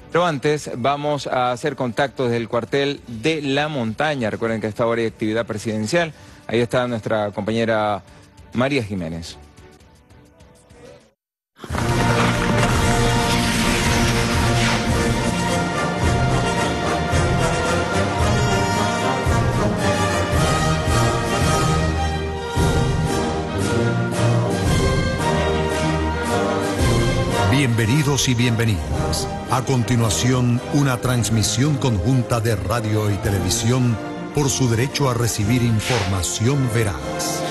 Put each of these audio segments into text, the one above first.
Pero antes vamos a hacer contacto desde el cuartel de La Montaña. Recuerden que a esta hora hay actividad presidencial. Ahí está nuestra compañera María Jiménez. Bienvenidos y bienvenidas. A continuación, una transmisión conjunta de radio y televisión por su derecho a recibir información veraz.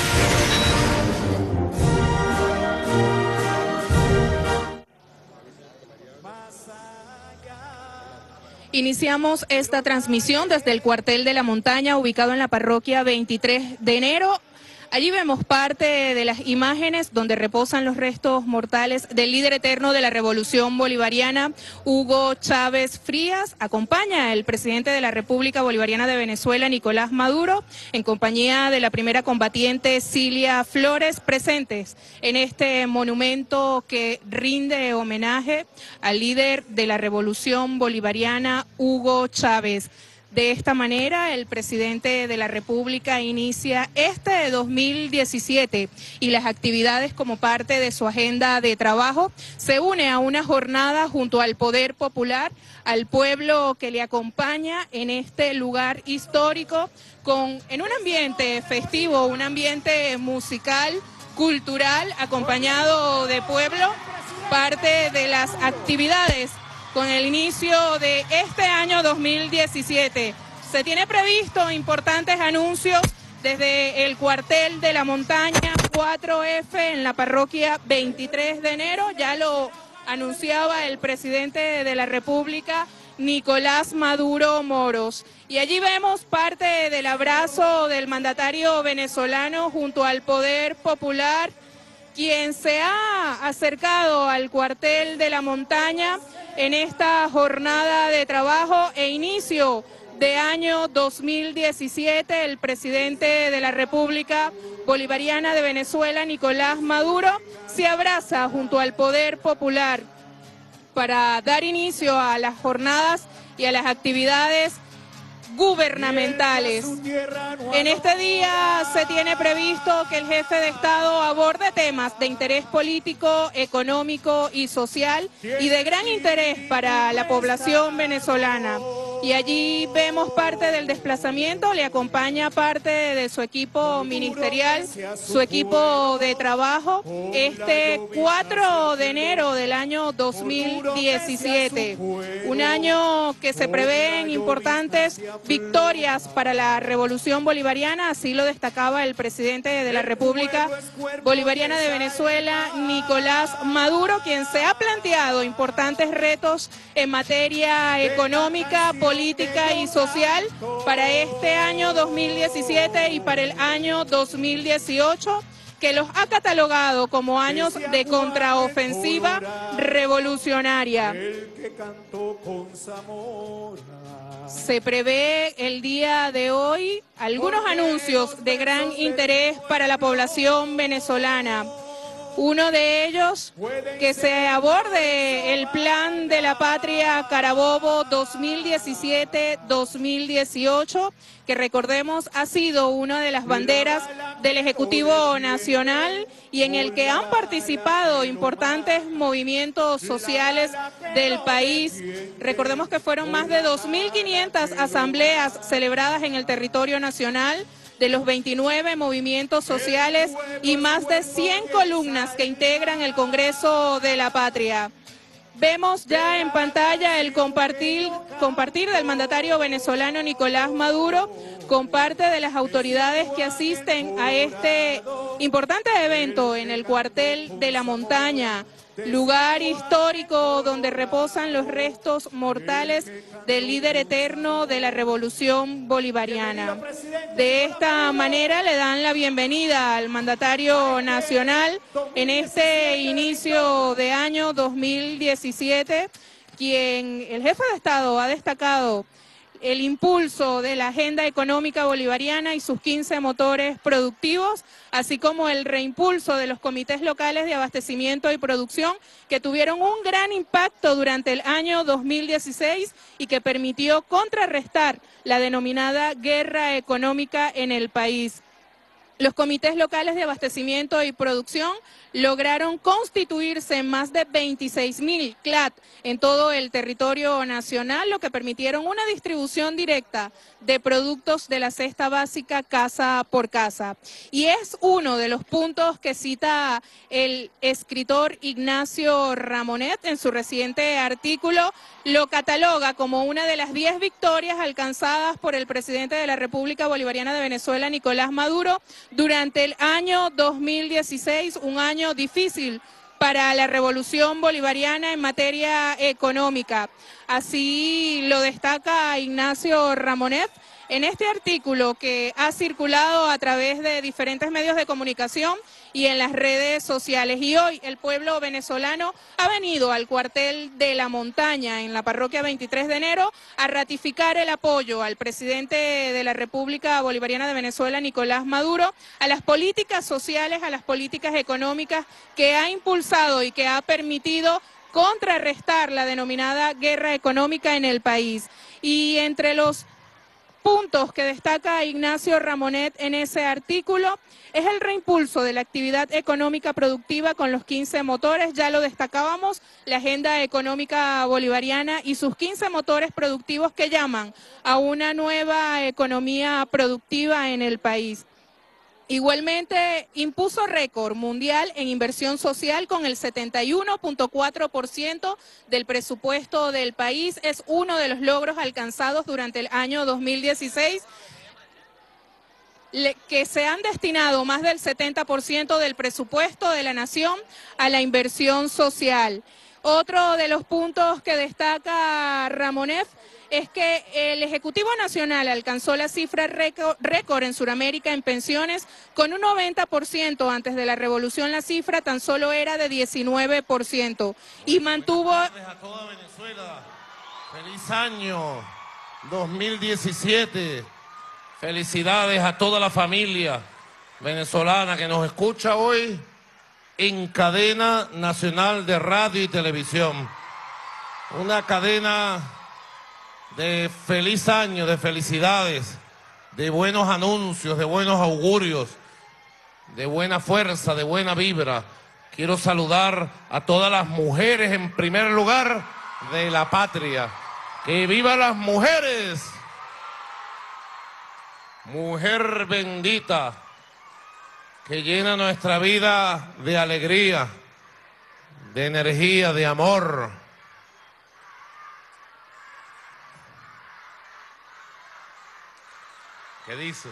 Iniciamos esta transmisión desde el cuartel de La Montaña, ubicado en la parroquia 23 de enero. Allí vemos parte de las imágenes donde reposan los restos mortales del líder eterno de la Revolución Bolivariana, Hugo Chávez Frías. Acompaña el presidente de la República Bolivariana de Venezuela, Nicolás Maduro, en compañía de la primera combatiente Cilia Flores, presentes en este monumento que rinde homenaje al líder de la Revolución Bolivariana, Hugo Chávez. De esta manera, el presidente de la República inicia este 2017 y las actividades como parte de su agenda de trabajo. Se une a una jornada junto al Poder Popular, al pueblo que le acompaña en este lugar histórico, en un ambiente festivo, un ambiente musical, cultural, acompañado de pueblo, parte de las actividades con el inicio de este año 2017. Se tiene previsto importantes anuncios desde el cuartel de La Montaña 4F en la parroquia 23 de enero. Ya lo anunciaba el presidente de la República, Nicolás Maduro Moros. Y allí vemos parte del abrazo del mandatario venezolano junto al Poder Popular, quien se ha acercado al cuartel de La Montaña en esta jornada de trabajo e inicio de año 2017. El presidente de la República Bolivariana de Venezuela, Nicolás Maduro, se abraza junto al Poder Popular para dar inicio a las jornadas y a las actividades gubernamentales. En este día se tiene previsto que el jefe de Estado aborde temas de interés político, económico y social y de gran interés para la población venezolana. Y allí vemos parte del desplazamiento, le acompaña parte de su equipo ministerial, su equipo de trabajo, este 4 de enero del año 2017. Un año que se prevén importantes victorias para la Revolución Bolivariana, así lo destacaba el presidente de la República Bolivariana de Venezuela, Nicolás Maduro, quien se ha planteado importantes retos en materia económica, política y social para este año 2017 y para el año 2018, que los ha catalogado como años de contraofensiva revolucionaria. Se prevé el día de hoy algunos anuncios de gran interés para la población venezolana. Uno de ellos, que se aborde el Plan de la Patria Carabobo 2017-2018, que recordemos ha sido una de las banderas del Ejecutivo Nacional y en el que han participado importantes movimientos sociales del país. Recordemos que fueron más de 2.500 asambleas celebradas en el territorio nacional, de los 29 movimientos sociales y más de 100 columnas que integran el Congreso de la Patria. Vemos ya en pantalla el compartir del mandatario venezolano Nicolás Maduro con parte de las autoridades que asisten a este importante evento en el cuartel de La Montaña, lugar histórico donde reposan los restos mortales del líder eterno de la Revolución Bolivariana. De esta manera le dan la bienvenida al mandatario nacional en este inicio de año 2017, quien el jefe de Estado ha destacado el impulso de la agenda económica bolivariana y sus 15 motores productivos, así como el reimpulso de los comités locales de abastecimiento y producción, que tuvieron un gran impacto durante el año 2016 y que permitió contrarrestar la denominada guerra económica en el país. Los comités locales de abastecimiento y producción lograron constituirse en más de 26.000 CLAT en todo el territorio nacional, lo que permitieron una distribución directa de productos de la cesta básica casa por casa. Y es uno de los puntos que cita el escritor Ignacio Ramonet en su reciente artículo, lo cataloga como una de las 10 victorias alcanzadas por el presidente de la República Bolivariana de Venezuela, Nicolás Maduro, durante el año 2016, un año difícil para la revolución bolivariana en materia económica. Así lo destaca Ignacio Ramonet en este artículo que ha circulado a través de diferentes medios de comunicación y en las redes sociales. Y hoy el pueblo venezolano ha venido al cuartel de La Montaña en la parroquia 23 de enero a ratificar el apoyo al presidente de la República Bolivariana de Venezuela, Nicolás Maduro, a las políticas sociales, a las políticas económicas que ha impulsado y que ha permitido contrarrestar la denominada guerra económica en el país. Y entre los puntos que destaca Ignacio Ramonet en ese artículo es el reimpulso de la actividad económica productiva con los 15 motores, ya lo destacábamos, la agenda económica bolivariana y sus 15 motores productivos que llaman a una nueva economía productiva en el país. Igualmente impuso récord mundial en inversión social con el 71.4% del presupuesto del país. Es uno de los logros alcanzados durante el año 2016, que se han destinado más del 70% del presupuesto de la nación a la inversión social. Otro de los puntos que destaca Ramonet es que el Ejecutivo Nacional alcanzó la cifra récord en Sudamérica en pensiones con un 90%. Antes de la revolución la cifra tan solo era de 19% y mantuvo... Buenas tardes a toda Venezuela. Feliz año 2017. Felicidades a toda la familia venezolana que nos escucha hoy en cadena nacional de radio y televisión. Una cadena de feliz año, de felicidades, de buenos anuncios, de buenos augurios, de buena fuerza, de buena vibra. Quiero saludar a todas las mujeres en primer lugar de la patria. ¡Que vivan las mujeres! Mujer bendita, que llena nuestra vida de alegría, de energía, de amor. ¿Qué dice?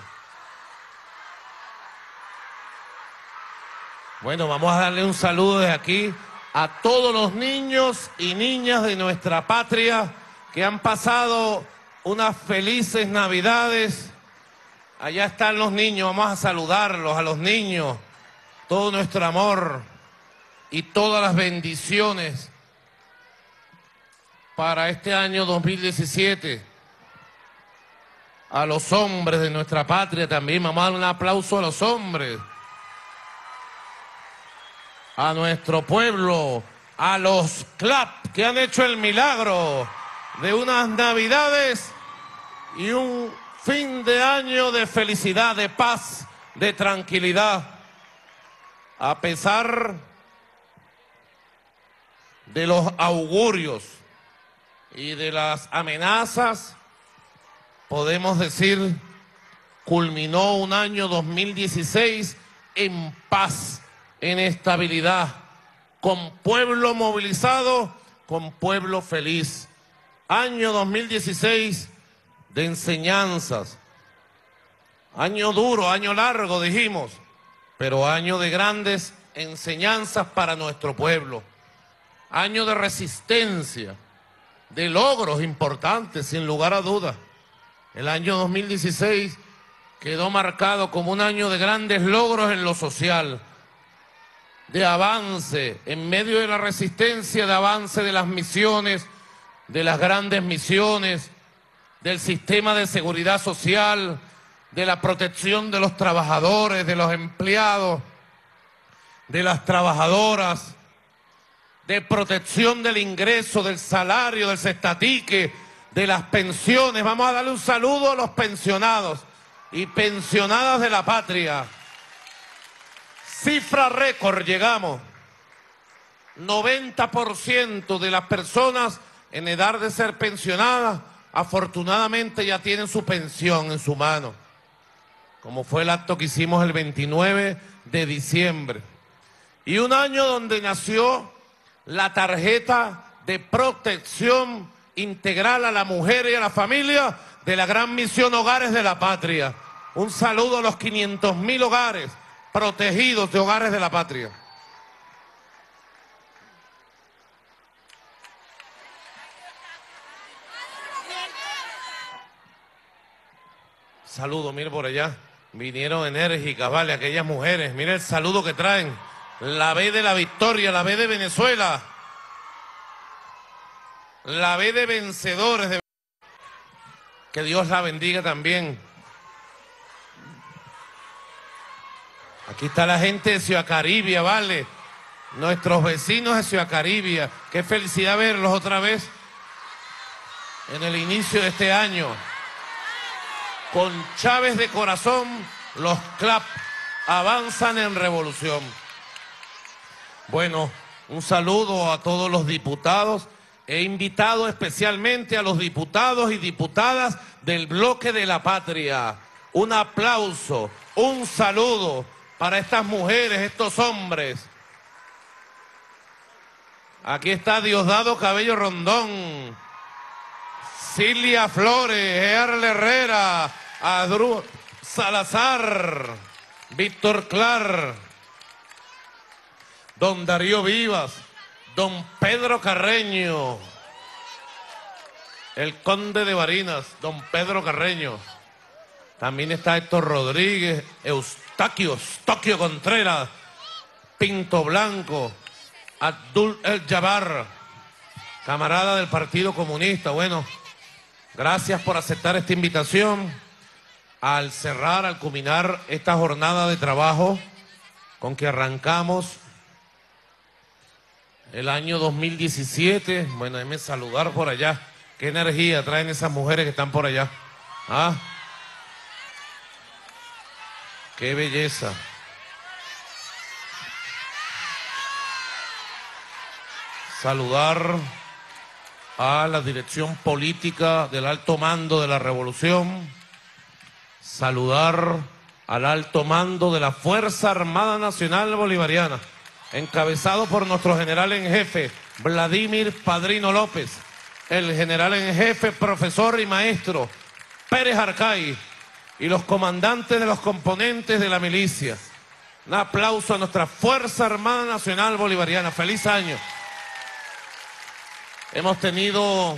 Bueno, vamos a darle un saludo desde aquí a todos los niños y niñas de nuestra patria que han pasado unas felices Navidades. Allá están los niños, vamos a saludarlos a los niños, todo nuestro amor y todas las bendiciones para este año 2017. A los hombres de nuestra patria también, vamos a dar un aplauso a los hombres, a nuestro pueblo, a los CLAP que han hecho el milagro de unas Navidades y un fin de año de felicidad, de paz, de tranquilidad. A pesar de los augurios y de las amenazas, podemos decir, culminó un año 2016 en paz, en estabilidad, con pueblo movilizado, con pueblo feliz. Año 2016 de enseñanzas, año duro, año largo dijimos, pero año de grandes enseñanzas para nuestro pueblo, año de resistencia, de logros importantes sin lugar a dudas. El año 2016 quedó marcado como un año de grandes logros en lo social, de avance, en medio de la resistencia, de avance de las misiones, de las grandes misiones, del sistema de seguridad social, de la protección de los trabajadores, de los empleados, de las trabajadoras, de protección del ingreso, del salario, del cestatique, de las pensiones. Vamos a darle un saludo a los pensionados y pensionadas de la patria. Cifra récord, llegamos. 90% de las personas en edad de ser pensionadas, afortunadamente ya tienen su pensión en su mano, como fue el acto que hicimos el 29 de diciembre. Y un año donde nació la tarjeta de protección integral a la mujer y a la familia de la Gran Misión Hogares de la Patria. Un saludo a los 500.000 hogares protegidos de Hogares de la Patria. Saludo, mire por allá. Vinieron enérgicas, vale, aquellas mujeres. Mire el saludo que traen. La B de la victoria, la B de Venezuela. La B de vencedores. Que Dios la bendiga también. Aquí está la gente de Ciudad Caribia, vale. Nuestros vecinos de Ciudad Caribia. Qué felicidad verlos otra vez en el inicio de este año. Con Chávez de corazón, los CLAP avanzan en revolución. Bueno, un saludo a todos los diputados. He invitado especialmente a los diputados y diputadas del Bloque de la Patria. Un aplauso, un saludo para estas mujeres, estos hombres. Aquí está Diosdado Cabello Rondón, Cilia Flores, Earle Herrera, Adru Salazar, Víctor Clar, don Darío Vivas, don Pedro Carreño, el conde de Barinas, don Pedro Carreño. También está Héctor Rodríguez, Eustaquio Contreras, Pinto Blanco, Abdul El Jabbar, camarada del Partido Comunista. Bueno, gracias por aceptar esta invitación. Al cerrar, al culminar esta jornada de trabajo con que arrancamos el año 2017, bueno, déjenme saludar por allá. Qué energía traen esas mujeres que están por allá. ¿Ah? Qué belleza. Saludar a la dirección política del alto mando de la revolución. Saludar al alto mando de la Fuerza Armada Nacional Bolivariana, encabezado por nuestro general en jefe, Vladimir Padrino López, el general en jefe, profesor y maestro, Pérez Arcay, y los comandantes de los componentes de la milicia. Un aplauso a nuestra Fuerza Armada Nacional Bolivariana. ¡Feliz año! Hemos tenido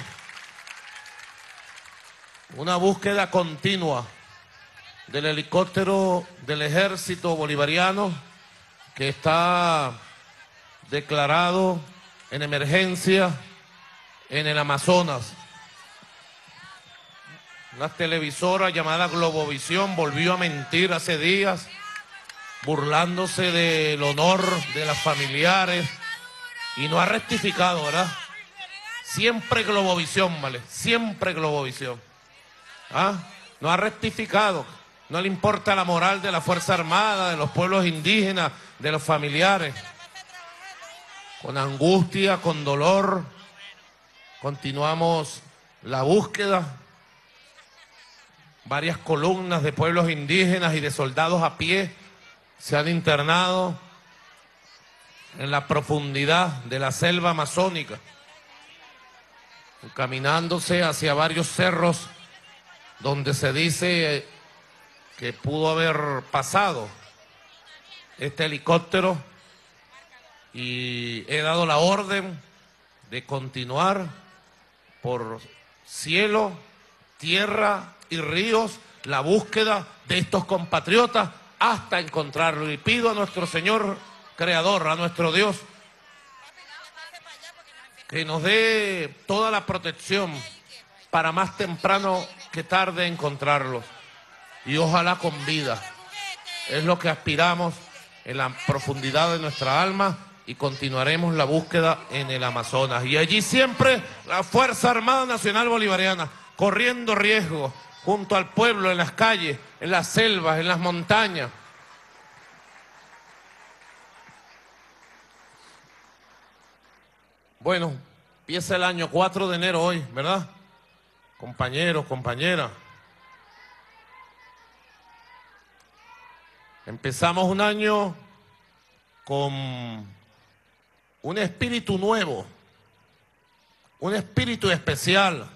una búsqueda continua del helicóptero del ejército bolivariano que está declarado en emergencia en el Amazonas. Una televisora llamada Globovisión volvió a mentir hace días, burlándose del honor de las familiares, y no ha rectificado, ¿verdad? Siempre Globovisión, ¿vale? Siempre Globovisión. ¿Ah? No ha rectificado. No le importa la moral de la Fuerza Armada, de los pueblos indígenas, de los familiares. Con angustia, con dolor, continuamos la búsqueda. Varias columnas de pueblos indígenas y de soldados a pie se han internado en la profundidad de la selva amazónica, caminándose hacia varios cerros donde se dice que pudo haber pasado este helicóptero, y he dado la orden de continuar por cielo, tierra y ríos la búsqueda de estos compatriotas hasta encontrarlo. Y pido a nuestro Señor Creador, a nuestro Dios, que nos dé toda la protección para más temprano que tarde encontrarlos. Y ojalá con vida. Es lo que aspiramos en la profundidad de nuestra alma y continuaremos la búsqueda en el Amazonas. Y allí siempre la Fuerza Armada Nacional Bolivariana, corriendo riesgo junto al pueblo, en las calles, en las selvas, en las montañas. Bueno, empieza el año 4 de enero hoy, ¿verdad? Compañeros, compañeras. Empezamos un año con un espíritu nuevo, un espíritu especial.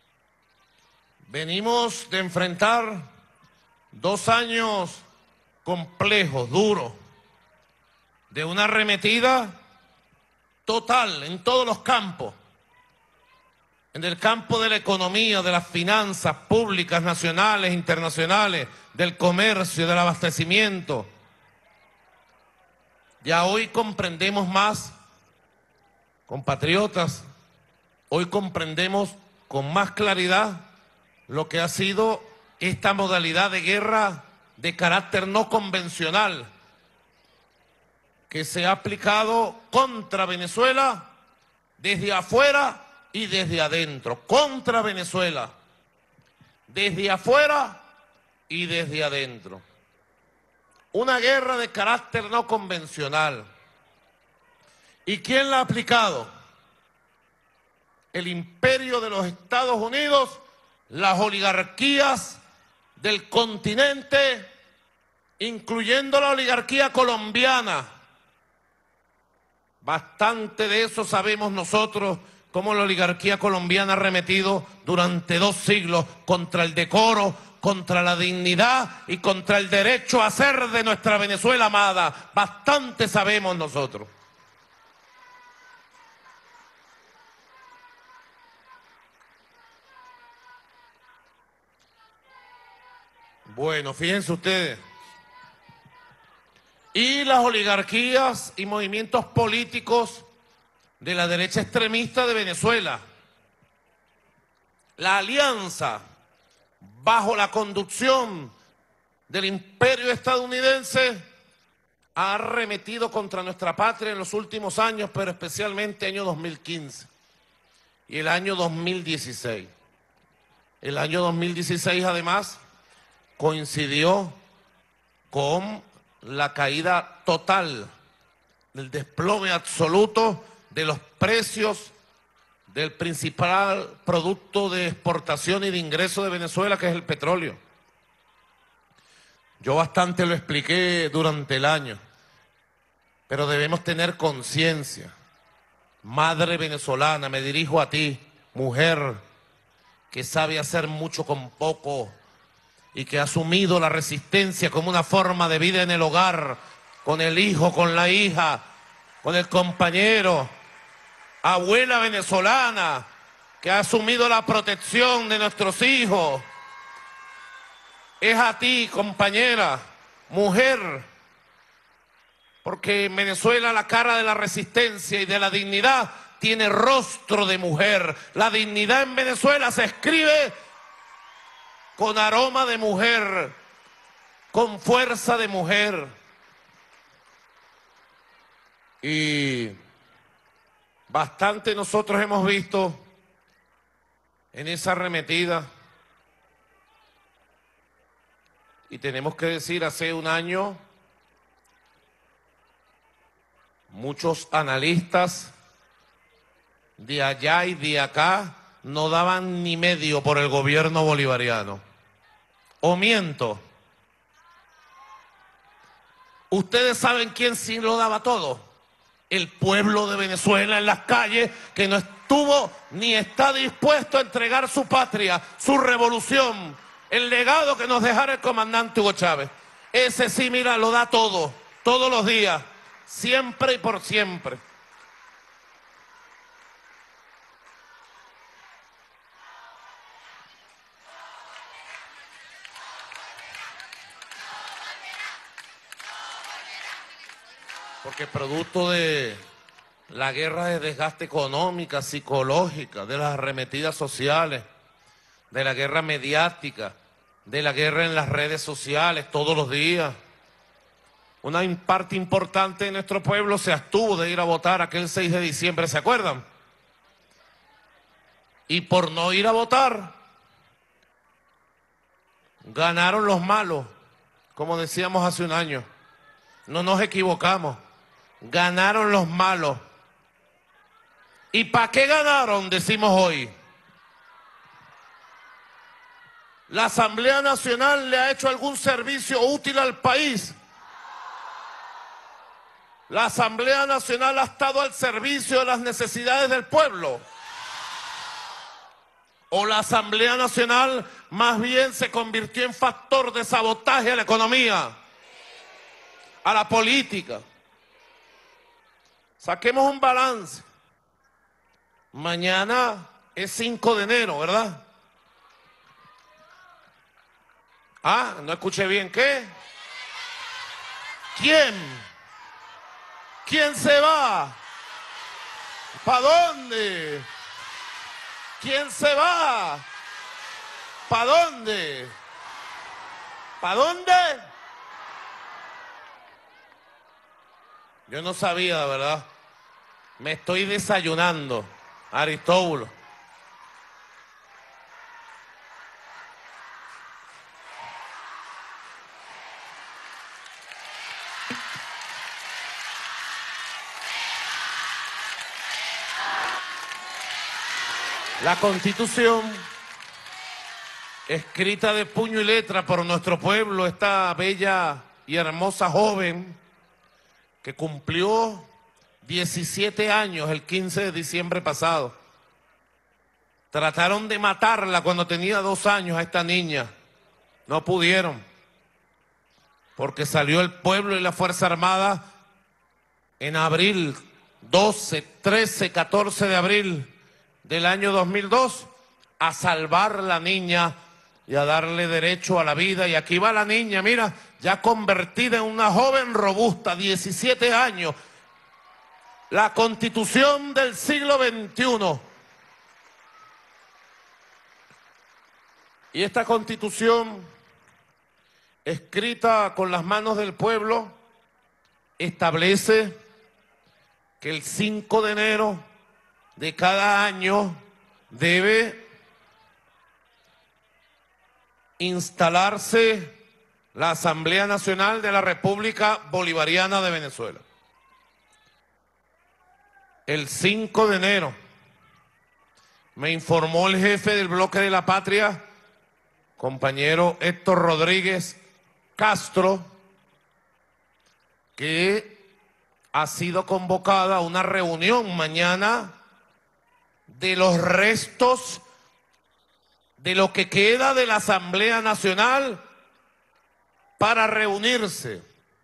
Venimos de enfrentar 2 años complejos, duros, de una arremetida total en todos los campos. En el campo de la economía, de las finanzas públicas, nacionales, internacionales, del comercio, del abastecimiento. Ya hoy comprendemos más, compatriotas, hoy comprendemos con más claridad lo que ha sido esta modalidad de guerra de carácter no convencional que se ha aplicado contra Venezuela desde afuera y desde adentro, contra Venezuela, desde afuera y desde adentro. Una guerra de carácter no convencional. ¿Y quién la ha aplicado? El imperio de los Estados Unidos, las oligarquías del continente, incluyendo la oligarquía colombiana. Bastante de eso sabemos nosotros, cómo la oligarquía colombiana ha arremetido durante 2 siglos contra el decoro, contra la dignidad y contra el derecho a ser de nuestra Venezuela amada. Bastante sabemos nosotros. Bueno, fíjense ustedes. Y las oligarquías y movimientos políticos de la derecha extremista de Venezuela. La alianza bajo la conducción del imperio estadounidense ha arremetido contra nuestra patria en los últimos años, pero especialmente el año 2015 y el año 2016. El año 2016 además coincidió con la caída total, del desplome absoluto de los precios del principal producto de exportación y de ingreso de Venezuela, que es el petróleo. Yo bastante lo expliqué durante el año, pero debemos tener conciencia. Madre venezolana, me dirijo a ti, mujer, que sabe hacer mucho con poco y que ha asumido la resistencia como una forma de vida en el hogar, con el hijo, con la hija, con el compañero. Abuela venezolana, que ha asumido la protección de nuestros hijos. Es a ti, compañera, mujer, porque en Venezuela la cara de la resistencia y de la dignidad tiene rostro de mujer. La dignidad en Venezuela se escribe con aroma de mujer, con fuerza de mujer. Y bastante nosotros hemos visto en esa arremetida. Y tenemos que decir, hace un año, muchos analistas de allá y de acá no daban ni medio por el gobierno bolivariano. ¿O miento? ¿Ustedes saben quién sí lo daba todo? El pueblo de Venezuela en las calles, que no estuvo ni está dispuesto a entregar su patria, su revolución, el legado que nos dejara el comandante Hugo Chávez. Ese sí, mira, lo da todo, todos los días, siempre y por siempre. Porque producto de la guerra de desgaste económica, psicológica, de las arremetidas sociales, de la guerra mediática, de la guerra en las redes sociales todos los días. Una parte importante de nuestro pueblo se abstuvo de ir a votar aquel 6 de diciembre, ¿se acuerdan? Y por no ir a votar, ganaron los malos, como decíamos hace un año. No nos equivocamos, ganaron los malos. ¿Y para qué ganaron? Decimos hoy. ¿La Asamblea Nacional le ha hecho algún servicio útil al país? ¿La Asamblea Nacional ha estado al servicio de las necesidades del pueblo? ¿O la Asamblea Nacional más bien se convirtió en factor de sabotaje a la economía, a la política? Saquemos un balance. Mañana es 5 de enero, ¿verdad? Ah, no escuché bien, ¿qué? ¿Quién? ¿Quién se va? ¿Para dónde? ¿Quién se va? ¿Para dónde? ¿Para dónde? Yo no sabía, ¿verdad? Me estoy desayunando, Aristóbulo. La Constitución, escrita de puño y letra por nuestro pueblo, esta bella y hermosa joven que cumplió 17 años el 15 de diciembre pasado. Trataron de matarla cuando tenía 2 años a esta niña. No pudieron, porque salió el pueblo y la Fuerza Armada en abril, 12, 13, 14 de abril del año 2002, a salvar la niña y a darle derecho a la vida. Y aquí va la niña, mira, ya convertida en una joven robusta, 17 años. La Constitución del siglo XXI. Y esta Constitución, escrita con las manos del pueblo, establece que el 5 de enero de cada año debe instalarse la Asamblea Nacional de la República Bolivariana de Venezuela. El 5 de enero me informó el jefe del Bloque de la Patria, compañero Héctor Rodríguez Castro, que ha sido convocada una reunión mañana de los restos de lo que queda de la Asamblea Nacional para reunirse.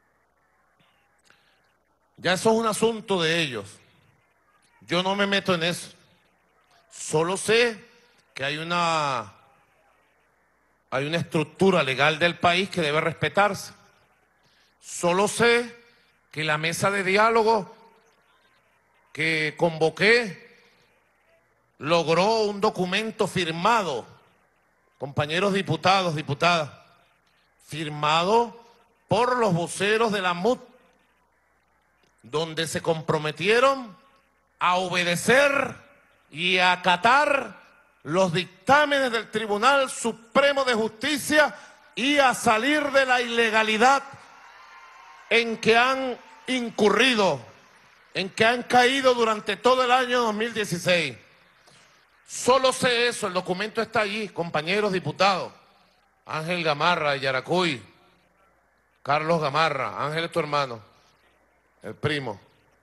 Ya eso es un asunto de ellos. Yo no me meto en eso. Solo sé que hay una estructura legal del país que debe respetarse. Solo sé que la mesa de diálogo que convoqué logró un documento firmado, compañeros diputados, diputadas, firmado por los voceros de la MUD, donde se comprometieron a obedecer y a acatar los dictámenes del Tribunal Supremo de Justicia y a salir de la ilegalidad en que han incurrido, en que han caído durante todo el año 2016. Solo sé eso, el documento está allí, compañeros diputados. Ángel Gamarra de Yaracuy, Carlos Gamarra, Ángel es tu hermano, el primo.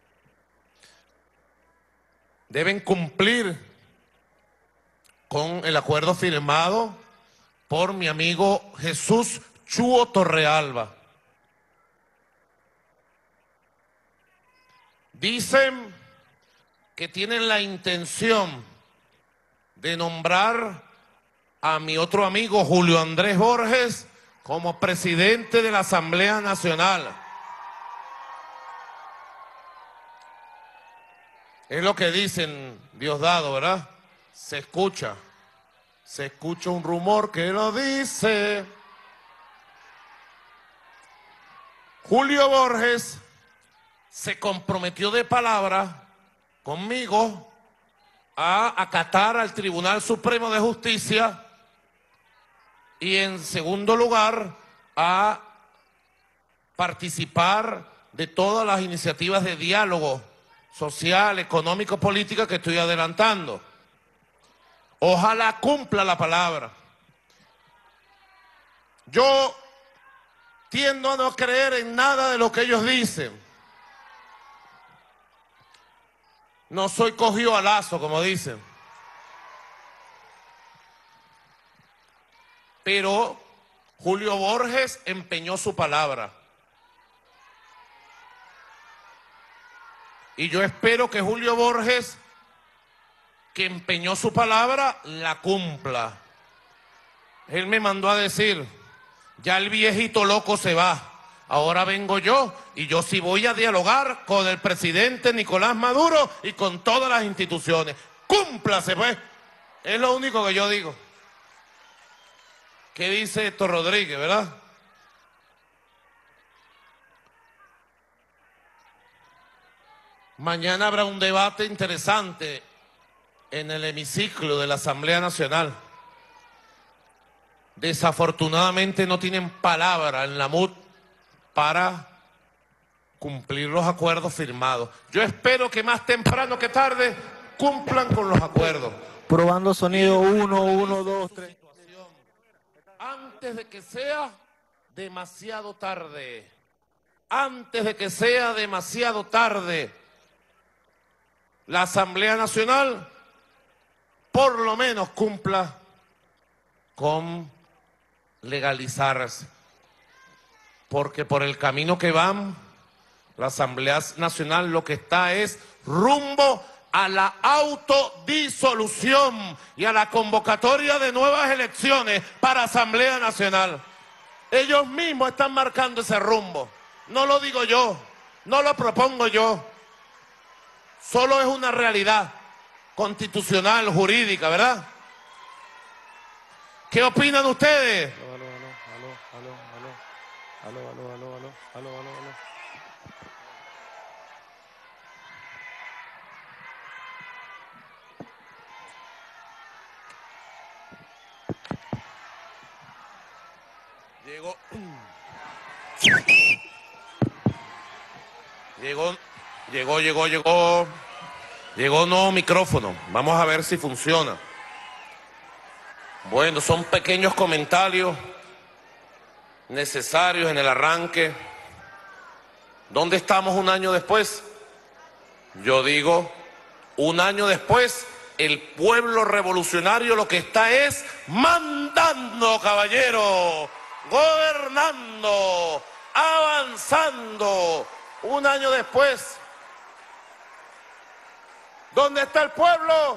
Deben cumplir con el acuerdo firmado por mi amigo Jesús Chuo Torrealba. Dicen que tienen la intención de nombrar a mi otro amigo Julio Andrés Borges como presidente de la Asamblea Nacional. Es lo que dicen, Diosdado, ¿verdad? Se escucha, Se escucha un rumor que lo dice. Julio Borges se comprometió de palabra conmigo a acatar al Tribunal Supremo de Justicia y, en segundo lugar, a participar de todas las iniciativas de diálogo social, económico, política que estoy adelantando. Ojalá cumpla la palabra. Yo tiendo a no creer en nada de lo que ellos dicen. No soy cogido a lazo, como dicen. Pero Julio Borges empeñó su palabra. Y yo espero que Julio Borges, que empeñó su palabra, la cumpla. Él me mandó a decir, ya el viejito loco se va, ahora vengo yo, y yo sí voy a dialogar con el presidente Nicolás Maduro y con todas las instituciones. ¡Cúmplase, pues! Es lo único que yo digo. ¿Qué dice Héctor Rodríguez, verdad? Mañana habrá un debate interesante en el hemiciclo de la Asamblea Nacional. Desafortunadamente no tienen palabra en la MUD para cumplir los acuerdos firmados. Yo espero que más temprano que tarde cumplan con los acuerdos. Probando sonido 1, 1, 2, 3. Antes de que sea demasiado tarde. Antes de que sea demasiado tarde. La Asamblea Nacional por lo menos cumpla con legalizarse. Porque por el camino que van, la Asamblea Nacional lo que está es rumbo a la autodisolución y a la convocatoria de nuevas elecciones para Asamblea Nacional. Ellos mismos están marcando ese rumbo. No lo digo yo, no lo propongo yo. Solo es una realidad constitucional, jurídica, ¿verdad? ¿Qué opinan ustedes? Aló. Llegó nuevo micrófono. Vamos a ver si funciona. Bueno, son pequeños comentarios necesarios en el arranque. ¿Dónde estamos un año después? Yo digo, un año después, el pueblo revolucionario lo que está es mandando, caballero, gobernando, avanzando. Un año después, ¿dónde está el pueblo?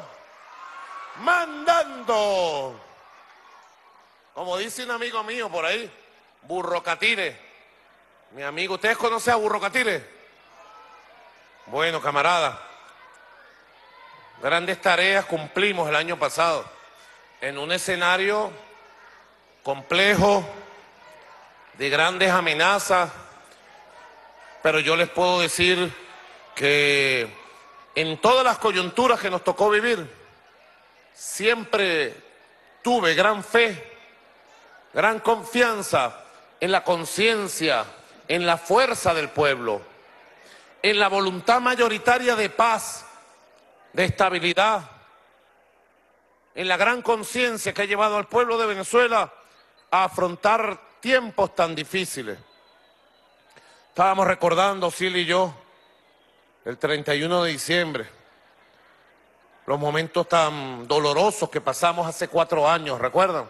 Mandando. Como dice un amigo mío por ahí, Burro Catire. Mi amigo, ¿ustedes conocen a Burro Catire? Bueno, camarada, grandes tareas cumplimos el año pasado en un escenario complejo, de grandes amenazas, pero yo les puedo decir que en todas las coyunturas que nos tocó vivir, siempre tuve gran fe, gran confianza en la conciencia, en la fuerza del pueblo, en la voluntad mayoritaria de paz, de estabilidad, en la gran conciencia que ha llevado al pueblo de Venezuela a afrontar tiempos tan difíciles. Estábamos recordando, Silvia y yo, el 31 de diciembre, los momentos tan dolorosos que pasamos hace 4 años, ¿recuerdan?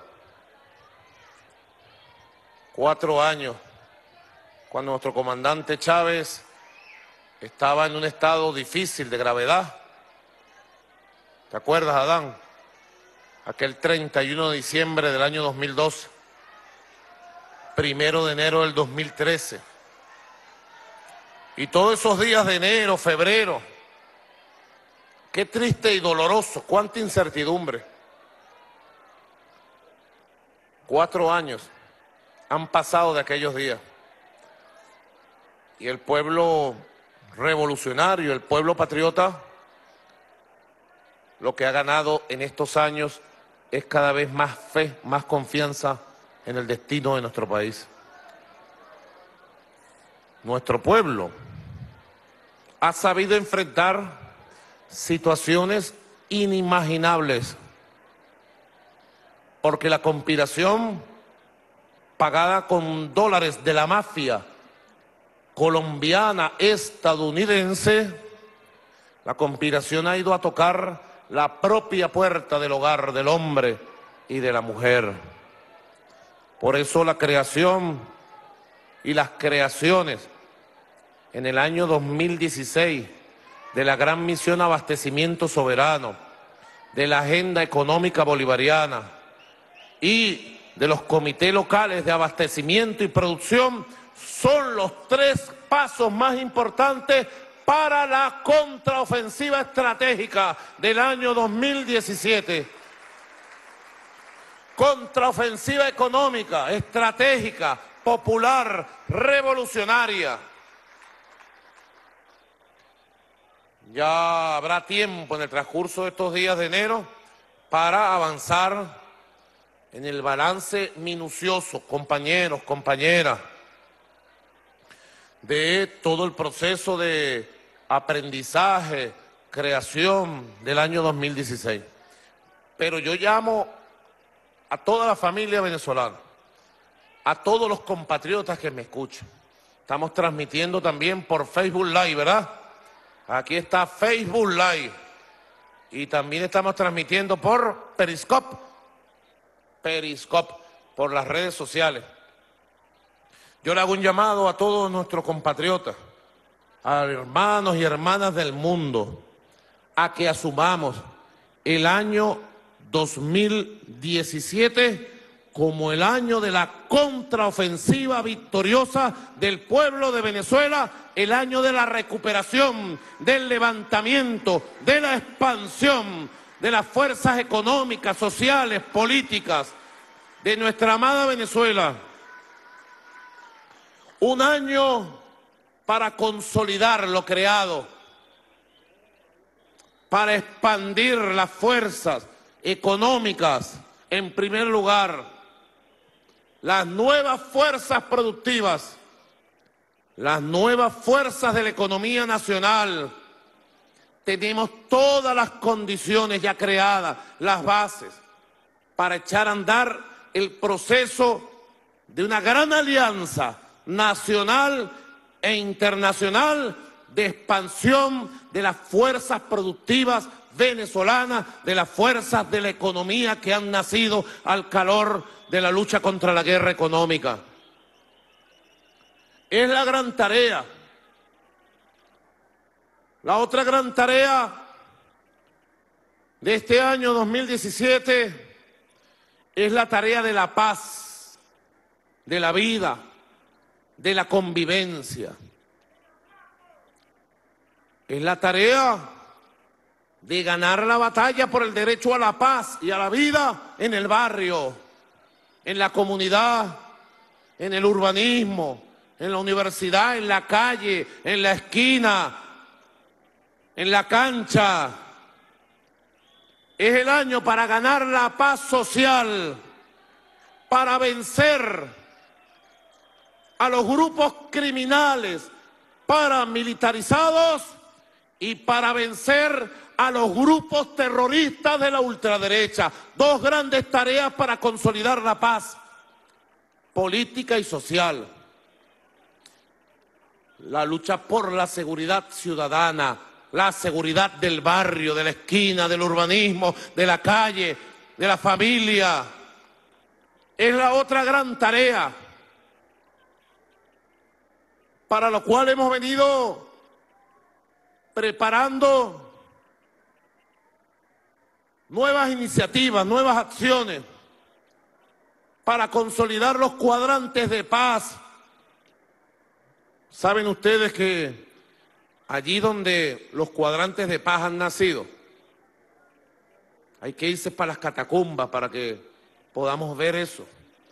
4 años, cuando nuestro comandante Chávez estaba en un estado difícil de gravedad. ¿Te acuerdas, Adán? Aquel 31 de diciembre del año 2012, 1 de enero del 2013. Y todos esos días de enero, febrero, qué triste y doloroso, cuánta incertidumbre. 4 años han pasado de aquellos días. Y el pueblo revolucionario, el pueblo patriota, lo que ha ganado en estos años es cada vez más fe, más confianza en el destino de nuestro país. Nuestro pueblo ha sabido enfrentar situaciones inimaginables, porque la conspiración pagada con dólares de la mafia colombiana, estadounidense, la conspiración ha ido a tocar la propia puerta del hogar del hombre y de la mujer. Por eso la creación y las creaciones en el año 2016 de la Gran Misión Abastecimiento Soberano, de la Agenda Económica Bolivariana y de los comités locales de abastecimiento y producción son los 3 pasos más importantes para la contraofensiva estratégica del año 2017. Contraofensiva económica, estratégica, popular, revolucionaria. Ya habrá tiempo en el transcurso de estos días de enero para avanzar en el balance minucioso, compañeros, compañeras, de todo el proceso de aprendizaje, creación del año 2016. Pero yo llamo a toda la familia venezolana, a todos los compatriotas que me escuchan. Estamos transmitiendo también por Facebook Live, ¿verdad? Aquí está Facebook Live. Y también estamos transmitiendo por Periscope, por las redes sociales. Yo le hago un llamado a todos nuestros compatriotas, a hermanos y hermanas del mundo, a que asumamos el año 2017 como el año de la contraofensiva victoriosa del pueblo de Venezuela, el año de la recuperación, del levantamiento, de la expansión de las fuerzas económicas, sociales, políticas de nuestra amada Venezuela. Un año para consolidar lo creado, para expandir las fuerzas económicas, en primer lugar, las nuevas fuerzas productivas, las nuevas fuerzas de la economía nacional. Tenemos todas las condiciones ya creadas, las bases, para echar a andar el proceso de una gran alianza nacional e internacional de expansión de las fuerzas productivas venezolanas, de las fuerzas de la economía que han nacido al calor de la lucha contra la guerra económica. Es la gran tarea. La otra gran tarea de este año 2017 es la tarea de la paz, de la vida, de la convivencia. Es la tarea de ganar la batalla por el derecho a la paz y a la vida en el barrio, en la comunidad, en el urbanismo, en la universidad, en la calle, en la esquina, en la cancha. Es el año para ganar la paz social, para vencer a los grupos criminales paramilitarizados y para vencer a los grupos terroristas de la ultraderecha. 2 grandes tareas para consolidar la paz política y social. La lucha por la seguridad ciudadana, la seguridad del barrio, de la esquina, del urbanismo, de la calle, de la familia. Es la otra gran tarea, para lo cual hemos venido preparando nuevas iniciativas, nuevas acciones para consolidar los cuadrantes de paz. Saben ustedes que allí donde los cuadrantes de paz han nacido, hay que irse para las catacumbas para que podamos ver eso.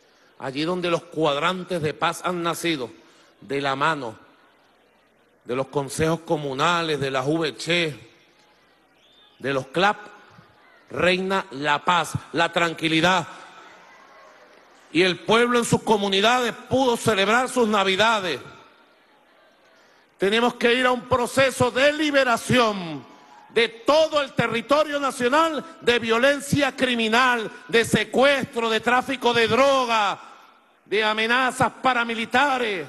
allí donde los cuadrantes de paz han nacido, de la mano de los consejos comunales, de las VC, de los CLAP, reina la paz, la tranquilidad. Y el pueblo en sus comunidades pudo celebrar sus Navidades. Tenemos que ir a un proceso de liberación de todo el territorio nacional de violencia criminal, de secuestro, de tráfico de droga, de amenazas paramilitares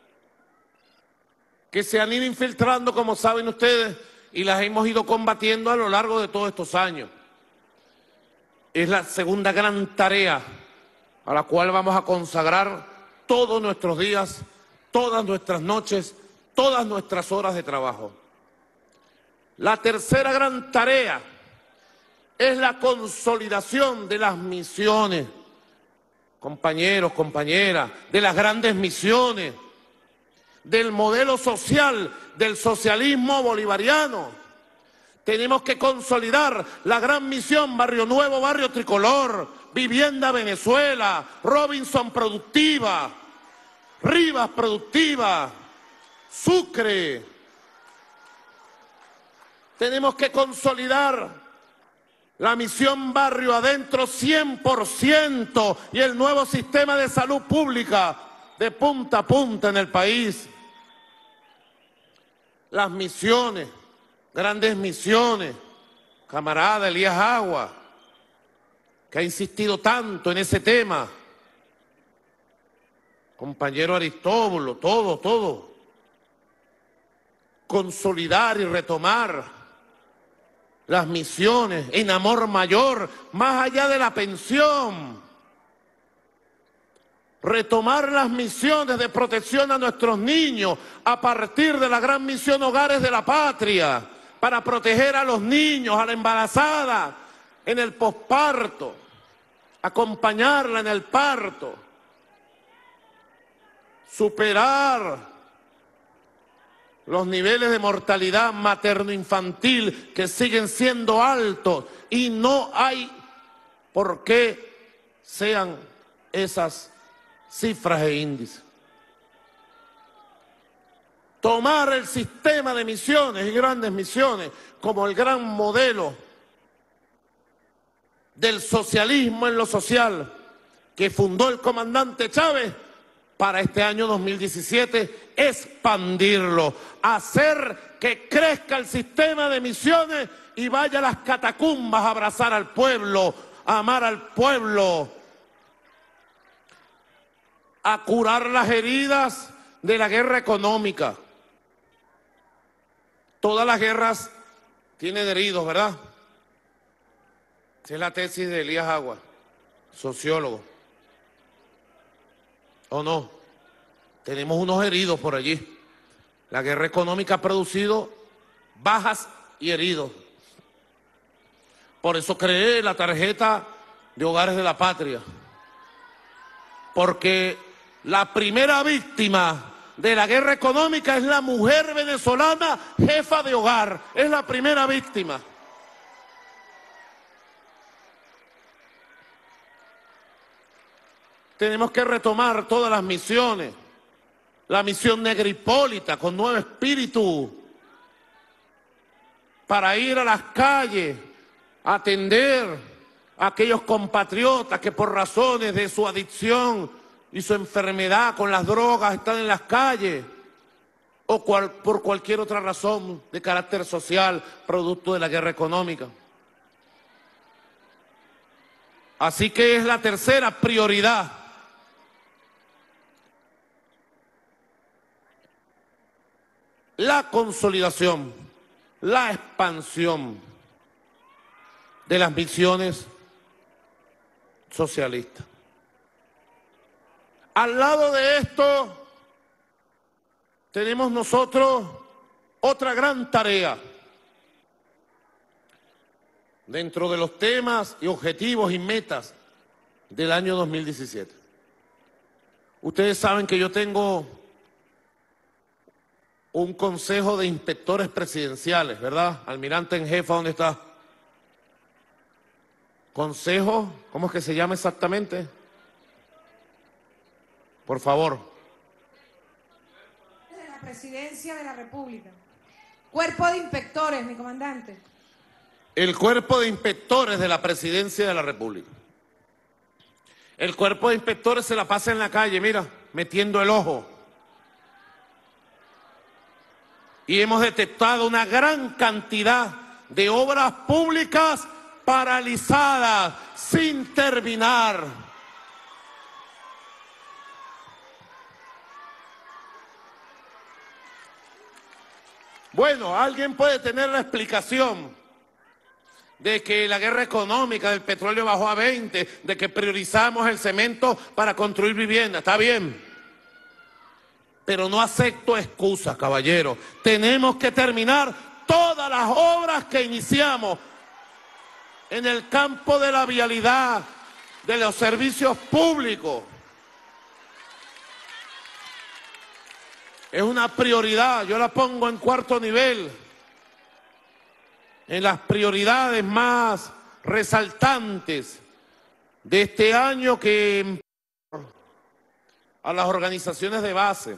que se han ido infiltrando, como saben ustedes, y las hemos ido combatiendo a lo largo de todos estos años. Es la segunda gran tarea a la cual vamos a consagrar todos nuestros días, todas nuestras noches, todas nuestras horas de trabajo. La tercera gran tarea es la consolidación de las misiones, compañeros, compañeras, de las grandes misiones, del modelo social, del socialismo bolivariano. Tenemos que consolidar la gran misión Barrio Nuevo, Barrio Tricolor, Vivienda Venezuela, Robinson Productiva, Rivas Productiva, Sucre. Tenemos que consolidar la misión Barrio Adentro 100% y el nuevo sistema de salud pública de punta a punta en el país. Las misiones, grandes misiones, camarada Elías Agua, que ha insistido tanto en ese tema, compañero Aristóbulo, todo. Consolidar y retomar las misiones en amor mayor, más allá de la pensión. Retomar las misiones de protección a nuestros niños a partir de la gran misión Hogares de la Patria, para proteger a los niños, a la embarazada, en el posparto, acompañarla en el parto, superar los niveles de mortalidad materno-infantil que siguen siendo altos y no hay por qué sean esas cifras e índices. Tomar el sistema de misiones y grandes misiones como el gran modelo del socialismo en lo social que fundó el comandante Chávez para este año 2017, expandirlo, hacer que crezca el sistema de misiones y vaya a las catacumbas a abrazar al pueblo, a amar al pueblo, a curar las heridas de la guerra económica. Todas las guerras tienen heridos, ¿verdad? Esa es la tesis de Elías Agua, sociólogo. ¿O no? Tenemos unos heridos por allí. La guerra económica ha producido bajas y heridos. Por eso creé la tarjeta de Hogares de la Patria. Porque la primera víctima de la guerra económica es la mujer venezolana jefa de hogar. Es la primera víctima. Tenemos que retomar todas las misiones. La misión Negra Hipólita con nuevo espíritu para ir a las calles a atender a aquellos compatriotas que por razones de su adicción y su enfermedad con las drogas están en las calles o por cualquier otra razón de carácter social producto de la guerra económica. Así que es la tercera prioridad. La consolidación, la expansión de las misiones socialistas. Al lado de esto, tenemos nosotros otra gran tarea. Dentro de los temas y objetivos y metas del año 2017. Ustedes saben que yo tengo un consejo de inspectores presidenciales, ¿verdad? Almirante en jefa, ¿dónde está? Consejo, ¿cómo es que se llama exactamente? Por favor. De la Presidencia de la República. Cuerpo de Inspectores, mi comandante. El Cuerpo de Inspectores de la Presidencia de la República. El Cuerpo de Inspectores se la pasa en la calle, mira, metiendo el ojo. Y hemos detectado una gran cantidad de obras públicas paralizadas, sin terminar. Bueno, alguien puede tener la explicación de que la guerra económica del petróleo bajó a 20, de que priorizamos el cemento para construir vivienda. Está bien. Pero no acepto excusas, caballero. Tenemos que terminar todas las obras que iniciamos en el campo de la vialidad, de los servicios públicos. Es una prioridad, yo la pongo en cuarto nivel, en las prioridades más resaltantes de este año, que a las organizaciones de base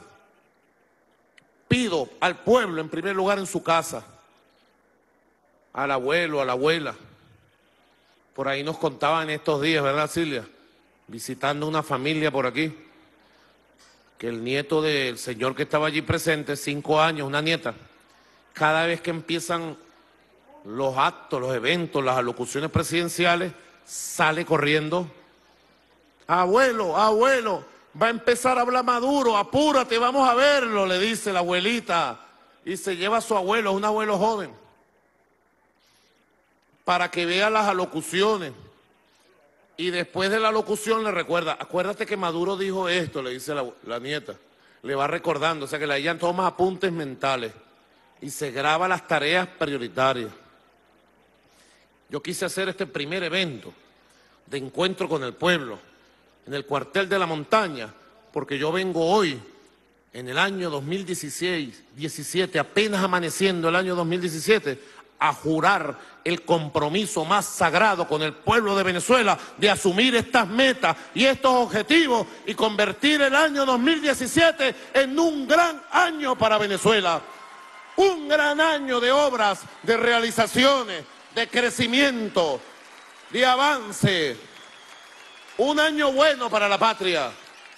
pido al pueblo, en primer lugar en su casa, al abuelo, a la abuela. Por ahí nos contaban estos días, ¿verdad, Silvia? Visitando una familia por aquí, que el nieto del señor que estaba allí presente, 5 años, una nieta, cada vez que empiezan los actos, los eventos, las alocuciones presidenciales, sale corriendo. Abuelo, abuelo, va a empezar a hablar Maduro, apúrate, vamos a verlo, le dice la abuelita. Y se lleva a su abuelo, un abuelo joven, para que vea las alocuciones. Y después de la locución le recuerda, acuérdate que Maduro dijo esto, le dice la nieta. Le va recordando, o sea que ella toma apuntes mentales y se graba las tareas prioritarias. Yo quise hacer este primer evento de encuentro con el pueblo en el cuartel de la montaña, porque yo vengo hoy, en el año 2017, apenas amaneciendo el año 2017, a jurar el compromiso más sagrado con el pueblo de Venezuela de asumir estas metas y estos objetivos y convertir el año 2017 en un gran año para Venezuela. Un gran año de obras, de realizaciones, de crecimiento, de avance. Un año bueno para la patria.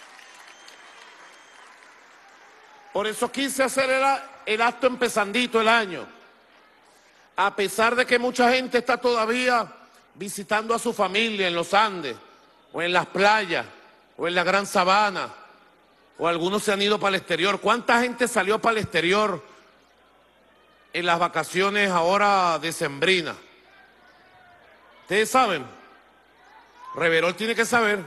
Por eso quise hacer el acto empezandito el año. A pesar de que mucha gente está todavía visitando a su familia en los Andes, o en las playas, o en la Gran Sabana, o algunos se han ido para el exterior. ¿Cuánta gente salió para el exterior en las vacaciones ahora decembrinas? ¿Ustedes saben? Reverol tiene que saber.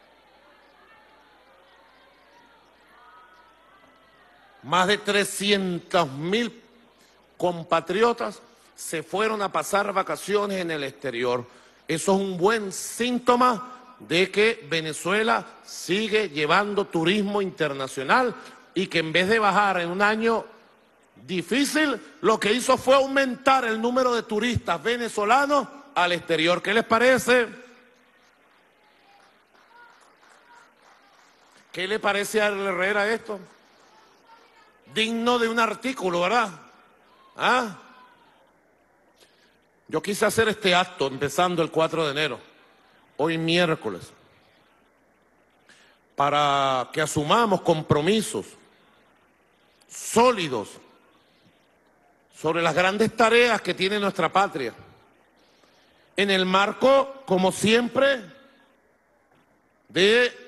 Más de 300.000 compatriotas se fueron a pasar vacaciones en el exterior. Eso es un buen síntoma de que Venezuela sigue llevando turismo internacional y que en vez de bajar en un año difícil, lo que hizo fue aumentar el número de turistas venezolanos al exterior. ¿Qué les parece? ¿Qué le parece a Herrera esto? Digno de un artículo, ¿verdad? ¿Ah? Yo quise hacer este acto empezando el 4 de enero, hoy miércoles, para que asumamos compromisos sólidos sobre las grandes tareas que tiene nuestra patria, en el marco, como siempre, de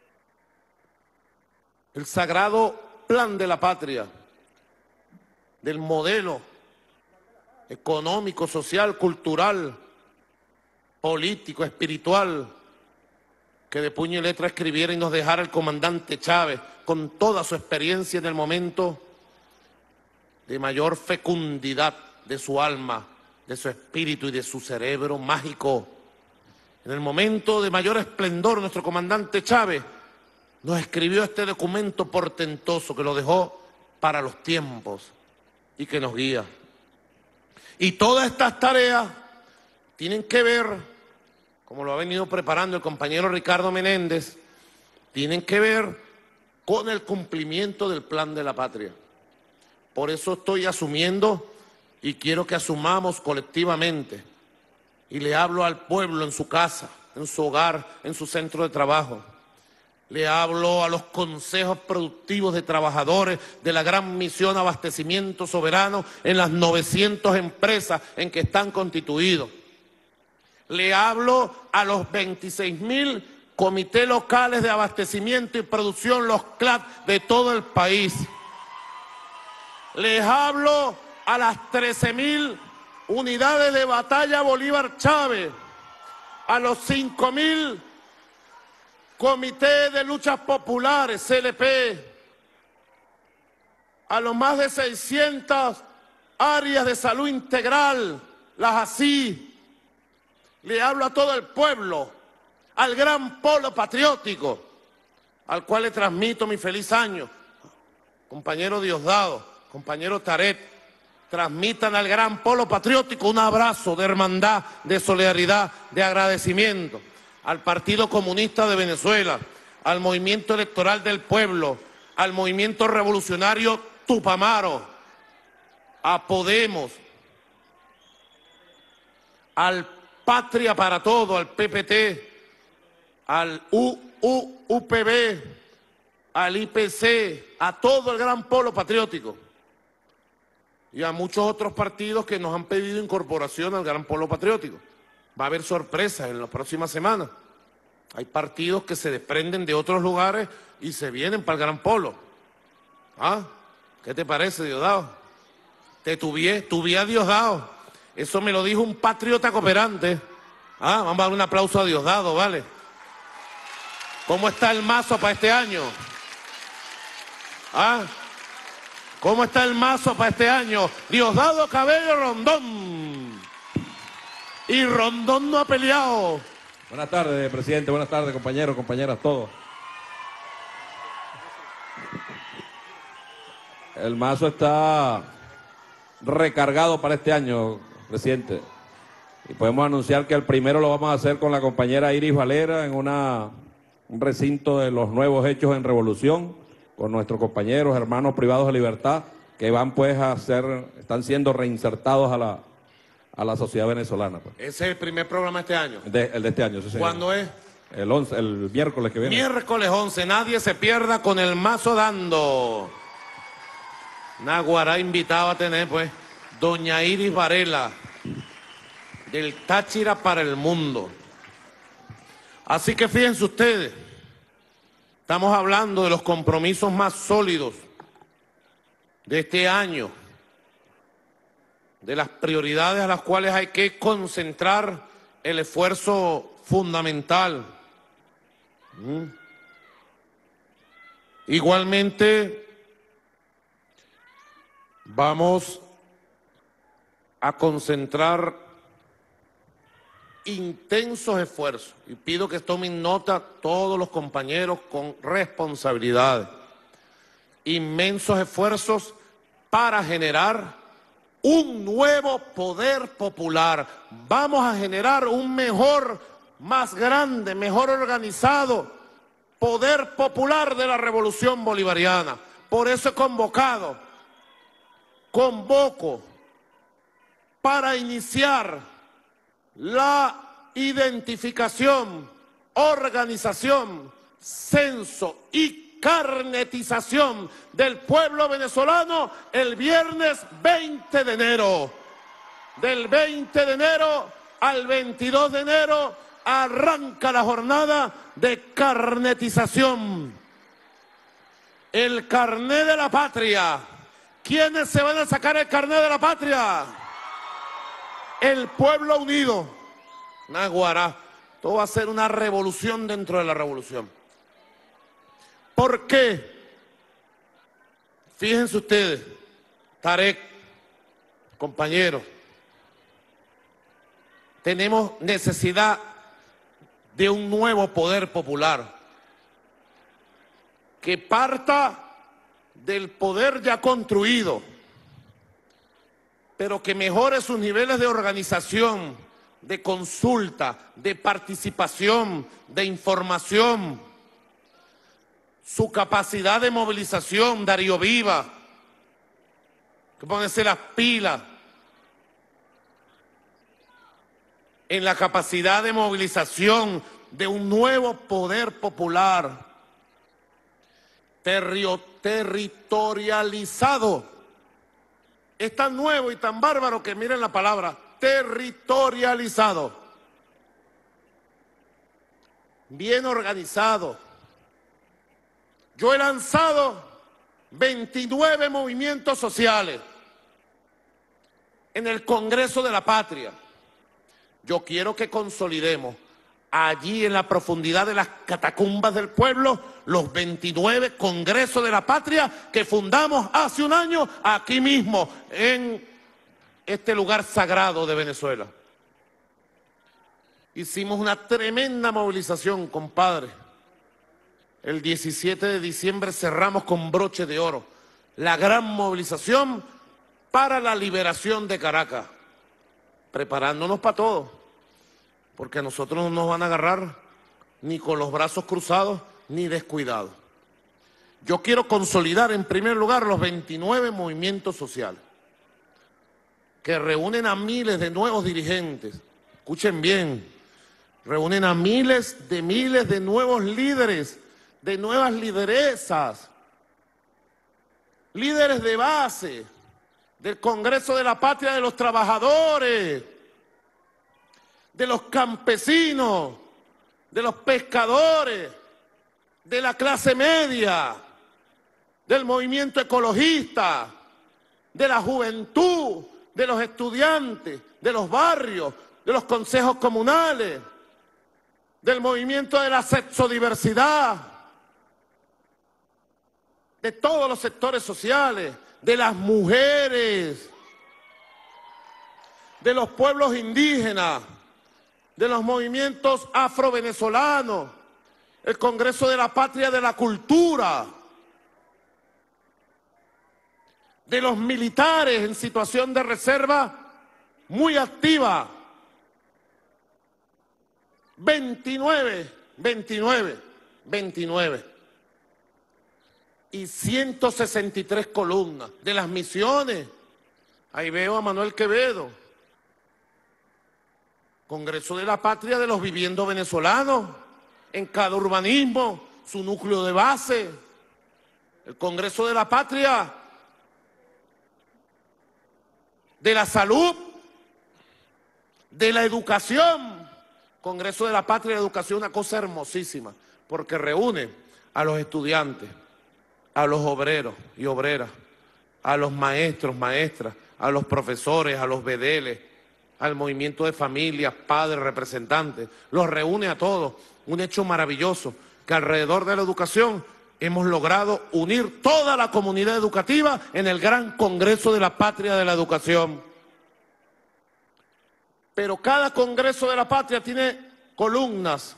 el sagrado plan de la patria, del modelo económico, social, cultural, político, espiritual, que de puño y letra escribiera y nos dejara el comandante Chávez, con toda su experiencia en el momento de mayor fecundidad de su alma, de su espíritu y de su cerebro mágico. En el momento de mayor esplendor, nuestro comandante Chávez nos escribió este documento portentoso que lo dejó para los tiempos y que nos guía. Y todas estas tareas tienen que ver, como lo ha venido preparando el compañero Ricardo Menéndez, tienen que ver con el cumplimiento del Plan de la Patria. Por eso estoy asumiendo y quiero que asumamos colectivamente. Y le hablo al pueblo en su casa, en su hogar, en su centro de trabajo. Le hablo a los consejos productivos de trabajadores de la gran misión Abastecimiento Soberano en las 900 empresas en que están constituidos. Le hablo a los 26.000 comités locales de abastecimiento y producción, los CLAD de todo el país. Les hablo a las 13.000 unidades de batalla Bolívar Chávez, a los 5.000 comités de luchas populares, CLP, a los más de 600 áreas de salud integral, las ASI. Le hablo a todo el pueblo, al gran polo patriótico, al cual le transmito mi feliz año. Compañero Diosdado, compañero Taret, transmitan al gran polo patriótico un abrazo de hermandad, de solidaridad, de agradecimiento. Al Partido Comunista de Venezuela, al Movimiento Electoral del Pueblo, al Movimiento Revolucionario Tupamaro, a Podemos, al Patria para Todo, al PPT, al UPB, al IPC, a todo el gran polo patriótico y a muchos otros partidos que nos han pedido incorporación al gran polo patriótico. Va a haber sorpresas en las próximas semanas. Hay partidos que se desprenden de otros lugares y se vienen para el gran polo. ¿Ah? ¿Qué te parece, Diosdado? Te tuvié a Diosdado. Eso me lo dijo un patriota cooperante. Ah, vamos a dar un aplauso a Diosdado, ¿vale? ¿Cómo está el mazo para este año? ¿Ah? ¿Cómo está el mazo para este año? Diosdado, Cabello, Rondón. Y Rondón no ha peleado. Buenas tardes, presidente. Buenas tardes, compañeros, compañeras, todos. El mazo está recargado para este año, presidente. Y podemos anunciar que el primero lo vamos a hacer con la compañera Iris Valera en un recinto de los nuevos hechos en Revolución, con nuestros compañeros, hermanos privados de libertad, que van pues están siendo reinsertados a la sociedad venezolana. Pues. ¿Ese es el primer programa este año? El de este año, sí, señor. ¿Cuándo es? El miércoles que viene. Miércoles 11, nadie se pierda con el mazo dando. Naguará invitado a tener, pues, doña Iris Varela, del Táchira para el mundo. Así que fíjense ustedes, estamos hablando de los compromisos más sólidos de este año, de las prioridades a las cuales hay que concentrar el esfuerzo fundamental. Igualmente, vamos a concentrar intensos esfuerzos, y pido que tomen nota todos los compañeros con responsabilidades, inmensos esfuerzos para generar un nuevo poder popular. Vamos a generar un mejor, más grande, mejor organizado poder popular de la revolución bolivariana. Por eso he convoco para iniciar la identificación, organización, censo y carnetización del pueblo venezolano el viernes 20 de enero. Del 20 de enero al 22 de enero arranca la jornada de carnetización. El carné de la patria. ¿Quiénes se van a sacar el carné de la patria? El pueblo unido. Naguará. Todo va a ser una revolución dentro de la revolución. ¿Por qué? Fíjense ustedes, Tarek, compañeros, tenemos necesidad de un nuevo poder popular que parta del poder ya construido, pero que mejore sus niveles de organización, de consulta, de participación, de información, su capacidad de movilización, Darío Viva, que ponerse las pilas en la capacidad de movilización de un nuevo poder popular, territorializado. Es tan nuevo y tan bárbaro que miren la palabra, territorializado. Bien organizado. Yo he lanzado 29 movimientos sociales en el Congreso de la Patria. Yo quiero que consolidemos allí en la profundidad de las catacumbas del pueblo los 29 Congresos de la Patria que fundamos hace un año aquí mismo, en este lugar sagrado de Venezuela. Hicimos una tremenda movilización, compadre. El 17 de diciembre cerramos con broche de oro la gran movilización para la liberación de Caracas, preparándonos para todo, porque a nosotros no nos van a agarrar ni con los brazos cruzados ni descuidados. Yo quiero consolidar en primer lugar los 29 movimientos sociales que reúnen a miles de nuevos dirigentes. Escuchen bien, reúnen a miles de nuevos líderes, de nuevas lideresas, líderes de base del Congreso de la Patria de los Trabajadores, de los campesinos, de los pescadores, de la clase media, del movimiento ecologista, de la juventud, de los estudiantes, de los barrios, de los consejos comunales, del movimiento de la sexodiversidad, de todos los sectores sociales, de las mujeres, de los pueblos indígenas, de los movimientos afrovenezolanos, el Congreso de la Patria de la Cultura, de los militares en situación de reserva muy activa. 29. Y 163 columnas de las misiones. Ahí veo a Manuel Quevedo. Congreso de la Patria de los viviendos venezolanos, en cada urbanismo, su núcleo de base. El Congreso de la Patria de la salud, de la educación. Congreso de la Patria de Educación, una cosa hermosísima, porque reúne a los estudiantes, a los obreros y obreras, a los maestros, maestras, a los profesores, a los bedeles, al movimiento de familias, padres, representantes, los reúne a todos. Un hecho maravilloso, que alrededor de la educación hemos logrado unir toda la comunidad educativa en el gran Congreso de la Patria de la Educación. Pero cada Congreso de la Patria tiene columnas,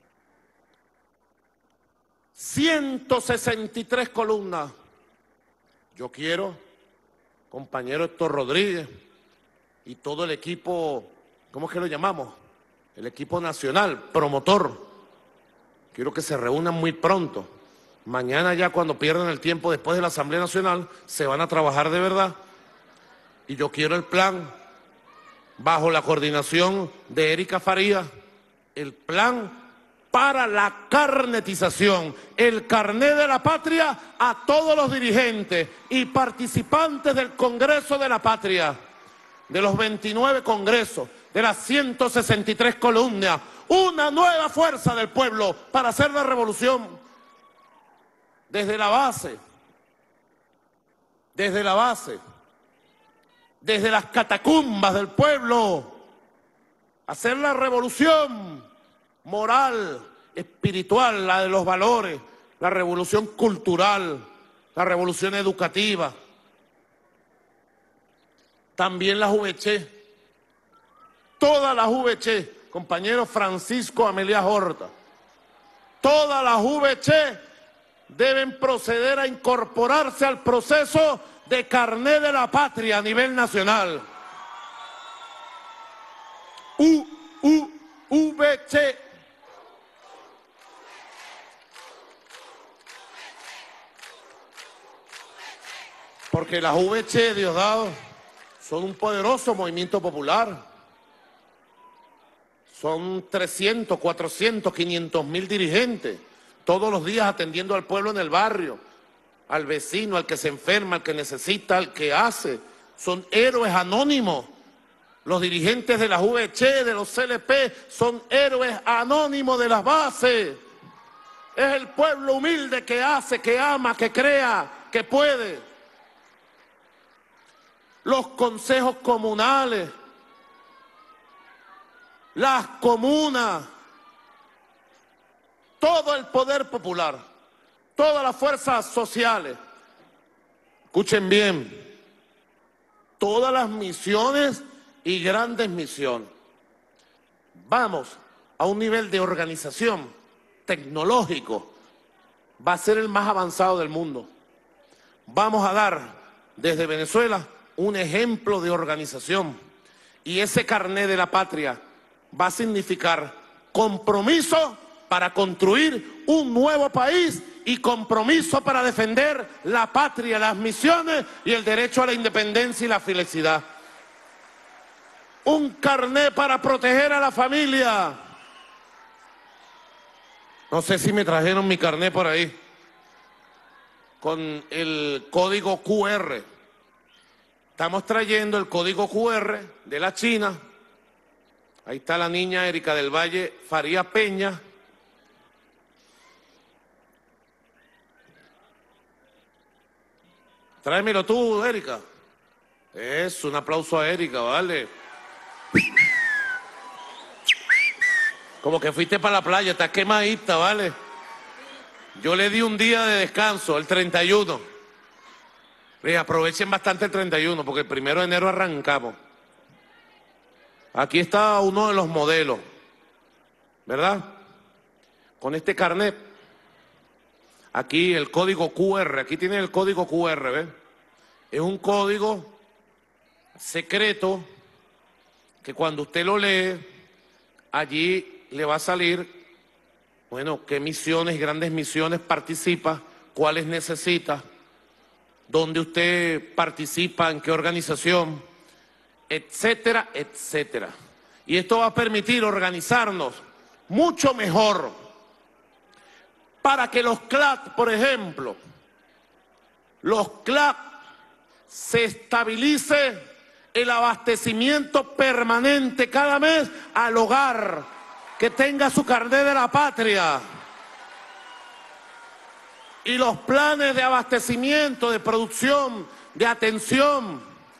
163 columnas. Yo quiero, compañero Héctor Rodríguez y todo el equipo, ¿cómo es que lo llamamos? El equipo nacional, promotor. Quiero que se reúnan muy pronto. Mañana ya cuando pierdan el tiempo después de la Asamblea Nacional, se van a trabajar de verdad. Y yo quiero el plan, bajo la coordinación de Erika Farías, el plan para la carnetización, el carné de la patria a todos los dirigentes y participantes del Congreso de la Patria, de los 29 congresos, de las 163 columnas, una nueva fuerza del pueblo para hacer la revolución desde la base, desde las catacumbas del pueblo, hacer la revolución moral, espiritual, la de los valores, la revolución cultural, la revolución educativa. También la JVC, toda la JVC, compañero Francisco Amelia Horta, toda la JVC deben proceder a incorporarse al proceso de carné de la patria a nivel nacional. VC. Porque las VC, Diosdado, son un poderoso movimiento popular. Son 300, 400, 500 mil dirigentes, todos los días atendiendo al pueblo en el barrio, al vecino, al que se enferma, al que necesita, al que hace. Son héroes anónimos. Los dirigentes de las VC, de los CLP, son héroes anónimos de las bases. Es el pueblo humilde que hace, que ama, que crea, que puede. Los consejos comunales, las comunas, todo el poder popular, todas las fuerzas sociales. Escuchen bien, todas las misiones y grandes misiones. Vamos a un nivel de organización tecnológico, va a ser el más avanzado del mundo. Vamos a dar desde Venezuela un ejemplo de organización, y ese carné de la patria va a significar compromiso para construir un nuevo país y compromiso para defender la patria, las misiones y el derecho a la independencia y la felicidad. Un carné para proteger a la familia. No sé si me trajeron mi carné por ahí, con el código QR. Estamos trayendo el código QR de la China. Ahí está la niña Erika del Valle Faría Peña. Tráemelo tú, Erika. Es un aplauso a Erika, vale. Como que fuiste para la playa, está quemadita, vale. Yo le di un día de descanso, el 31. Aprovechen bastante el 31, porque el 1 de enero arrancamos. Aquí está uno de los modelos, ¿verdad? Con este carnet. Aquí el código QR, aquí tiene el código QR, ¿ves? Es un código secreto que cuando usted lo lee, allí le va a salir, bueno, qué misiones, grandes misiones participa, cuáles necesita, dónde usted participa, en qué organización, etcétera, etcétera. Y esto va a permitir organizarnos mucho mejor para que los CLAT, por ejemplo, los CLAT se estabilice el abastecimiento permanente cada mes al hogar que tenga su carnet de la patria. Y los planes de abastecimiento, de producción, de atención,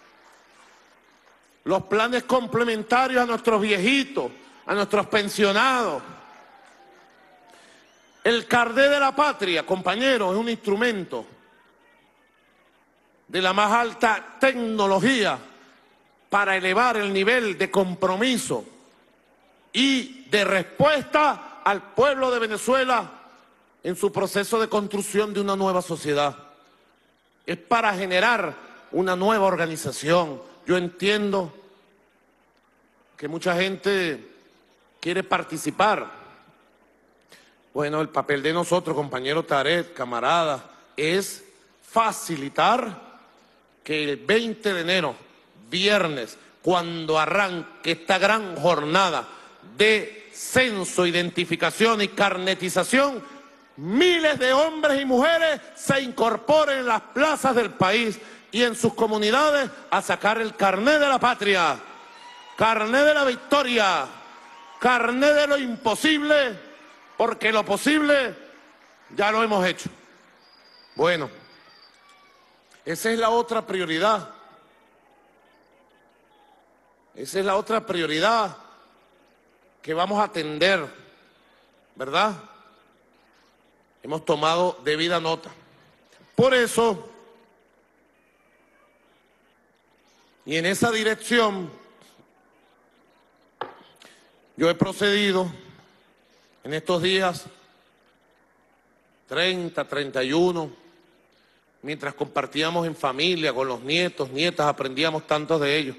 los planes complementarios a nuestros viejitos, a nuestros pensionados. El carnet de la patria, compañeros, es un instrumento de la más alta tecnología para elevar el nivel de compromiso y de respuesta al pueblo de Venezuela en su proceso de construcción de una nueva sociedad. Es para generar una nueva organización. Yo entiendo que mucha gente quiere participar. Bueno, el papel de nosotros, compañero Taret, camaradas, es facilitar que el 20 de enero, viernes, cuando arranque esta gran jornada de censo, identificación y carnetización, miles de hombres y mujeres se incorporen en las plazas del país y en sus comunidades a sacar el carnet de la patria, carnet de la victoria, carnet de lo imposible, porque lo posible ya lo hemos hecho. Bueno, esa es la otra prioridad. Esa es la otra prioridad que vamos a atender, ¿verdad? Hemos tomado debida nota. Por eso, y en esa dirección, yo he procedido en estos días 30, 31, mientras compartíamos en familia con los nietos, nietas, aprendíamos tantos de ellos.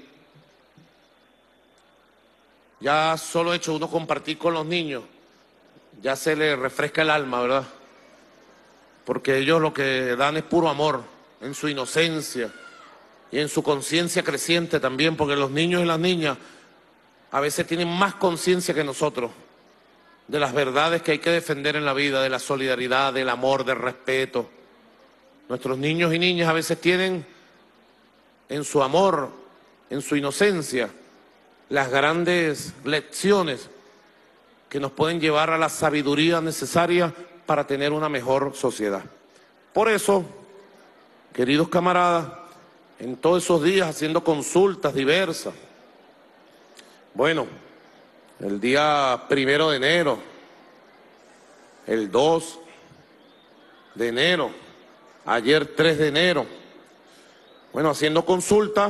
Ya solo hecho uno compartir con los niños, ya se les refresca el alma, ¿verdad? Porque ellos lo que dan es puro amor. en su inocencia y en su conciencia creciente también, porque los niños y las niñas a veces tienen más conciencia que nosotros de las verdades que hay que defender en la vida, de la solidaridad, del amor, del respeto. Nuestros niños y niñas a veces tienen en su amor, en su inocencia, las grandes lecciones que nos pueden llevar a la sabiduría necesaria para tener una mejor sociedad. Por eso, queridos camaradas, en todos esos días haciendo consultas diversas, bueno, el día 1 de enero, el 2 de enero, ayer 3 de enero, bueno, haciendo consultas,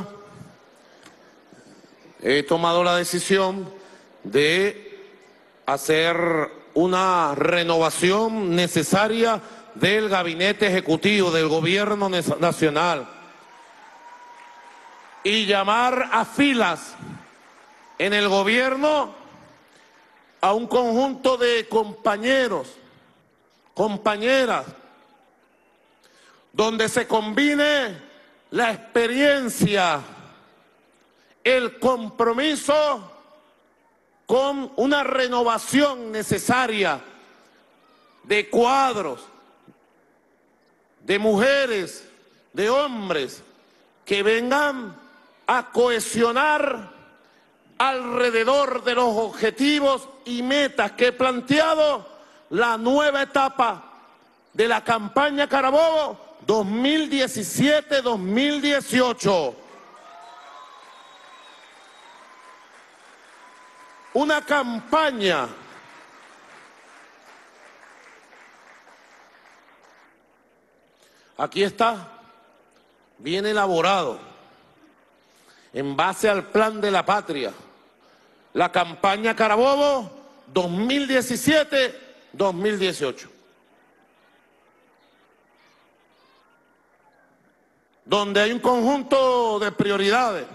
he tomado la decisión de hacer una renovación necesaria del gabinete ejecutivo del gobierno nacional y llamar a filas en el gobierno a un conjunto de compañeros, compañeras, donde se combine la experiencia, el compromiso con una renovación necesaria de cuadros, de mujeres, de hombres, que vengan a cohesionar alrededor de los objetivos y metas que he planteado la nueva etapa de la campaña Carabobo 2017-2018. Una campaña aquí está, bien elaborado, en base al plan de la patria, la campaña Carabobo 2017-2018, donde hay un conjunto de prioridades.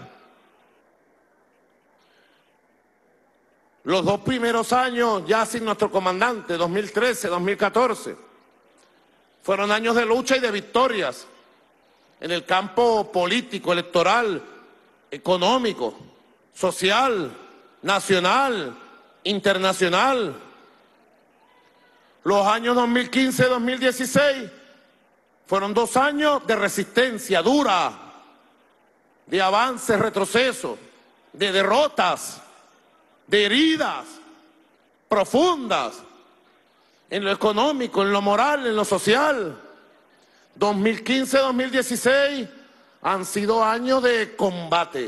Los 2 primeros años ya sin nuestro comandante, 2013, 2014, fueron años de lucha y de victorias en el campo político, electoral, económico, social, nacional, internacional. Los años 2015-2016 fueron 2 años de resistencia dura, de avances, retrocesos, de derrotas, de heridas profundas en lo económico, en lo moral, en lo social. 2015-2016 han sido años de combate.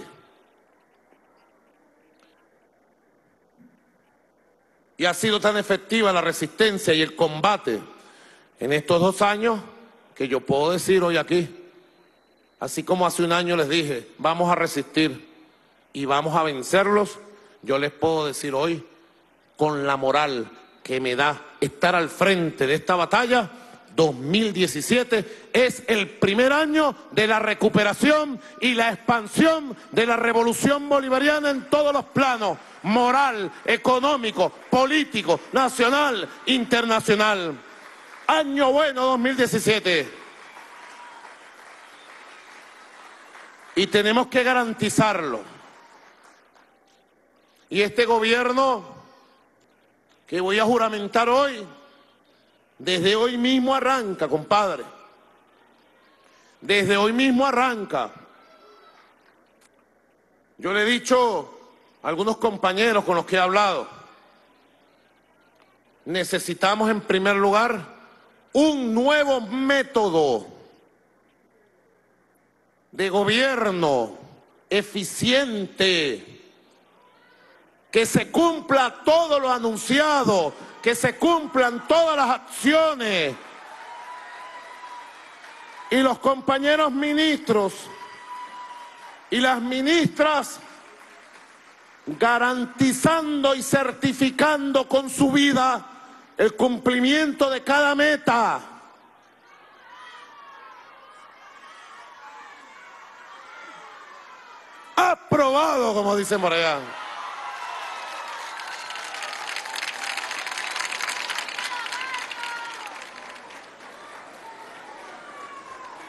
Y ha sido tan efectiva la resistencia y el combate en estos 2 años que yo puedo decir hoy aquí, así como hace un año les dije, vamos a resistir y vamos a vencerlos. Yo les puedo decir hoy, con la moral que me da estar al frente de esta batalla, 2017 es el primer año de la recuperación y la expansión de la revolución bolivariana en todos los planos, moral, económico, político, nacional, internacional. Año bueno 2017. Y tenemos que garantizarlo. Y este gobierno que voy a juramentar hoy, desde hoy mismo arranca, compadre. Desde hoy mismo arranca. Yo le he dicho a algunos compañeros con los que he hablado, necesitamos en primer lugar un nuevo método de gobierno eficiente, que se cumpla todo lo anunciado, que se cumplan todas las acciones. Y los compañeros ministros y las ministras garantizando y certificando con su vida el cumplimiento de cada meta. Aprobado, como dice Morellán.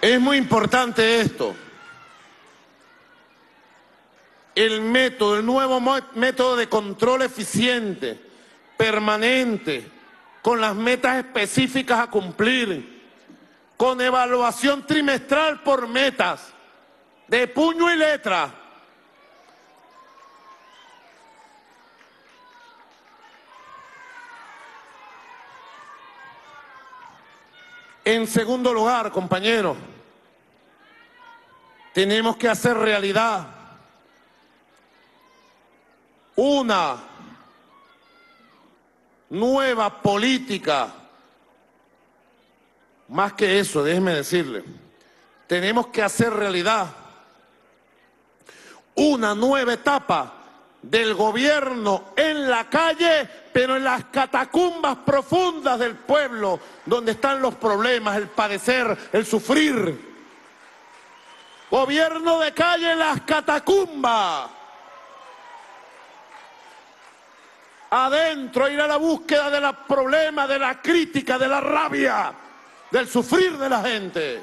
Es muy importante esto. El nuevo método de control eficiente, permanente, con las metas específicas a cumplir, con evaluación trimestral por metas, de puño y letra. En segundo lugar, compañeros, tenemos que hacer realidad una nueva política. Más que eso, déjeme decirle, tenemos que hacer realidad una nueva etapa del gobierno en la calle, pero en las catacumbas profundas del pueblo, donde están los problemas, el padecer, el sufrir. Gobierno de calle en las catacumbas. Adentro, ir a la búsqueda de los problemas, de la crítica, de la rabia, del sufrir de la gente.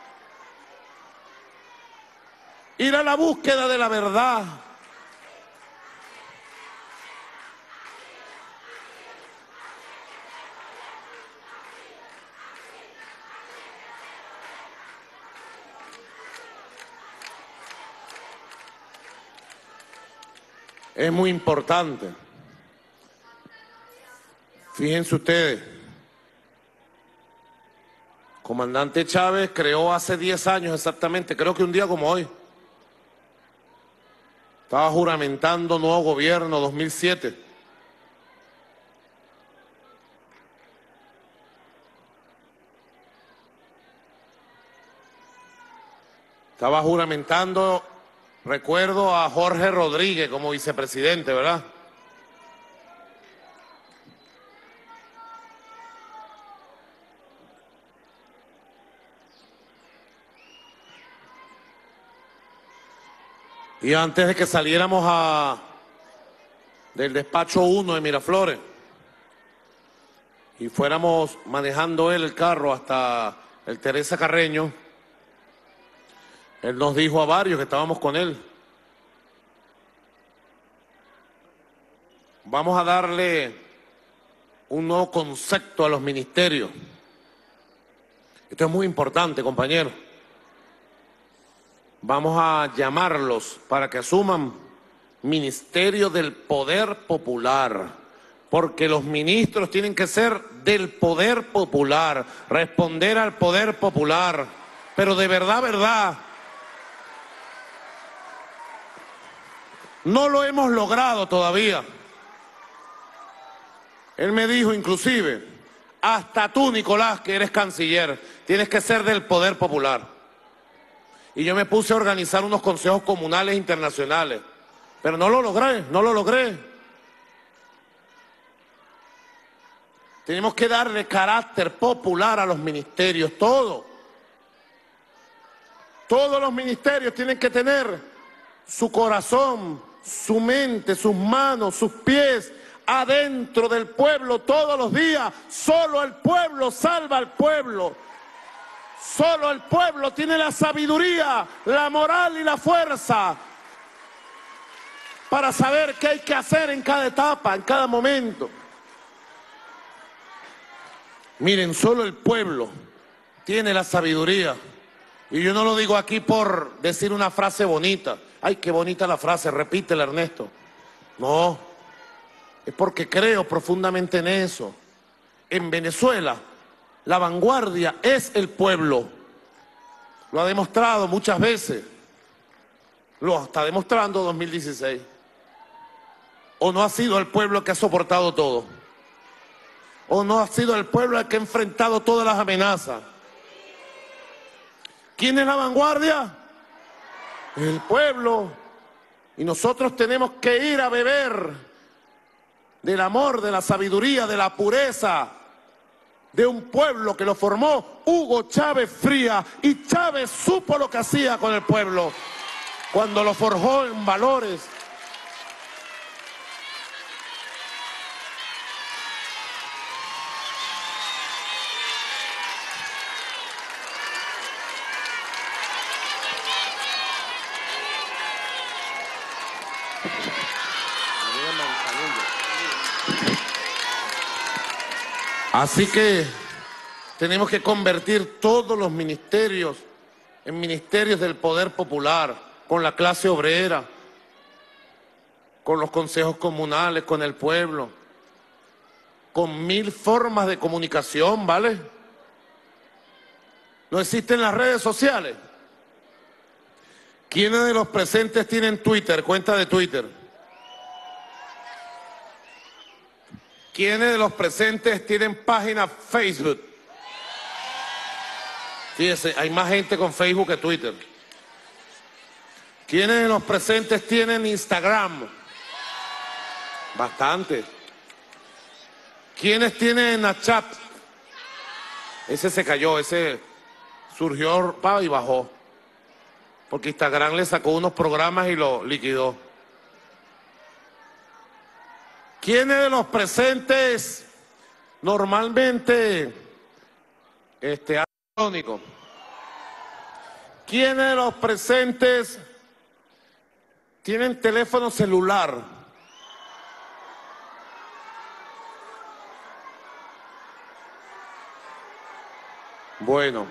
Ir a la búsqueda de la verdad. Es muy importante. Fíjense ustedes, comandante Chávez creó hace 10 años exactamente, creo que un día como hoy, estaba juramentando nuevo gobierno 2007. Estaba juramentando, recuerdo a Jorge Rodríguez como vicepresidente, ¿verdad? Y antes de que saliéramos del despacho 1 de Miraflores y fuéramos manejando el carro hasta el Teresa Carreño, él nos dijo a varios que estábamos con él: vamos a darle un nuevo concepto a los ministerios. Esto es muy importante, compañeros. Vamos a llamarlos para que asuman Ministerio del Poder Popular, porque los ministros tienen que ser del Poder Popular, responder al Poder Popular, pero de verdad, verdad. No lo hemos logrado todavía. Él me dijo inclusive, hasta tú, Nicolás, que eres canciller, tienes que ser del Poder Popular. Y yo me puse a organizar unos consejos comunales internacionales, pero no lo logré. Tenemos que darle carácter popular a los ministerios, todo. Todos los ministerios tienen que tener su corazón, su mente, sus manos, sus pies adentro del pueblo todos los días. Solo el pueblo salva al pueblo. Solo el pueblo tiene la sabiduría, la moral y la fuerza para saber qué hay que hacer en cada etapa, en cada momento. Miren, solo el pueblo tiene la sabiduría. Y yo no lo digo aquí por decir una frase bonita. Ay, qué bonita la frase, repítela, Ernesto. No, es porque creo profundamente en eso. En Venezuela, la vanguardia es el pueblo. Lo ha demostrado muchas veces. Lo está demostrando 2016. ¿O no ha sido el pueblo que ha soportado todo? ¿O no ha sido el pueblo el que ha enfrentado todas las amenazas? ¿Quién es la vanguardia? El pueblo. Y nosotros tenemos que ir a beber del amor, de la sabiduría, de la pureza de un pueblo que lo formó Hugo Chávez Frías. Y Chávez supo lo que hacía con el pueblo cuando lo forjó en valores. Así que tenemos que convertir todos los ministerios en ministerios del poder popular, con la clase obrera, con los consejos comunales, con el pueblo, con 1000 formas de comunicación, ¿vale? No existen las redes sociales. ¿Quiénes de los presentes tienen Twitter, cuenta de Twitter? ¿Quiénes de los presentes tienen página Facebook? Fíjese, hay más gente con Facebook que Twitter. ¿Quiénes de los presentes tienen Instagram? Bastante. ¿Quiénes tienen Snapchat? Ese se cayó, ese surgió y bajó. Porque Instagram le sacó unos programas y lo liquidó. ¿Quiénes de los presentes normalmente electrónico? ¿Quiénes de los presentes tienen teléfono celular? Bueno.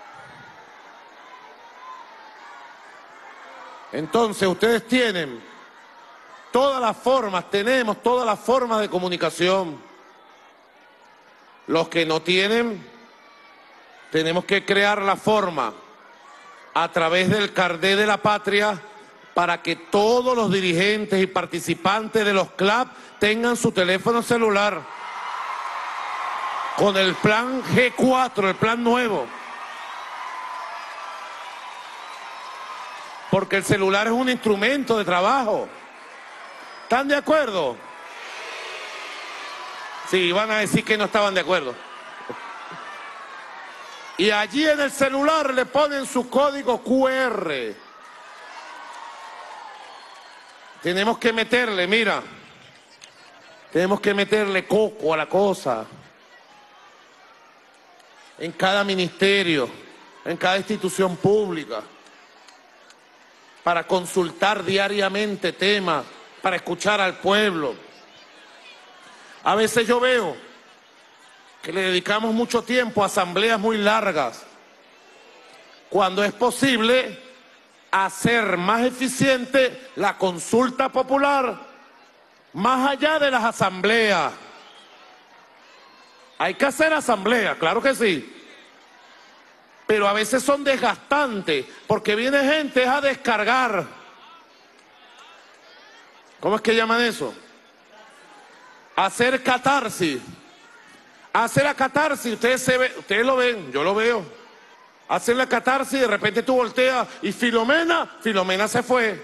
Entonces ustedes tienen todas las formas, tenemos todas las formas de comunicación. Los que no tienen, tenemos que crear la forma a través del carnet de la patria para que todos los dirigentes y participantes de los clubes tengan su teléfono celular con el plan G4, el plan nuevo. Porque el celular es un instrumento de trabajo. ¿Están de acuerdo? Sí, van a decir que no estaban de acuerdo. Y allí en el celular le ponen su código QR. Tenemos que meterle, mira, tenemos que meterle coco a la cosa. En cada ministerio, en cada institución pública, para consultar diariamente temas, para escuchar al pueblo. A veces yo veo que le dedicamos mucho tiempo a asambleas muy largas, cuando es posible hacer más eficiente la consulta popular, más allá de las asambleas. Hay que hacer asambleas, claro que sí, pero a veces son desgastantes, porque viene gente a descargar. ¿Cómo es que llaman eso? Hacer catarsis. Hacer la catarsis, ustedes lo ven, yo lo veo. Hacer la catarsis y de repente tú volteas y Filomena se fue.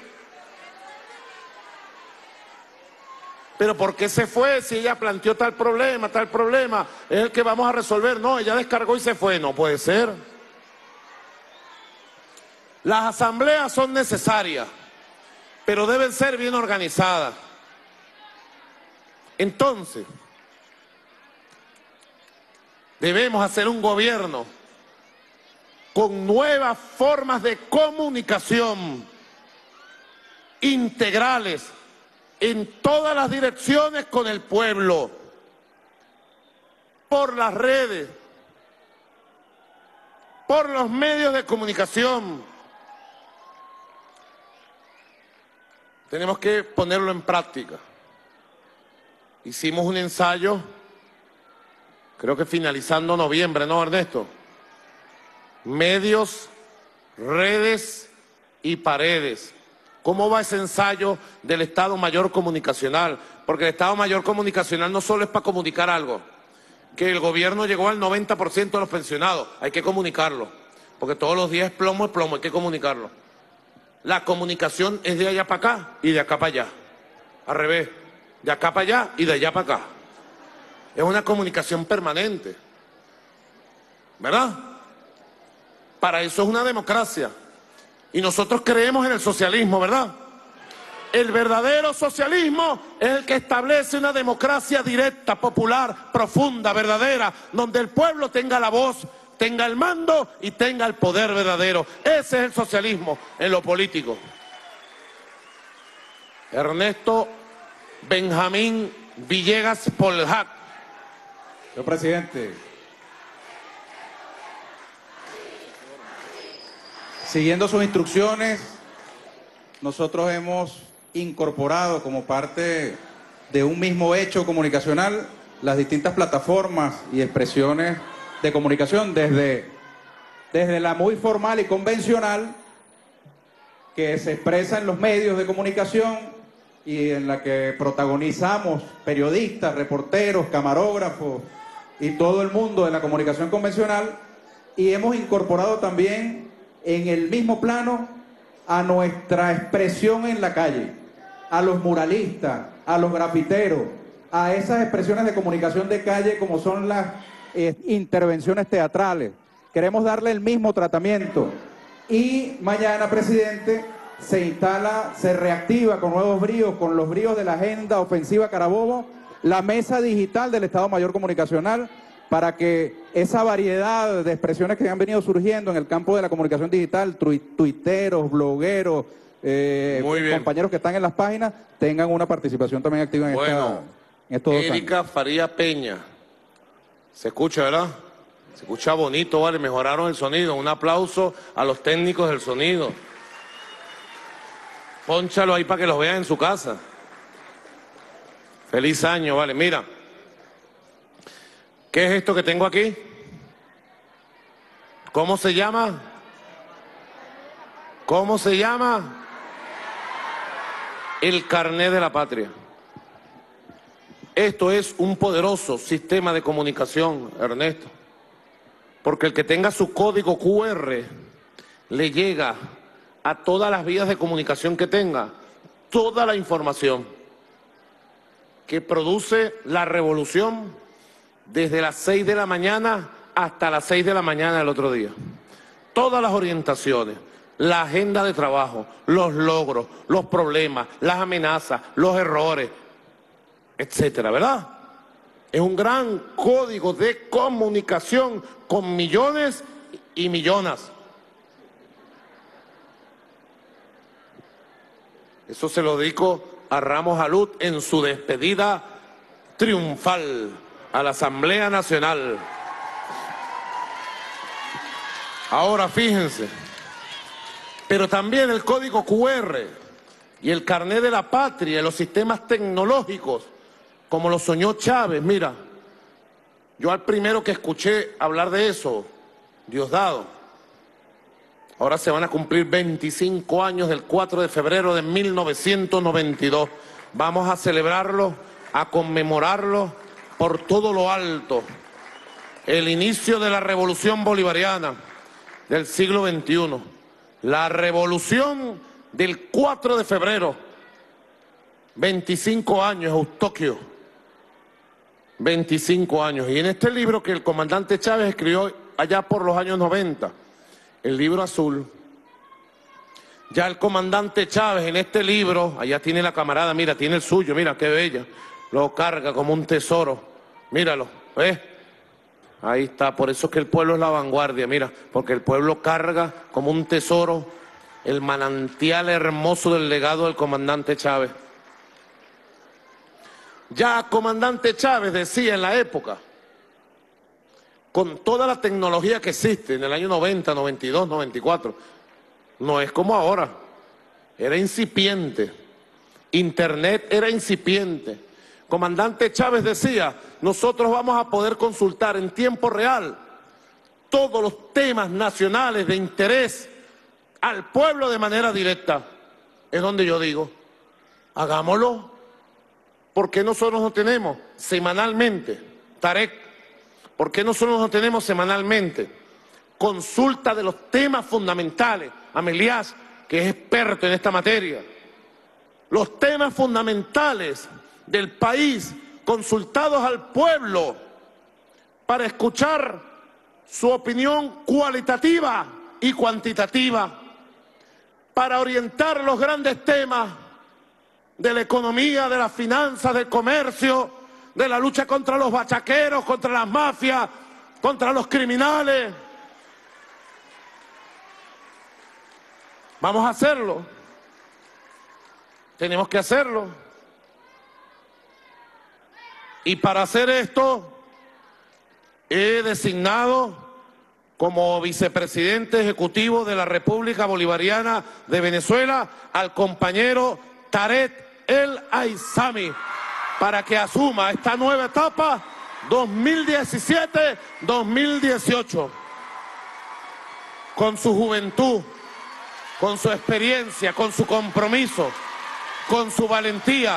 Pero ¿por qué se fue si ella planteó tal problema, es el que vamos a resolver? No, ella descargó y se fue, no puede ser. Las asambleas son necesarias, pero deben ser bien organizadas. Entonces, debemos hacer un gobierno con nuevas formas de comunicación integrales en todas las direcciones con el pueblo, por las redes, por los medios de comunicación. Tenemos que ponerlo en práctica. Hicimos un ensayo, creo que finalizando noviembre, ¿no, Ernesto? Medios, redes y paredes. ¿Cómo va ese ensayo del Estado Mayor Comunicacional? Porque el Estado Mayor Comunicacional no solo es para comunicar algo, que el gobierno llegó al 90% de los pensionados, hay que comunicarlo, porque todos los días es plomo, hay que comunicarlo. La comunicación es de allá para acá y de acá para allá, al revés, de acá para allá y de allá para acá. Es una comunicación permanente, ¿verdad? Para eso es una democracia. Y nosotros creemos en el socialismo, ¿verdad? El verdadero socialismo es el que establece una democracia directa, popular, profunda, verdadera, donde el pueblo tenga la voz, tenga el mando y tenga el poder verdadero. Ese es el socialismo en lo político. Ernesto Benjamín Villegas Poljac, Señor presidente, siguiendo sus instrucciones, nosotros hemos incorporado como parte de un mismo hecho comunicacional las distintas plataformas y expresiones de comunicación, desde la muy formal y convencional que se expresa en los medios de comunicación y en la que protagonizamos periodistas, reporteros, camarógrafos y todo el mundo de la comunicación convencional, y hemos incorporado también en el mismo plano a nuestra expresión en la calle, a los muralistas, a los grafiteros, a esas expresiones de comunicación de calle como son las intervenciones teatrales. Queremos darle el mismo tratamiento. Y mañana, presidente, se reactiva con nuevos bríos, con los bríos de la Agenda Ofensiva Carabobo, la mesa digital del Estado Mayor Comunicacional, para que esa variedad de expresiones que han venido surgiendo en el campo de la comunicación digital, tuiteros, blogueros, compañeros que están en las páginas, tengan una participación también activa en estos 2 años. Erika Faría Peña. ¿Se escucha, verdad? Se escucha bonito, vale, mejoraron el sonido. Un aplauso a los técnicos del sonido. Pónchalo ahí para que los vean en su casa. Feliz año, vale. Mira, ¿qué es esto que tengo aquí? ¿Cómo se llama? ¿Cómo se llama? El carnet de la patria. Esto es un poderoso sistema de comunicación, Ernesto. Porque el que tenga su código QR le llega a todas las vías de comunicación que tenga toda la información que produce la revolución desde las 6 de la mañana hasta las 6 de la mañana del otro día. Todas las orientaciones, la agenda de trabajo, los logros, los problemas, las amenazas, los errores, etcétera, ¿verdad? Es un gran código de comunicación con millones y millones. Eso se lo dedico a Ramos Alud en su despedida triunfal a la Asamblea Nacional. Ahora fíjense, pero también el código QR y el carnet de la patria y los sistemas tecnológicos, como lo soñó Chávez. Mira, yo al primero que escuché hablar de eso, Diosdado. Ahora se van a cumplir 25 años del 4 de febrero de 1992. Vamos a celebrarlo, a conmemorarlo por todo lo alto. El inicio de la revolución bolivariana del siglo XXI. La revolución del 4 de febrero. 25 años, Eustoquio. 25 años. Y en este libro que el comandante Chávez escribió allá por los años 90, el libro azul, ya el comandante Chávez en este libro, allá tiene la camarada, mira, tiene el suyo, mira qué bella, lo carga como un tesoro, míralo, ¿ves? Ahí está, por eso es que el pueblo es la vanguardia, mira, porque el pueblo carga como un tesoro el manantial hermoso del legado del comandante Chávez. Ya comandante Chávez decía en la época, con toda la tecnología que existe en el año 90, 92, 94, no es como ahora, era incipiente, Internet era incipiente. Comandante Chávez decía, nosotros vamos a poder consultar en tiempo real todos los temas nacionales de interés al pueblo de manera directa. Es donde yo digo, hagámoslo. ¿Por qué nosotros no tenemos semanalmente, Tarek? ¿Por qué nosotros no tenemos semanalmente consulta de los temas fundamentales? Amelias, que es experto en esta materia. Los temas fundamentales del país consultados al pueblo para escuchar su opinión cualitativa y cuantitativa, para orientar los grandes temas de la economía, de las finanzas, del comercio, de la lucha contra los bachaqueros, contra las mafias, contra los criminales. Vamos a hacerlo. Tenemos que hacerlo. Y para hacer esto, he designado como vicepresidente ejecutivo de la República Bolivariana de Venezuela al compañero Tarek El Aissami para que asuma esta nueva etapa 2017-2018 con su juventud, con su experiencia, con su compromiso, con su valentía.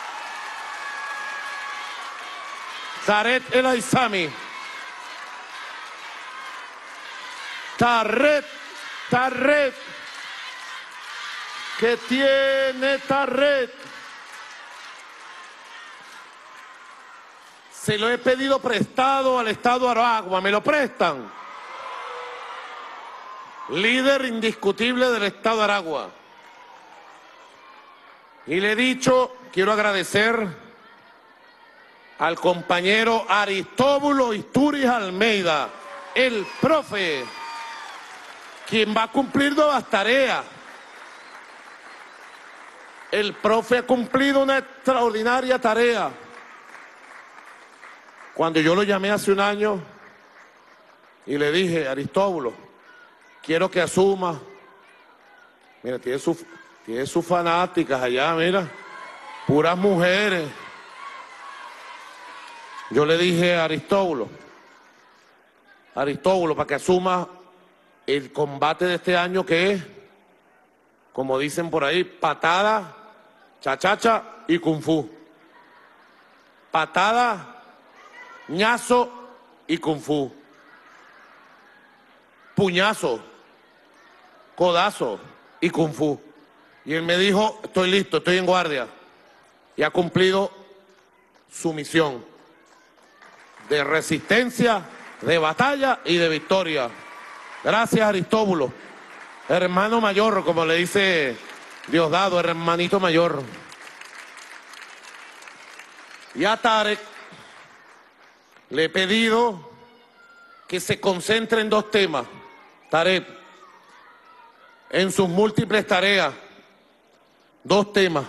Tarek El Aissami. Tarek, ¿qué tiene Tarek? Se lo he pedido prestado al Estado Aragua, ¿me lo prestan? Líder indiscutible del Estado Aragua. Y le he dicho, quiero agradecer al compañero Aristóbulo Isturiz Almeida, el profe, quien va a cumplir nuevas tareas. El profe ha cumplido una extraordinaria tarea. Cuando yo lo llamé hace un año y le dije, Aristóbulo, quiero que asuma. Mira, tiene sus fanáticas allá, mira, puras mujeres. Yo le dije a Aristóbulo, para que asuma el combate de este año, que es, como dicen por ahí, patada, chachacha y kung fu. Patada, ñazo y kung fu. Puñazo, codazo y kung fu. Y él me dijo, estoy listo, estoy en guardia. Y ha cumplido su misión de resistencia, de batalla y de victoria. Gracias, Aristóbulo, hermano mayor, como le dice Diosdado, hermanito mayor. Y a Tarek le he pedido que se concentre en dos temas. Tarek, en sus múltiples tareas, dos temas.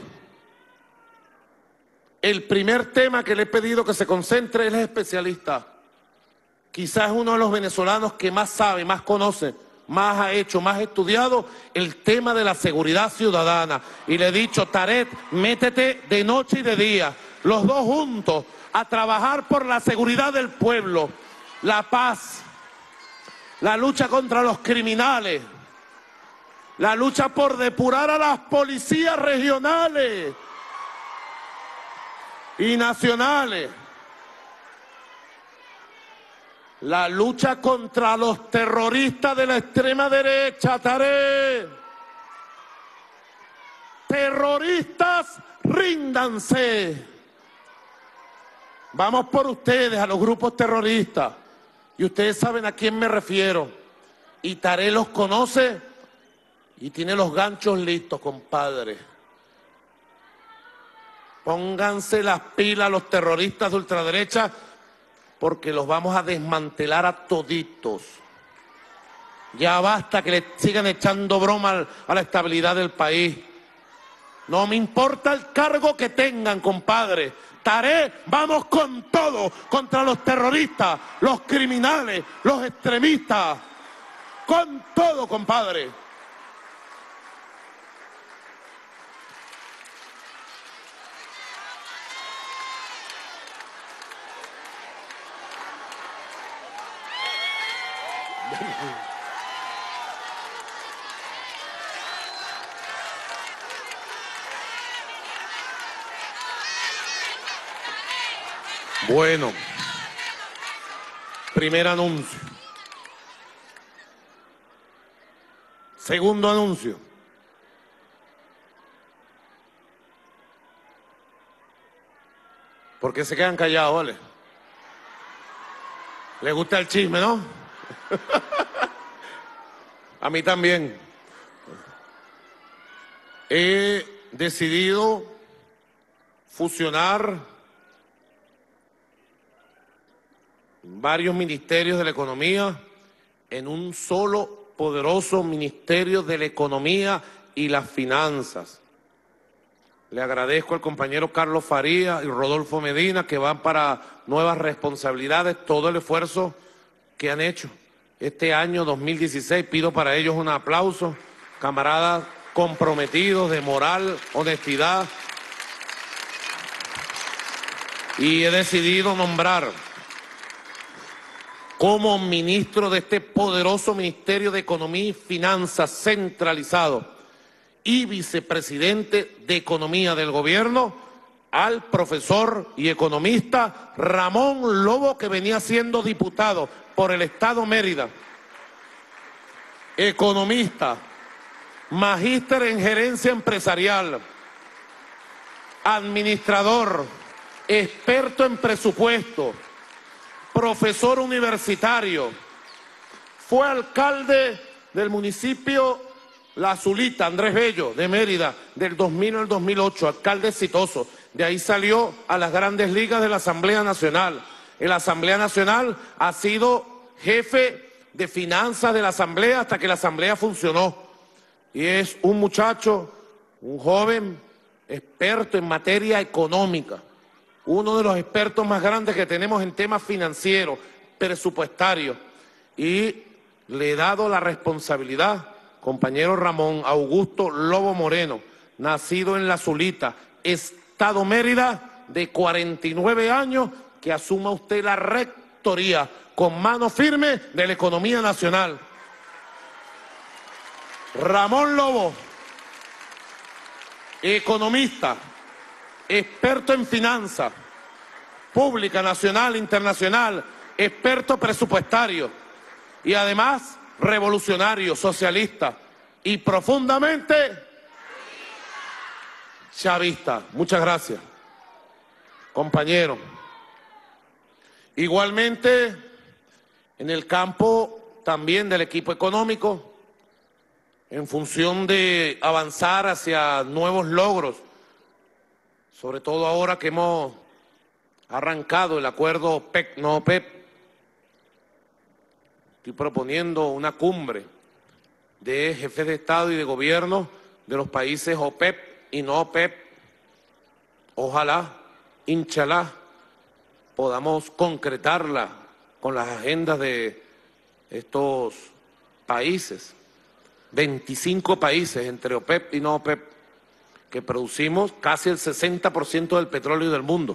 El primer tema que le he pedido que se concentre, él es especialista. Quizás es uno de los venezolanos que más sabe, más conoce, más ha hecho, más ha estudiado el tema de la seguridad ciudadana. Y le he dicho, Tarek, métete de noche y de día, los dos juntos, a trabajar por la seguridad del pueblo, la paz, la lucha contra los criminales, la lucha por depurar a las policías regionales y nacionales, la lucha contra los terroristas de la extrema derecha. Tarek, terroristas, ríndanse. Vamos por ustedes, a los grupos terroristas. Y ustedes saben a quién me refiero. Y Tarek los conoce y tiene los ganchos listos, compadre. Pónganse las pilas los terroristas de ultraderecha, porque los vamos a desmantelar a toditos. Ya basta que le sigan echando broma a la estabilidad del país. No me importa el cargo que tengan, compadre. Tarek, vamos con todo contra los terroristas, los criminales, los extremistas. Con todo, compadre. Bueno, primer anuncio. Segundo anuncio. ¿Por qué se quedan callados, vale? ¿Les gusta el chisme, no? A mí también. He decidido fusionar varios ministerios de la economía en un solo poderoso ministerio de la economía y las finanzas. Le agradezco al compañero Carlos Faría y Rodolfo Medina, que van para nuevas responsabilidades, todo el esfuerzo que han hecho este año 2016. Pido para ellos un aplauso, camaradas comprometidos de moral, honestidad. Y he decidido nombrar como ministro de este poderoso Ministerio de Economía y Finanzas centralizado y vicepresidente de Economía del Gobierno al profesor y economista Ramón Lobo, que venía siendo diputado por el Estado Mérida, economista, magíster en gerencia empresarial, administrador, experto en presupuesto, profesor universitario, fue alcalde del municipio La Zulita, Andrés Bello, de Mérida, del 2000 al 2008, alcalde exitoso. De ahí salió a las grandes ligas de la Asamblea Nacional. En la Asamblea Nacional ha sido jefe de finanzas de la Asamblea hasta que la Asamblea funcionó. Y es un muchacho, un joven, experto en materia económica. Uno de los expertos más grandes que tenemos en temas financieros, presupuestarios. Y le he dado la responsabilidad, compañero Ramón Augusto Lobo Moreno, nacido en La Zulita, Estado Mérida, de 49 años, que asuma usted la rectoría con mano firme de la economía nacional. Ramón Lobo, economista, experto en finanzas pública, nacional, internacional, experto presupuestario y además revolucionario, socialista y profundamente chavista. Muchas gracias, compañero. Igualmente, en el campo también del equipo económico, en función de avanzar hacia nuevos logros, sobre todo ahora que hemos arrancado el acuerdo OPEC, no OPEP, estoy proponiendo una cumbre de jefes de Estado y de gobierno de los países OPEP y no OPEP. Ojalá, inchalá, podamos concretarla con las agendas de estos países, 25 países entre OPEP y no OPEP, que producimos casi el 60% del petróleo del mundo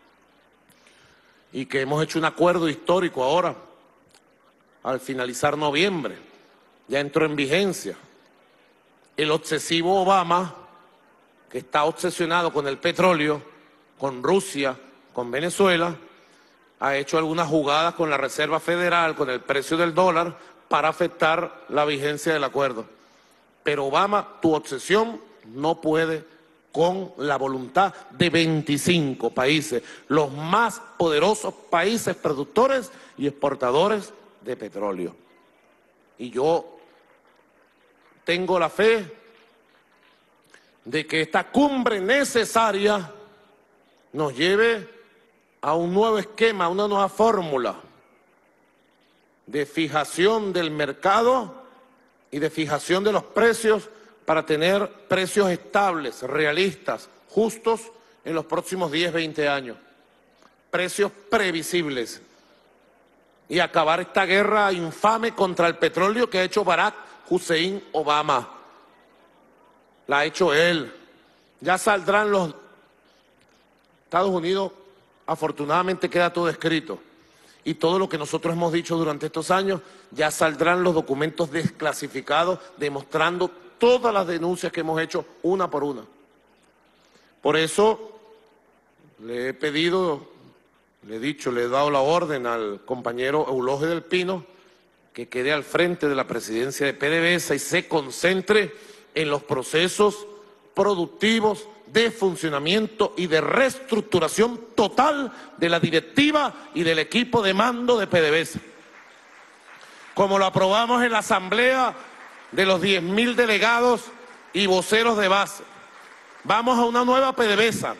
y que hemos hecho un acuerdo histórico ahora, al finalizar noviembre, ya entró en vigencia. El obsesivo Obama, que está obsesionado con el petróleo, con Rusia, con Venezuela, ha hecho algunas jugadas con la Reserva Federal, con el precio del dólar, para afectar la vigencia del acuerdo. Pero Obama, tu obsesión no puede con la voluntad de 25 países, los más poderosos países productores y exportadores de petróleo. Y yo tengo la fe de que esta cumbre necesaria nos lleve a un nuevo esquema, a una nueva fórmula de fijación del mercado y de fijación de los precios para tener precios estables, realistas, justos en los próximos 10, 20 años. Precios previsibles. Y acabar esta guerra infame contra el petróleo que ha hecho Barack Hussein Obama. La ha hecho él. Ya saldrán los Estados Unidos, afortunadamente queda todo escrito. Y todo lo que nosotros hemos dicho durante estos años, ya saldrán los documentos desclasificados demostrando todas las denuncias que hemos hecho una por una. Por eso le he pedido, le he dicho, le he dado la orden al compañero Eulogio del Pino que quede al frente de la presidencia de PDVSA y se concentre en los procesos productivos de funcionamiento y de reestructuración total de la directiva y del equipo de mando de PDVSA. Como lo aprobamos en la asamblea de los 10.000 delegados y voceros de base. Vamos a una nueva PDVSA,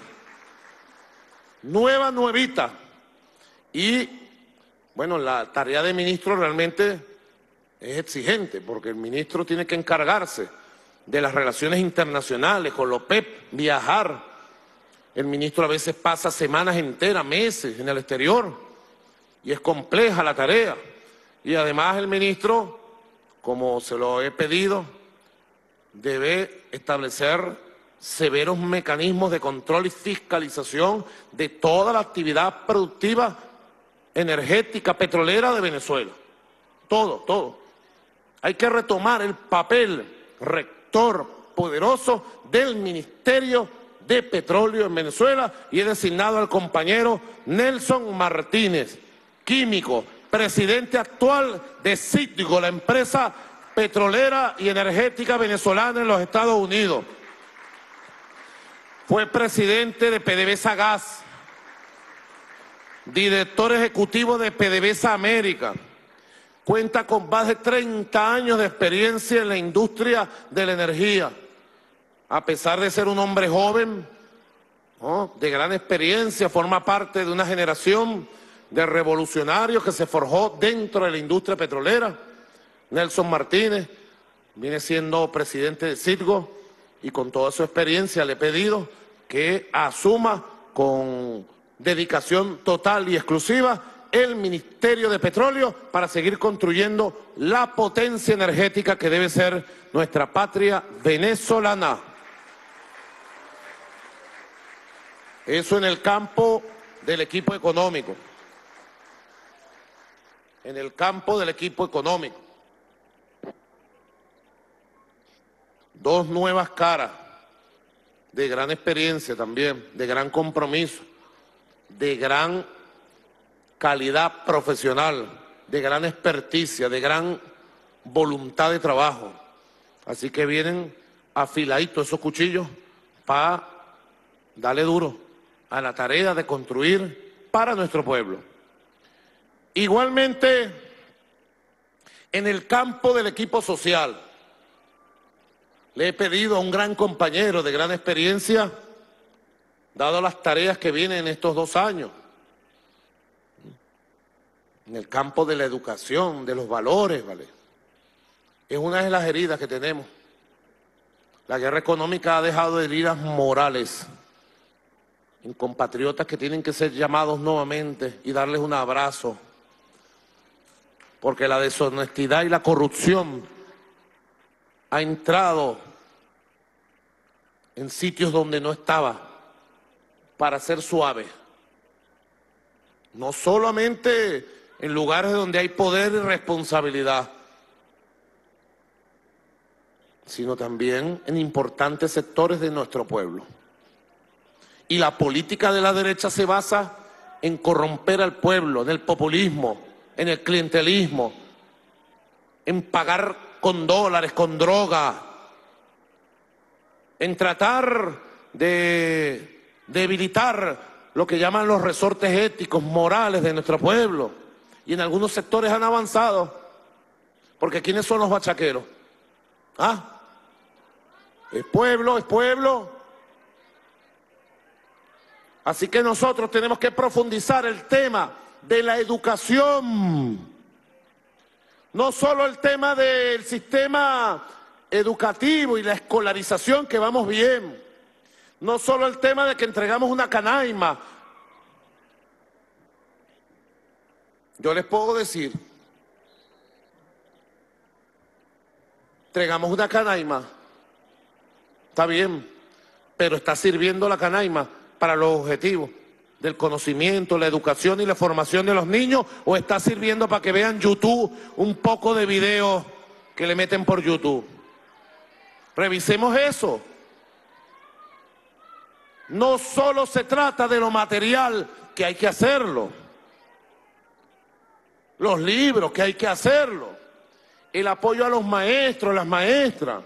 nuevita. Y, bueno, la tarea de ministro realmente es exigente, porque el ministro tiene que encargarse de las relaciones internacionales, con la OPEP, viajar. El ministro a veces pasa semanas enteras, meses en el exterior, y es compleja la tarea. Y además el ministro, como se lo he pedido, debe establecer severos mecanismos de control y fiscalización de toda la actividad productiva energética, petrolera de Venezuela. Todo. Hay que retomar el papel rector poderoso del Ministerio de Petróleo en Venezuela, y he designado al compañero Nelson Martínez, químico, presidente actual de Citgo, la empresa petrolera y energética venezolana en los Estados Unidos. Fue presidente de PDVSA Gas, director ejecutivo de PDVSA América. Cuenta con más de 30 años de experiencia en la industria de la energía. A pesar de ser un hombre joven, ¿no?, de gran experiencia, forma parte de una generación de revolucionarios que se forjó dentro de la industria petrolera. Nelson Martínez viene siendo presidente de Citgo y con toda su experiencia le he pedido que asuma con dedicación total y exclusiva el Ministerio de Petróleo para seguir construyendo la potencia energética que debe ser nuestra patria venezolana. Eso en el campo del equipo económico. En el campo del equipo económico. Dos nuevas caras de gran experiencia también, de gran compromiso, de gran calidad profesional, de gran experticia, de gran voluntad de trabajo. Así que vienen afiladitos esos cuchillos para darle duro a la tarea de construir para nuestro pueblo. Igualmente, en el campo del equipo social, le he pedido a un gran compañero de gran experiencia, dado las tareas que vienen en estos 2 años, en el campo de la educación, de los valores, ¿vale? Es una de las heridas que tenemos. La guerra económica ha dejado heridas morales en compatriotas que tienen que ser llamados nuevamente y darles un abrazo, porque la deshonestidad y la corrupción ha entrado en sitios donde no estaba para ser suave. No solamente en lugares donde hay poder y responsabilidad, sino también en importantes sectores de nuestro pueblo. Y la política de la derecha se basa en corromper al pueblo, en el populismo, en el clientelismo, en pagar con dólares, con droga, en tratar de debilitar lo que llaman los resortes éticos, morales de nuestro pueblo. Y en algunos sectores han avanzado, porque ¿quiénes son los bachaqueros? ¿Ah? Es pueblo, es pueblo. Así que nosotros tenemos que profundizar el tema de la educación. No solo el tema del sistema educativo y la escolarización, que vamos bien. No solo el tema de que entregamos una canaima. Yo les puedo decir, entregamos una canaima, está bien, pero está sirviendo la canaima para los objetivos del conocimiento, la educación y la formación de los niños, o está sirviendo para que vean YouTube un poco de videos que le meten por YouTube. Revisemos eso. No solo se trata de lo material, que hay que hacerlo, los libros, que hay que hacerlo, el apoyo a los maestros, las maestras.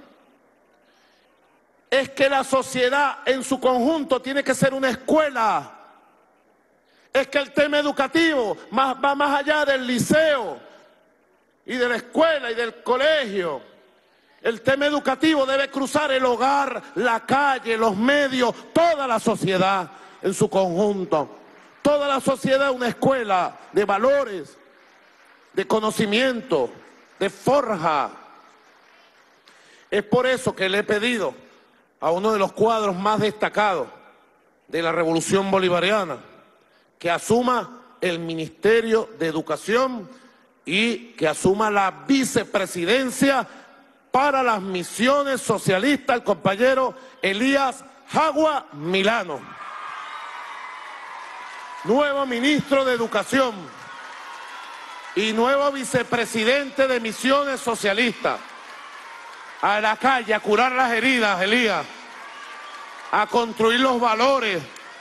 Es que la sociedad en su conjunto tiene que ser una escuela. Es que el tema educativo va más allá del liceo y de la escuela y del colegio. El tema educativo debe cruzar el hogar, la calle, los medios, toda la sociedad en su conjunto. Toda la sociedad es una escuela de valores, de conocimiento, de forja. Es por eso que le he pedido a uno de los cuadros más destacados de la Revolución Bolivariana que asuma el Ministerio de Educación y que asuma la vicepresidencia para las misiones socialistas, el compañero Elías Jagua Milano. Nuevo ministro de Educación y nuevo vicepresidente de misiones socialistas. A la calle, a curar las heridas, Elías, a construir los valores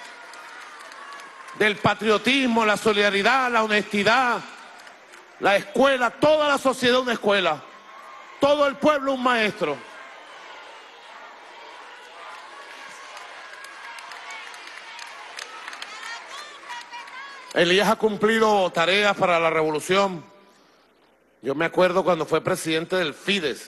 del patriotismo, la solidaridad, la honestidad, la escuela, toda la sociedad una escuela, todo el pueblo un maestro. Elías ha cumplido tareas para la revolución. Yo me acuerdo cuando fue presidente del Fides.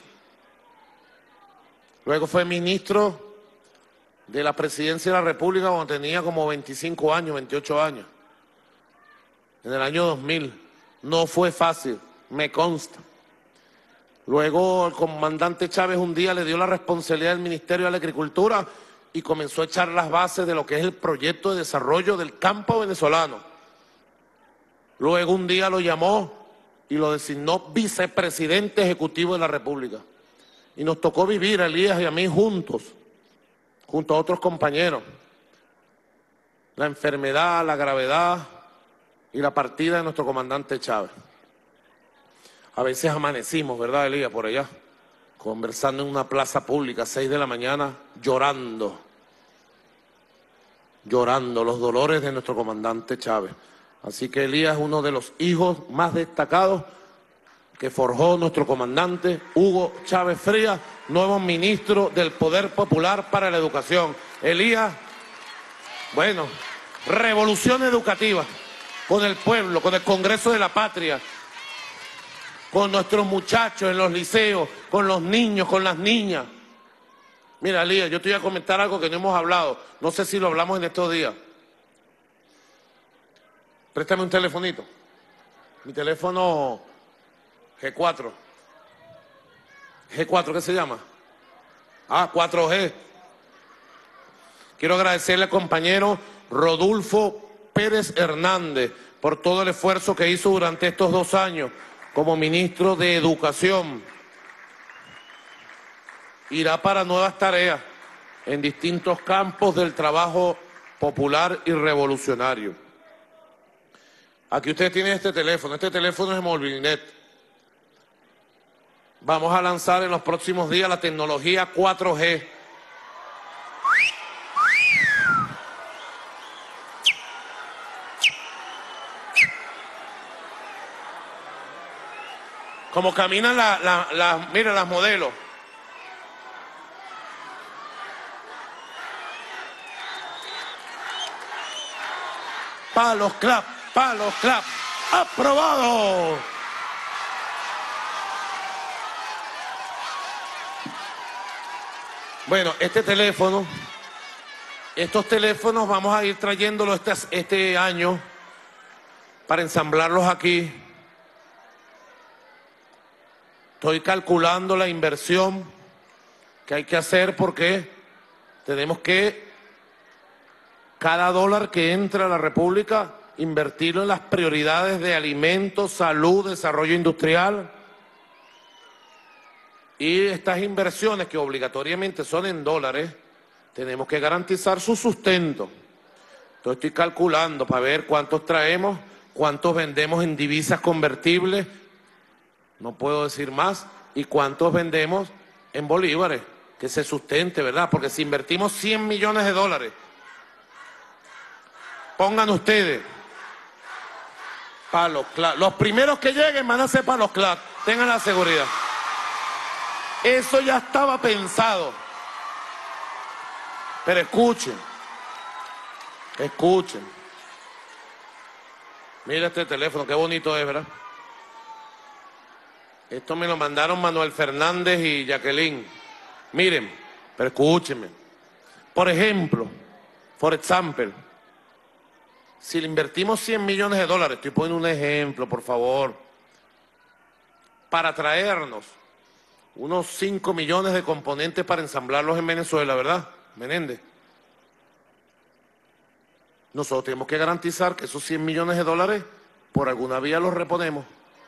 Luego fue ministro de la presidencia de la República cuando tenía como 25 años, 28 años. En el año 2000. No fue fácil, me consta. Luego el comandante Chávez un día le dio la responsabilidad del Ministerio de la Agricultura y comenzó a echar las bases de lo que es el proyecto de desarrollo del campo venezolano. Luego un día lo llamó y lo designó vicepresidente ejecutivo de la República. Y nos tocó vivir a Elías y a mí juntos, junto a otros compañeros, la enfermedad, la gravedad y la partida de nuestro comandante Chávez. A veces amanecimos, ¿verdad, Elías? Por allá, conversando en una plaza pública, 6 de la mañana, llorando los dolores de nuestro comandante Chávez. Así que Elías es uno de los hijos más destacados que forjó nuestro comandante Hugo Chávez Frías, nuevo ministro del Poder Popular para la Educación. Elías, bueno, revolución educativa con el pueblo, con el Congreso de la Patria, con nuestros muchachos en los liceos, con los niños, con las niñas. Mira, Elías, yo te voy a comentar algo que no hemos hablado, no sé si lo hablamos en estos días. Préstame un telefonito, mi teléfono G4. ¿G4 qué se llama? Ah, 4G. Quiero agradecerle al compañero Rodolfo Pérez Hernández por todo el esfuerzo que hizo durante estos 2 años como ministro de Educación. Irá para nuevas tareas en distintos campos del trabajo popular y revolucionario. Aquí ustedes tienen este teléfono es Movilnet. Vamos a lanzar en los próximos días la tecnología 4G. Como caminan mira las modelos. Palos clap, aprobado. Bueno, estos teléfonos vamos a ir trayéndolos este año para ensamblarlos aquí. Estoy calculando la inversión que hay que hacer porque tenemos que, cada dólar que entra a la República, invertirlo en las prioridades de alimentos, salud, desarrollo industrial. Y estas inversiones que obligatoriamente son en dólares, tenemos que garantizar su sustento. Entonces estoy calculando para ver cuántos traemos, cuántos vendemos en divisas convertibles, no puedo decir más, y cuántos vendemos en bolívares, que se sustente, ¿verdad? Porque si invertimos 100 millones de dólares, pongan ustedes, palos CLAC. Los primeros que lleguen van a ser palos CLAC, tengan la seguridad. Eso ya estaba pensado. Pero escuchen. Mira este teléfono, qué bonito es, ¿verdad? Esto me lo mandaron Manuel Fernández y Jacqueline. Miren, pero escúchenme. Por ejemplo, si le invertimos 100 millones de dólares, estoy poniendo un ejemplo, por favor, para traernos unos 5 millones de componentes para ensamblarlos en Venezuela, ¿verdad, Menéndez? Nosotros tenemos que garantizar que esos 100 millones de dólares por alguna vía los reponemos.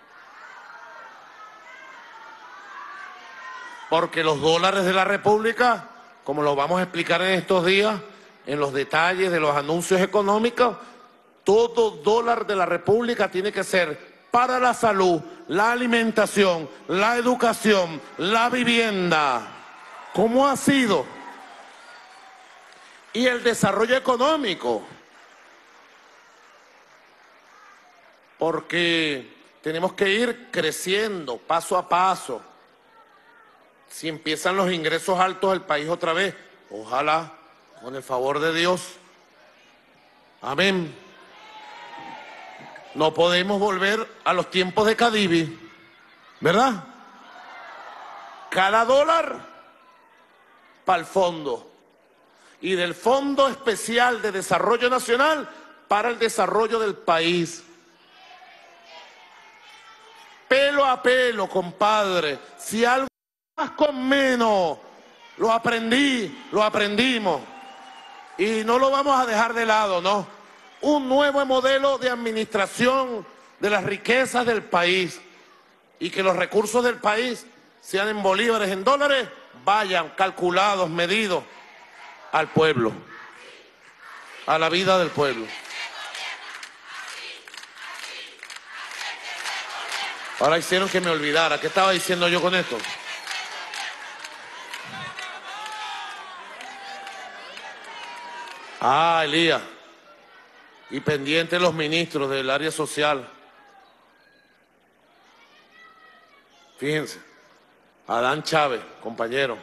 Porque los dólares de la República, como lo vamos a explicar en estos días, en los detalles de los anuncios económicos, todo dólar de la República tiene que ser para la salud, la alimentación, la educación, la vivienda. ¿Cómo ha sido? Y el desarrollo económico. Porque tenemos que ir creciendo paso a paso. Si empiezan los ingresos altos del país otra vez, ojalá, con el favor de Dios. Amén. No podemos volver a los tiempos de Cadivi, ¿verdad? Cada dólar para el fondo. Y del Fondo Especial de Desarrollo Nacional para el desarrollo del país. Pelo a pelo, compadre. Si algo más con menos, lo aprendimos. Y no lo vamos a dejar de lado, ¿no? Un nuevo modelo de administración de las riquezas del país. Y que los recursos del país, sean en bolívares, en dólares, vayan calculados, medidos al pueblo, a la vida del pueblo. Ahora hicieron que me olvidara. ¿Qué estaba diciendo yo con esto? Ah, Elías. Y pendientes los ministros del área social. Fíjense. Adán Chávez, compañero.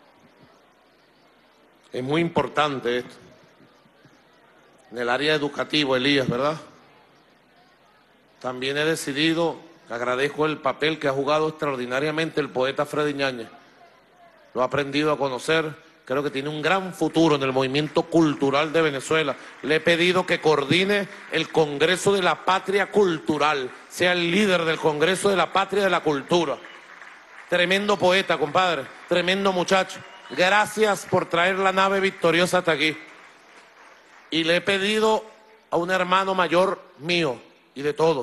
Es muy importante esto. En el área educativa, Elías, ¿verdad? También he decidido, agradezco el papel que ha jugado extraordinariamente el poeta Freddy Ñáñez. Lo he aprendido a conocer, creo que tiene un gran futuro en el movimiento cultural de Venezuela. Le he pedido que coordine el Congreso de la Patria Cultural, sea el líder del Congreso de la Patria de la Cultura. Tremendo poeta, compadre, tremendo muchacho. Gracias por traer la nave victoriosa hasta aquí. Y le he pedido a un hermano mayor mío y de todos,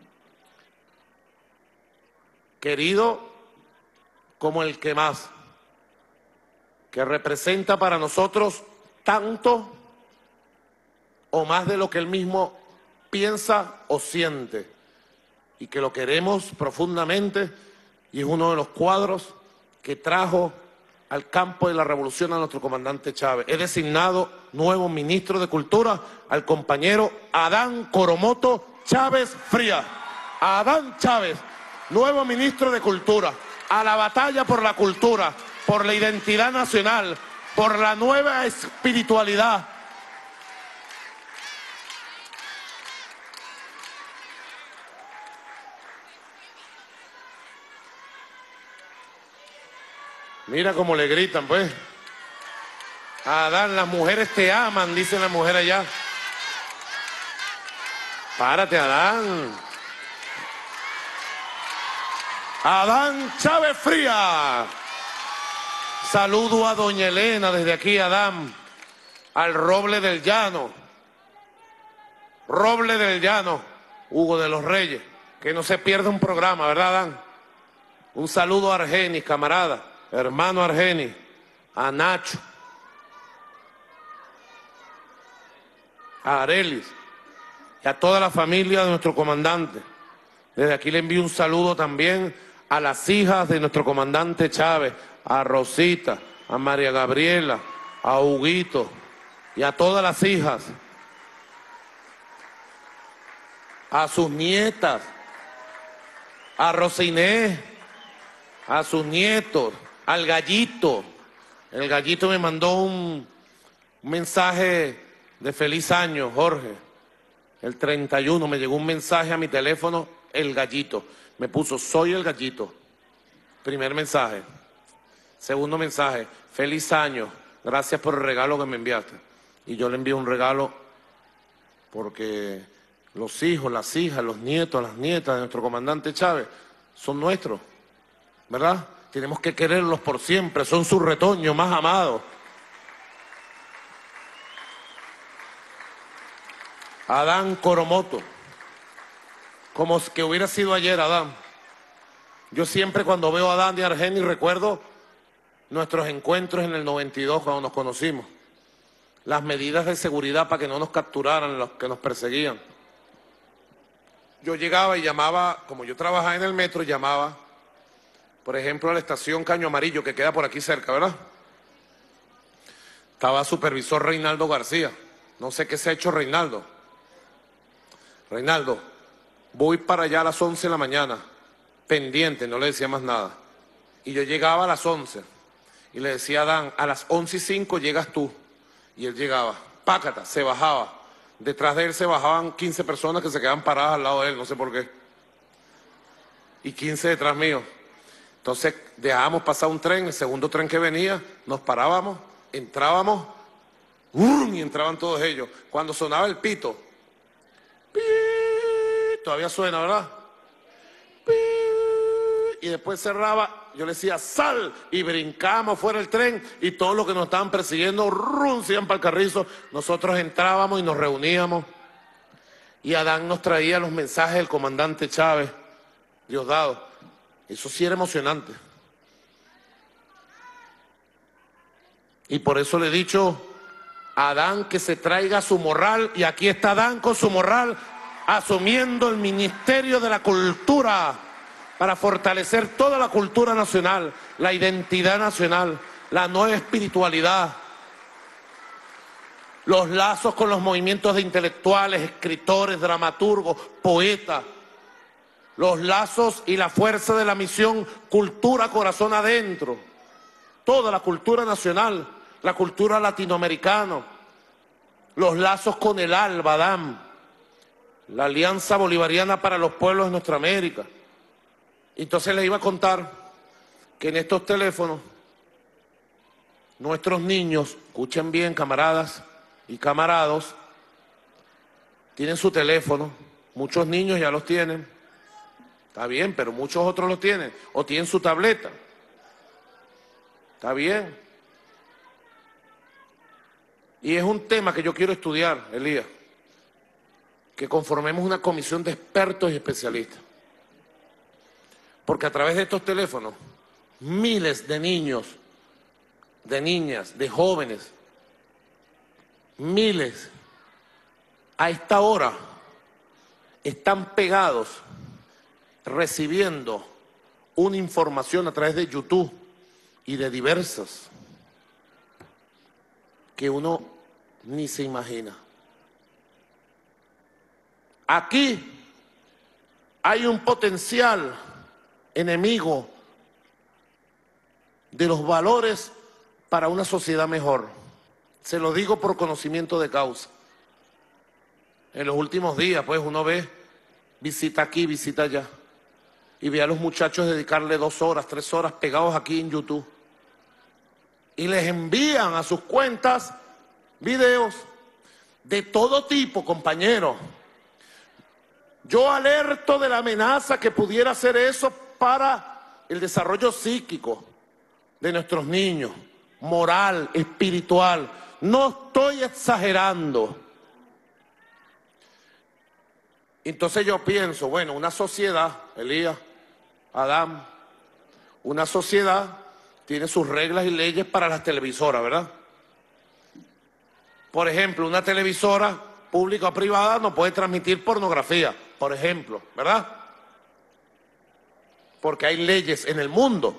querido como el que más, que representa para nosotros tanto o más de lo que él mismo piensa o siente, y que lo queremos profundamente, y es uno de los cuadros que trajo al campo de la revolución a nuestro comandante Chávez. He designado nuevo ministro de Cultura al compañero Adán Coromoto Chávez Frías. Adán Chávez, nuevo ministro de Cultura, a la batalla por la cultura, por la identidad nacional, por la nueva espiritualidad. Mira cómo le gritan, pues. Adán, las mujeres te aman, dicen las mujeres allá. Párate, Adán. Adán Chávez Frías. Saludo a doña Elena desde aquí, Adán. Al Roble del Llano. Roble del Llano. Hugo de los Reyes. Que no se pierda un programa, ¿verdad, Adán? Un saludo a Argenis, camarada. Hermano Argenis. A Nacho. A Arelis. Y a toda la familia de nuestro comandante. Desde aquí le envío un saludo también a las hijas de nuestro comandante Chávez, a Rosita, a María Gabriela, a Huguito y a todas las hijas, a sus nietas, a Rosinés, a sus nietos, al Gallito. El Gallito me mandó un mensaje de feliz año, Jorge. El 31 me llegó un mensaje a mi teléfono, el Gallito. Me puso, soy el Gallito. Primer mensaje. Segundo mensaje, feliz año, gracias por el regalo que me enviaste. Y yo le envío un regalo porque los hijos, las hijas, los nietos, las nietas de nuestro comandante Chávez son nuestros, ¿verdad? tenemos que quererlos por siempre, son su retoño más amado. Adán Coromoto, como que hubiera sido ayer Adán. Yo siempre cuando veo a Adán de Argeni recuerdo nuestros encuentros en el 92 cuando nos conocimos. Las medidas de seguridad para que no nos capturaran los que nos perseguían. Yo llegaba y llamaba, como yo trabajaba en el metro, llamaba, por ejemplo, a la estación Caño Amarillo, que queda por aquí cerca, ¿verdad? Estaba supervisor Reinaldo García. No sé qué se ha hecho Reinaldo. Reinaldo, voy para allá a las 11 de la mañana, pendiente, no le decía más nada. Y yo llegaba a las 11 y le decía a Adán, a las 11:05 llegas tú. Y él llegaba, pácata, se bajaba. Detrás de él se bajaban 15 personas que se quedaban paradas al lado de él, no sé por qué. Y 15 detrás mío. Entonces dejábamos pasar un tren, el segundo tren que venía, nos parábamos, entrábamos, y entraban todos ellos. Cuando sonaba el pito, todavía suena, ¿verdad? Y después cerraba, yo le decía, sal, y brincábamos fuera del tren, y todos los que nos estaban persiguiendo, se iban para el carrizo. Nosotros entrábamos y nos reuníamos, y Adán nos traía los mensajes del comandante Chávez, Diosdado. Eso sí era emocionante. Y por eso le he dicho a Adán que se traiga su morral, y aquí está Adán con su morral, asumiendo el Ministerio de la Cultura, para fortalecer toda la cultura nacional, la identidad nacional, la nueva espiritualidad, los lazos con los movimientos de intelectuales, escritores, dramaturgos, poetas, los lazos y la fuerza de la misión Cultura Corazón Adentro, toda la cultura nacional, la cultura latinoamericana, los lazos con el ALBA, Adán, la Alianza Bolivariana para los Pueblos de Nuestra América. Entonces les iba a contar que en estos teléfonos, nuestros niños, escuchen bien camaradas y camarados, tienen su teléfono, muchos niños ya los tienen, está bien, pero muchos otros los tienen, o tienen su tableta, está bien. Y es un tema que yo quiero estudiar, Elías, que conformemos una comisión de expertos y especialistas. Porque a través de estos teléfonos, miles de niños, de niñas, de jóvenes, miles, a esta hora, están pegados, recibiendo una información a través de YouTube y de diversas, que uno ni se imagina. Aquí hay un potencial enemigo de los valores para una sociedad mejor. Se lo digo por conocimiento de causa. En los últimos días, pues, uno ve, visita aquí, visita allá, y ve a los muchachos dedicarle 2 horas, 3 horas pegados aquí en YouTube. Y les envían a sus cuentas videos de todo tipo, compañeros. Yo alerto de la amenaza que pudiera ser eso para el desarrollo psíquico de nuestros niños, moral, espiritual. No estoy exagerando. Entonces yo pienso, bueno, una sociedad, Elías, Adán, una sociedad tiene sus reglas y leyes para las televisoras, ¿verdad? Por ejemplo, una televisora pública o privada no puede transmitir pornografía, por ejemplo, ¿verdad? Porque hay leyes en el mundo.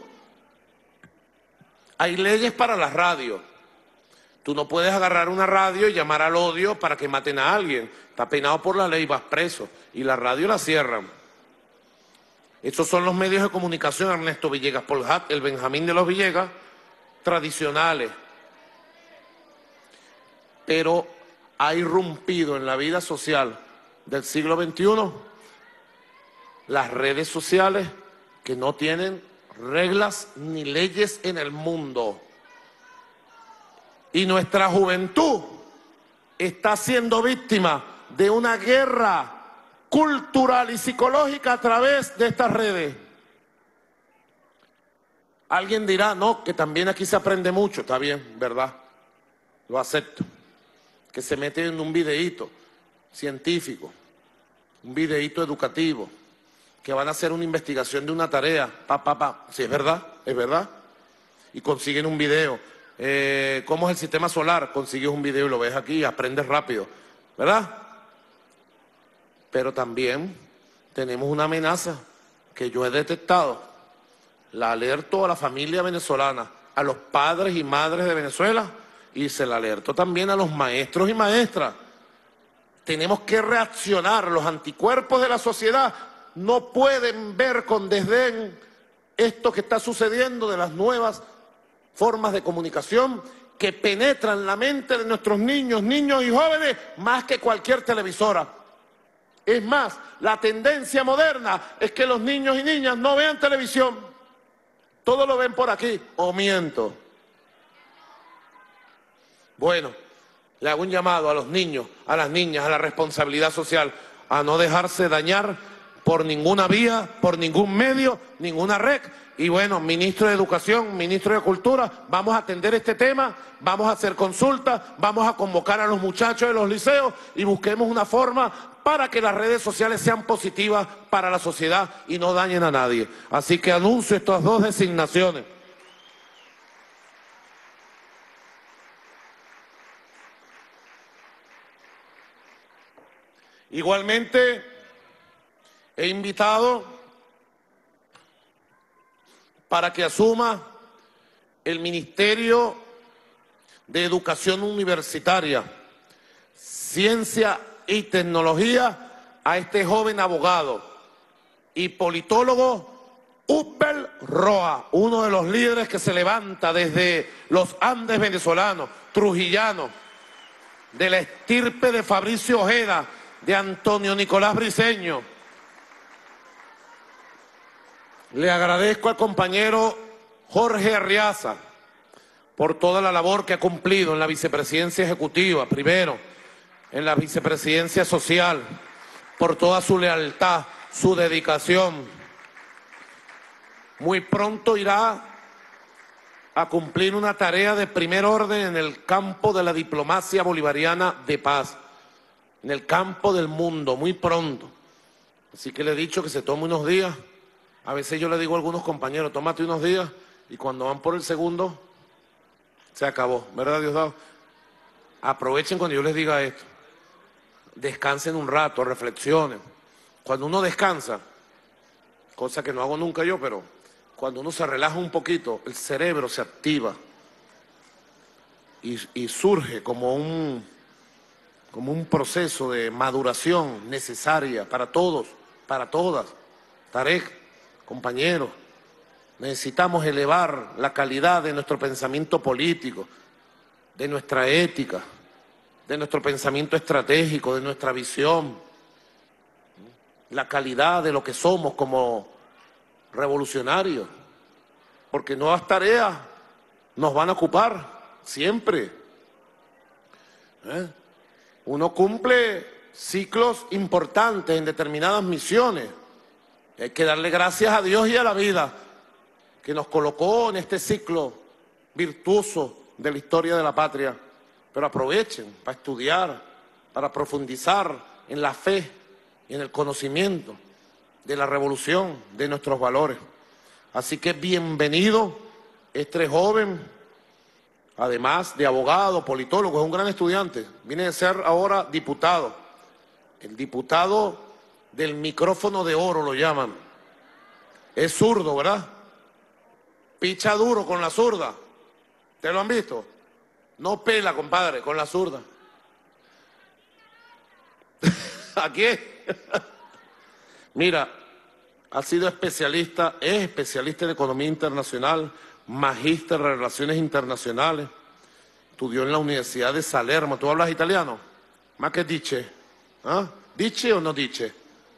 Hay leyes para las radios. Tú no puedes agarrar una radio y llamar al odio para que maten a alguien. Está penado por la ley, vas preso. Y la radio la cierran. Estos son los medios de comunicación, Ernesto Villegas Polhat, el Benjamín de los Villegas, tradicionales. Pero ha irrumpido en la vida social del siglo XXI las redes sociales que no tienen reglas ni leyes en el mundo. Y nuestra juventud está siendo víctima de una guerra cultural y psicológica a través de estas redes. Alguien dirá, no, que también aquí se aprende mucho. Está bien, ¿verdad? Lo acepto. Que se mete en un videíto científico, un videíto educativo, que van a hacer una investigación de una tarea, si es verdad, y consiguen un video. ¿Cómo es el sistema solar? Consigues un video y lo ves aquí y aprendes rápido, ¿verdad? Pero también tenemos una amenaza que yo he detectado. La alerto a la familia venezolana, a los padres y madres de Venezuela, y se la alerto también a los maestros y maestras. Tenemos que reaccionar. Los anticuerpos de la sociedad no pueden ver con desdén esto que está sucediendo de las nuevas formas de comunicación que penetran la mente de nuestros niños y jóvenes más que cualquier televisora. Es más, la tendencia moderna es que los niños y niñas no vean televisión. Todo lo ven por aquí. ¿O miento? Bueno, le hago un llamado a los niños, a las niñas, a la responsabilidad social, a no dejarse dañar por ninguna vía, por ningún medio, ninguna red. Y bueno, ministro de Educación, ministro de Cultura, vamos a atender este tema, vamos a hacer consultas, vamos a convocar a los muchachos de los liceos y busquemos una forma para que las redes sociales sean positivas para la sociedad y no dañen a nadie. Así que anuncio estas dos designaciones. Igualmente, he invitado para que asuma el Ministerio de Educación Universitaria, Ciencia y Tecnología a este joven abogado y politólogo Upel Roa, uno de los líderes que se levanta desde los Andes venezolanos, trujillanos, de la estirpe de Fabricio Ojeda, de Antonio Nicolás Briceño. Le agradezco al compañero Jorge Arriaza por toda la labor que ha cumplido en la vicepresidencia ejecutiva, primero, en la vicepresidencia social, por toda su lealtad, su dedicación. Muy pronto irá a cumplir una tarea de primer orden en el campo de la diplomacia bolivariana de paz, en el campo del mundo, muy pronto. Así que le he dicho que se tome unos días. A veces yo le digo a algunos compañeros, tómate unos días, y cuando van por el segundo, se acabó, ¿verdad, Diosdado? Aprovechen cuando yo les diga esto. Descansen un rato, reflexionen. Cuando uno descansa, cosa que no hago nunca yo, pero cuando uno se relaja un poquito, el cerebro se activa y surge como un proceso de maduración necesaria para todos, para todas. Tarek, compañeros, necesitamos elevar la calidad de nuestro pensamiento político, de nuestra ética, de nuestro pensamiento estratégico, de nuestra visión, la calidad de lo que somos como revolucionarios, porque nuevas tareas nos van a ocupar siempre. Uno cumple ciclos importantes en determinadas misiones. Hay que darle gracias a Dios y a la vida que nos colocó en este ciclo virtuoso de la historia de la patria. Pero aprovechen para estudiar, para profundizar en la fe y en el conocimiento de la revolución, de nuestros valores. Así que bienvenido este joven, además de abogado, politólogo, es un gran estudiante. Viene a ser ahora diputado. El diputado del micrófono de oro lo llaman. Es zurdo, ¿verdad? Picha duro con la zurda. ¿Ustedes lo han visto? No pela, compadre, con la zurda. ¿Aquí? Mira, ha sido especialista, es especialista en economía internacional, magíster en relaciones internacionales, estudió en la Universidad de Salerno. ¿Tú hablas italiano? ¿Más que dice? ¿Ah? ¿Dice o no dice?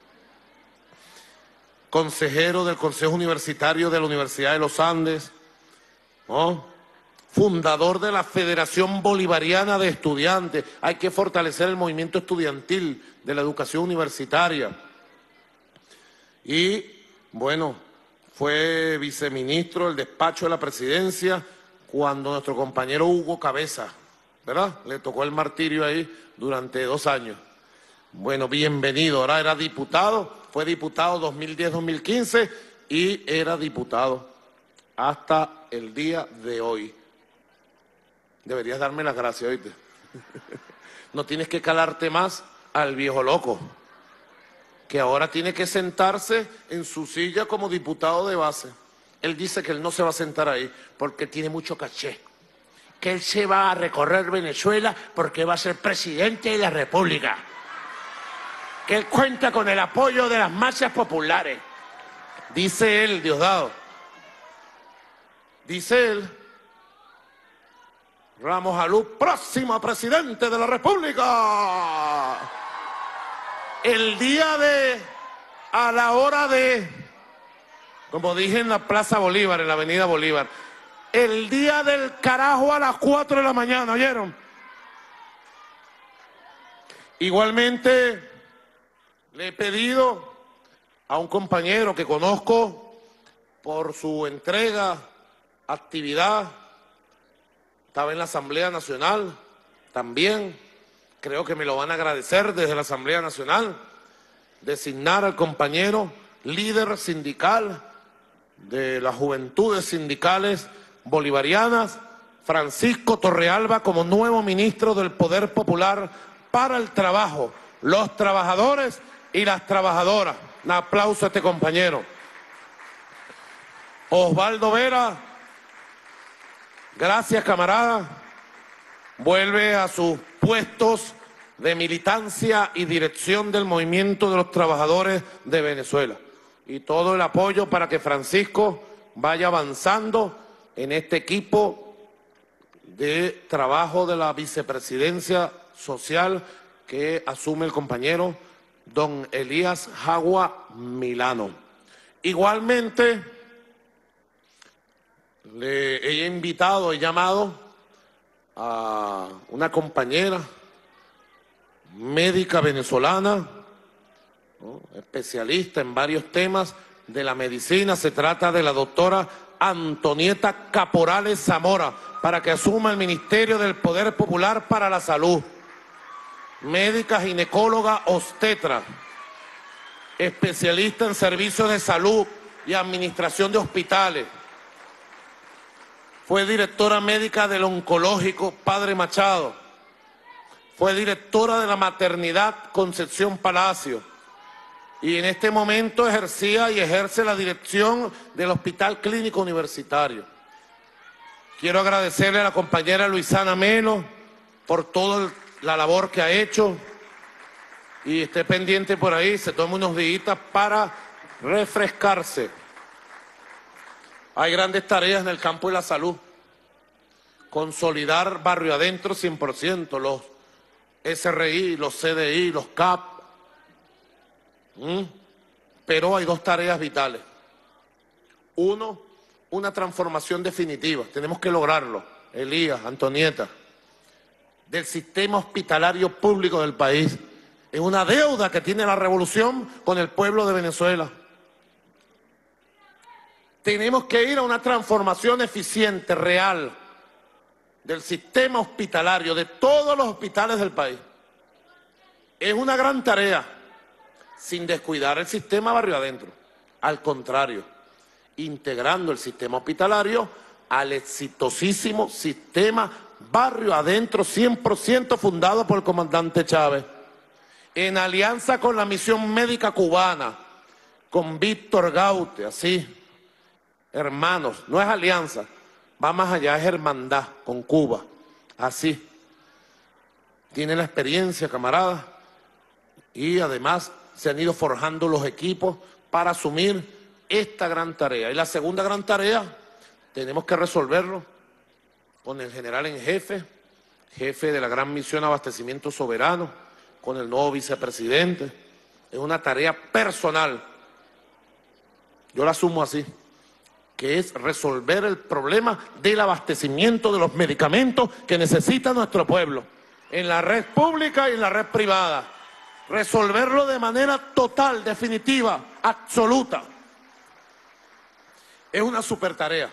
Consejero del Consejo Universitario de la Universidad de los Andes, ¿no? Fundador de la Federación Bolivariana de Estudiantes. Hay que fortalecer el movimiento estudiantil de la educación universitaria. Y, bueno, fue viceministro del despacho de la presidencia cuando nuestro compañero Hugo Cabeza, ¿verdad?, le tocó el martirio ahí durante 2 años. Bueno, bienvenido. Ahora era diputado, fue diputado 2010-2015 y era diputado hasta el día de hoy. Deberías darme las gracias, ¿oíste? No tienes que calarte más al viejo loco, que ahora tiene que sentarse en su silla como diputado de base. Él dice que él no se va a sentar ahí porque tiene mucho caché, que él se va a recorrer Venezuela porque va a ser presidente de la República, que él cuenta con el apoyo de las masas populares. Dice él, Diosdado. Dice él, Ramos Alú, próximo presidente de la República. El día de, a la hora de, como dije en la Plaza Bolívar, en la Avenida Bolívar, el día del carajo a las 4 de la mañana, ¿oyeron? Igualmente, le he pedido a un compañero que conozco por su entrega, actividad, estaba en la Asamblea Nacional también, creo que me lo van a agradecer desde la Asamblea Nacional, designar al compañero líder sindical de las juventudes sindicales bolivarianas, Francisco Torrealba, como nuevo ministro del Poder Popular para el Trabajo, los trabajadores y las trabajadoras. Un aplauso a este compañero. Osvaldo Vera, gracias, camarada, vuelve a sus puestos de militancia y dirección del movimiento de los trabajadores de Venezuela. Y todo el apoyo para que Francisco vaya avanzando en este equipo de trabajo de la vicepresidencia social que asume el compañero don Elías Jagua Milano. Igualmente, le he invitado, he llamado a una compañera médica venezolana, ¿no?, especialista en varios temas de la medicina. Se trata de la doctora Antonieta Caporales Zamora, para que asuma el Ministerio del Poder Popular para la Salud. Médica, ginecóloga, obstetra, especialista en servicios de salud y administración de hospitales. Fue directora médica del oncológico Padre Machado. Fue directora de la maternidad Concepción Palacio. Y en este momento ejercía y ejerce la dirección del Hospital Clínico Universitario. Quiero agradecerle a la compañera Luisana Melo por toda la labor que ha hecho. Y esté pendiente por ahí, se tome unos días para refrescarse. Hay grandes tareas en el campo de la salud. Consolidar Barrio Adentro 100%, los SRI, los CDI, los CAP. Pero hay 2 tareas vitales. Uno, una transformación definitiva. Tenemos que lograrlo, Elías, Antonieta, del sistema hospitalario público del país. Es una deuda que tiene la revolución con el pueblo de Venezuela. Tenemos que ir a una transformación eficiente, real, del sistema hospitalario, de todos los hospitales del país. Es una gran tarea, sin descuidar el sistema Barrio Adentro. Al contrario, integrando el sistema hospitalario al exitosísimo sistema Barrio Adentro 100% fundado por el comandante Chávez, en alianza con la Misión Médica Cubana, con Víctor Gaute, así, hermanos, no es alianza, va más allá, es hermandad con Cuba, así. Tiene la experiencia, camaradas, y además se han ido forjando los equipos para asumir esta gran tarea. Y la segunda gran tarea, tenemos que resolverlo con el general en jefe, jefe de la gran misión Abastecimiento Soberano, con el nuevo vicepresidente. Es una tarea personal, yo la asumo así, que es resolver el problema del abastecimiento de los medicamentos que necesita nuestro pueblo, en la red pública y en la red privada. Resolverlo de manera total, definitiva, absoluta. Es una super tarea.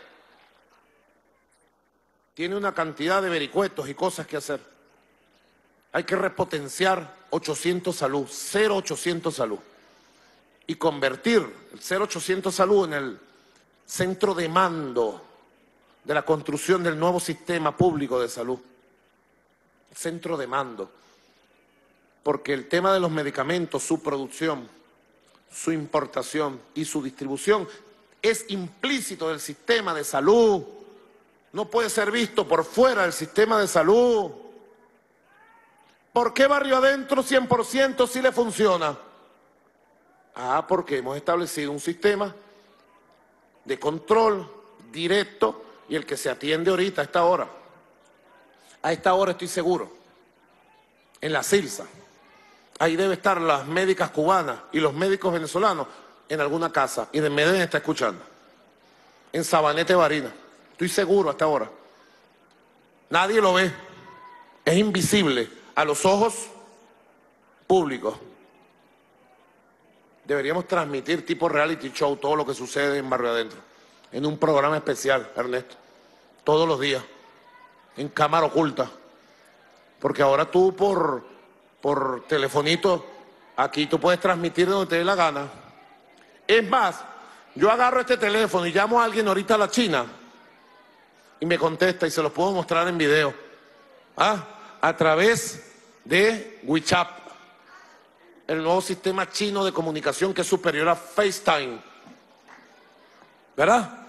Tiene una cantidad de vericuetos y cosas que hacer. Hay que repotenciar 800 Salud, 0800 Salud, y convertir el 0800 Salud en el centro de mando de la construcción del nuevo sistema público de salud. Centro de mando. Porque el tema de los medicamentos, su producción, su importación y su distribución es implícito del sistema de salud. No puede ser visto por fuera del sistema de salud. ¿Por qué Barrio Adentro 100% sí le funciona? Porque hemos establecido un sistema de control directo y el que se atiende ahorita a esta hora. A esta hora estoy seguro, en la Silsa. Ahí debe estar las médicas cubanas y los médicos venezolanos en alguna casa. Y de Medellín está escuchando. En Sabanete Barinas. Estoy seguro hasta ahora. Nadie lo ve. Es invisible a los ojos públicos. Deberíamos transmitir tipo reality show todo lo que sucede en Barrio Adentro. En un programa especial, Ernesto. Todos los días. En cámara oculta. Porque ahora tú por telefonito, aquí tú puedes transmitir donde te dé la gana. Es más, yo agarro este teléfono y llamo a alguien ahorita a la China y me contesta y se los puedo mostrar en video. A través de WeChat, el nuevo sistema chino de comunicación que es superior a FaceTime. ¿Verdad?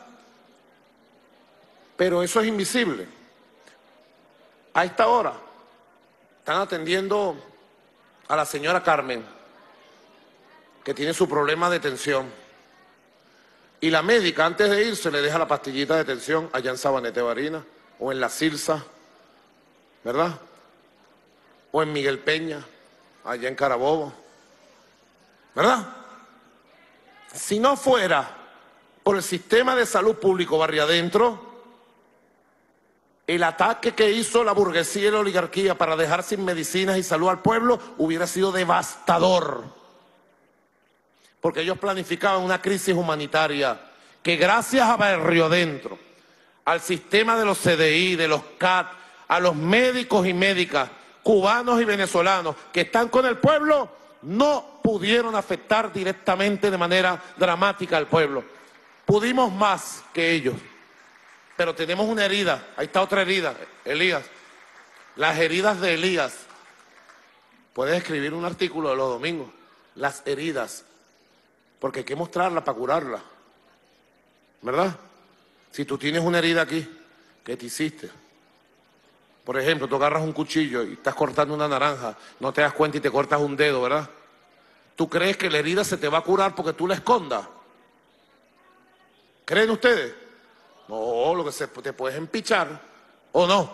Pero eso es invisible. A esta hora están atendiendo a la señora Carmen, que tiene su problema de tensión. Y la médica, antes de irse, le deja la pastillita de tensión allá en Sabanete Barinas, o en La Silsa, ¿verdad? O en Miguel Peña, allá en Carabobo, ¿verdad? Si no fuera por el sistema de salud público Barrio Adentro, el ataque que hizo la burguesía y la oligarquía para dejar sin medicinas y salud al pueblo hubiera sido devastador. Porque ellos planificaban una crisis humanitaria que gracias a Barrio Adentro, al sistema de los CDI, de los CAT, a los médicos y médicas cubanos y venezolanos que están con el pueblo, no pudieron afectar directamente de manera dramática al pueblo. Pudimos más que ellos. Pero tenemos una herida, ahí está otra herida, Elías. Las heridas de Elías. Puedes escribir un artículo de los domingos. Las heridas. Porque hay que mostrarla para curarla. ¿Verdad? Si tú tienes una herida aquí, ¿qué te hiciste? Por ejemplo, tú agarras un cuchillo y estás cortando una naranja, no te das cuenta y te cortas un dedo, ¿verdad? ¿Tú crees que la herida se te va a curar porque tú la escondas? ¿Creen ustedes? No, lo que te puedes empichar, ¿o no?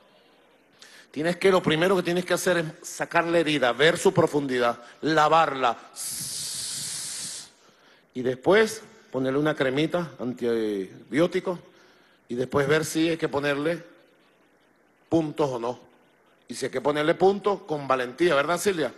Lo primero que tienes que hacer es sacar la herida, ver su profundidad, lavarla. Y después ponerle una cremita antibiótico y después ver si hay que ponerle puntos o no. Y si hay que ponerle puntos, con valentía, ¿verdad, Silvia?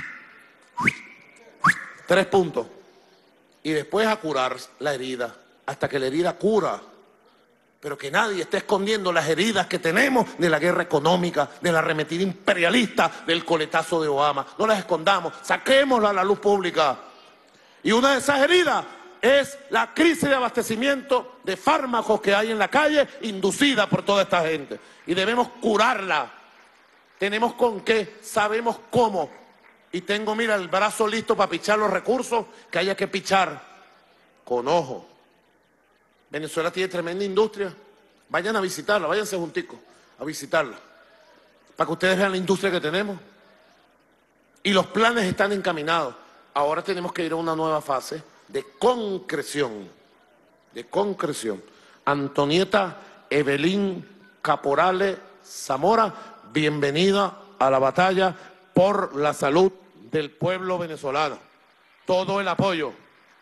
3 puntos. Y después a curar la herida, hasta que la herida cura. Pero que nadie esté escondiendo las heridas que tenemos de la guerra económica, de la arremetida imperialista, del coletazo de Obama. No las escondamos, saquémoslas a la luz pública. Y una de esas heridas es la crisis de abastecimiento de fármacos que hay en la calle, inducida por toda esta gente. Y debemos curarla. Tenemos con qué, sabemos cómo. Y tengo, mira, el brazo listo para pichar los recursos que haya que pichar. Con ojo. Venezuela tiene tremenda industria. Vayan a visitarla, váyanse junticos a visitarla. Para que ustedes vean la industria que tenemos. Y los planes están encaminados. Ahora tenemos que ir a una nueva fase de concreción. De concreción. Antonieta Evelyn Caporale Zamora, bienvenida a la batalla por la salud del pueblo venezolano. Todo el apoyo.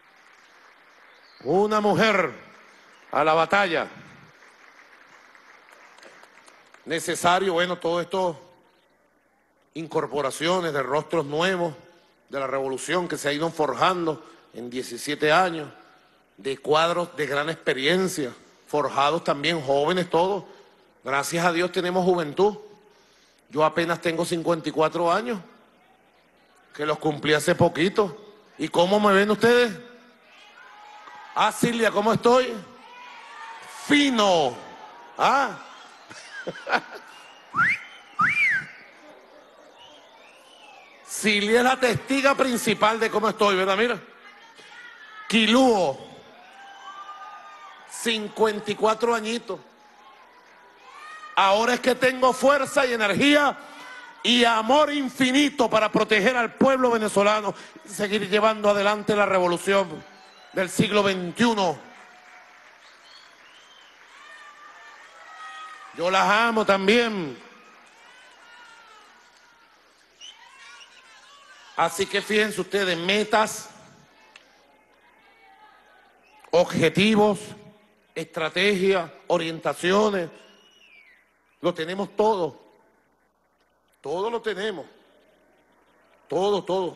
Una mujer a la batalla. Necesario, bueno, todo esto, incorporaciones de rostros nuevos de la revolución que se ha ido forjando en 17 años, de cuadros de gran experiencia, forjados también, jóvenes todos. Gracias a Dios tenemos juventud. Yo apenas tengo 54 años, que los cumplí hace poquito. ¿Y cómo me ven ustedes? Ah, Silvia, ¿cómo estoy? Fino. Ah. Silvia es la testiga principal de cómo estoy, ¿verdad? Mira. Quilúo, 54 añitos. Ahora es que tengo fuerza y energía y amor infinito para proteger al pueblo venezolano y seguir llevando adelante la revolución del siglo XXI. Yo las amo también. Así que fíjense ustedes, metas, objetivos, estrategias, orientaciones, lo tenemos todo. Todo lo tenemos. Todo, todo.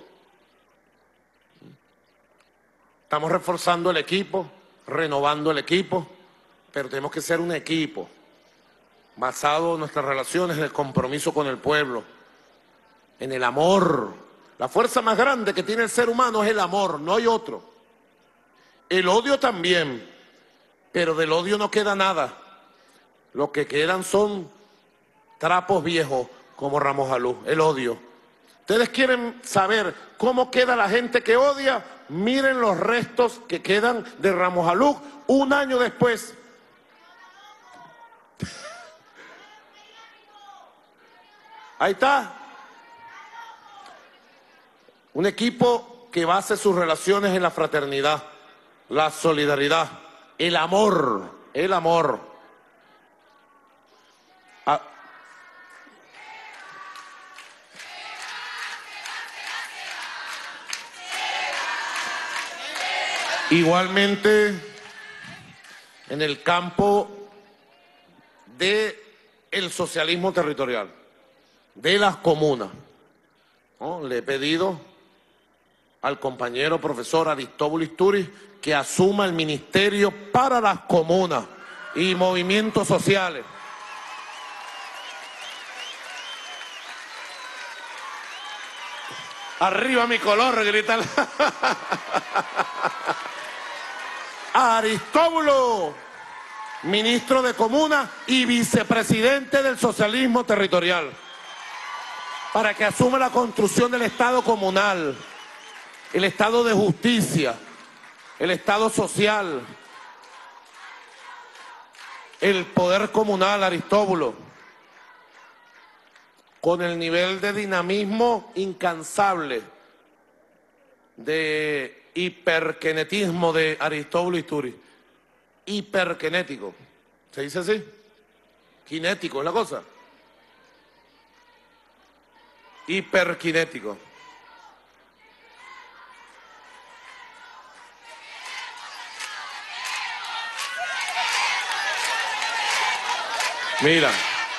Estamos reforzando el equipo, renovando el equipo, pero tenemos que ser un equipo basado en nuestras relaciones, en el compromiso con el pueblo, en el amor. La fuerza más grande que tiene el ser humano es el amor, no hay otro. El odio también, pero del odio no queda nada. Lo que quedan son trapos viejos como Ramos Alú, el odio. ¿Ustedes quieren saber cómo queda la gente que odia? Miren los restos que quedan de Ramos Alú un año después. Ahí está. Un equipo que base sus relaciones en la fraternidad, la solidaridad, el amor, el amor. Igualmente, en el campo del socialismo territorial, de las comunas, ¿no? Le he pedido al compañero profesor Aristóbulo Istúriz que asuma el ministerio para las comunas y movimientos sociales. Arriba mi color, gritan. Aristóbulo, ministro de Comuna y vicepresidente del socialismo territorial, para que asuma la construcción del Estado comunal, el Estado de justicia, el Estado social, el poder comunal, Aristóbulo, con el nivel de dinamismo incansable, de hiperkinetismo de Aristóbulo Istúriz. Hiperkinético, ¿se dice así? Kinético es la cosa. Hiperkinético. Mira,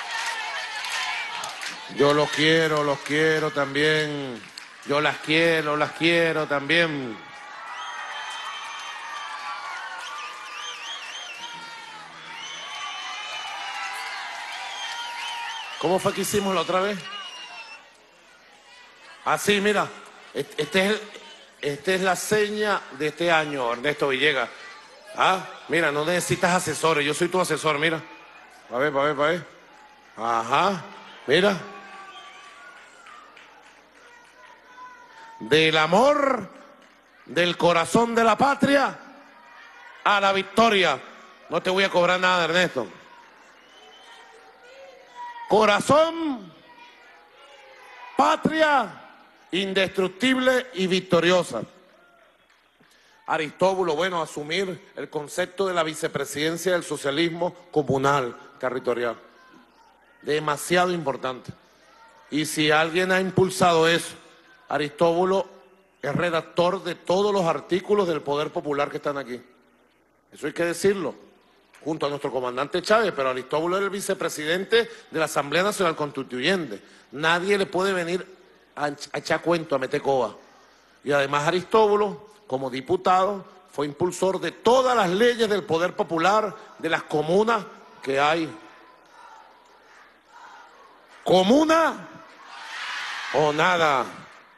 yo los quiero también. Yo las quiero también. ¿Cómo fue que hicimos la otra vez? Así, mira, esta es la seña de este año, Ernesto Villegas. Ah, mira, no necesitas asesores, yo soy tu asesor, mira. A ver. Ajá, mira. Del amor, del corazón de la patria, a la victoria. No te voy a cobrar nada, Ernesto. Corazón, patria, indestructible y victoriosa. Aristóbulo, bueno, asumir el concepto de la vicepresidencia del socialismo comunal, territorial. Demasiado importante. Y si alguien ha impulsado eso, Aristóbulo es redactor de todos los artículos del Poder Popular que están aquí. Eso hay que decirlo, junto a nuestro comandante Chávez, pero Aristóbulo es el vicepresidente de la Asamblea Nacional Constituyente. Nadie le puede venir a echar cuento, a meter coba. Y además Aristóbulo, como diputado, fue impulsor de todas las leyes del poder popular, de las comunas que hay. ¿Comuna o nada?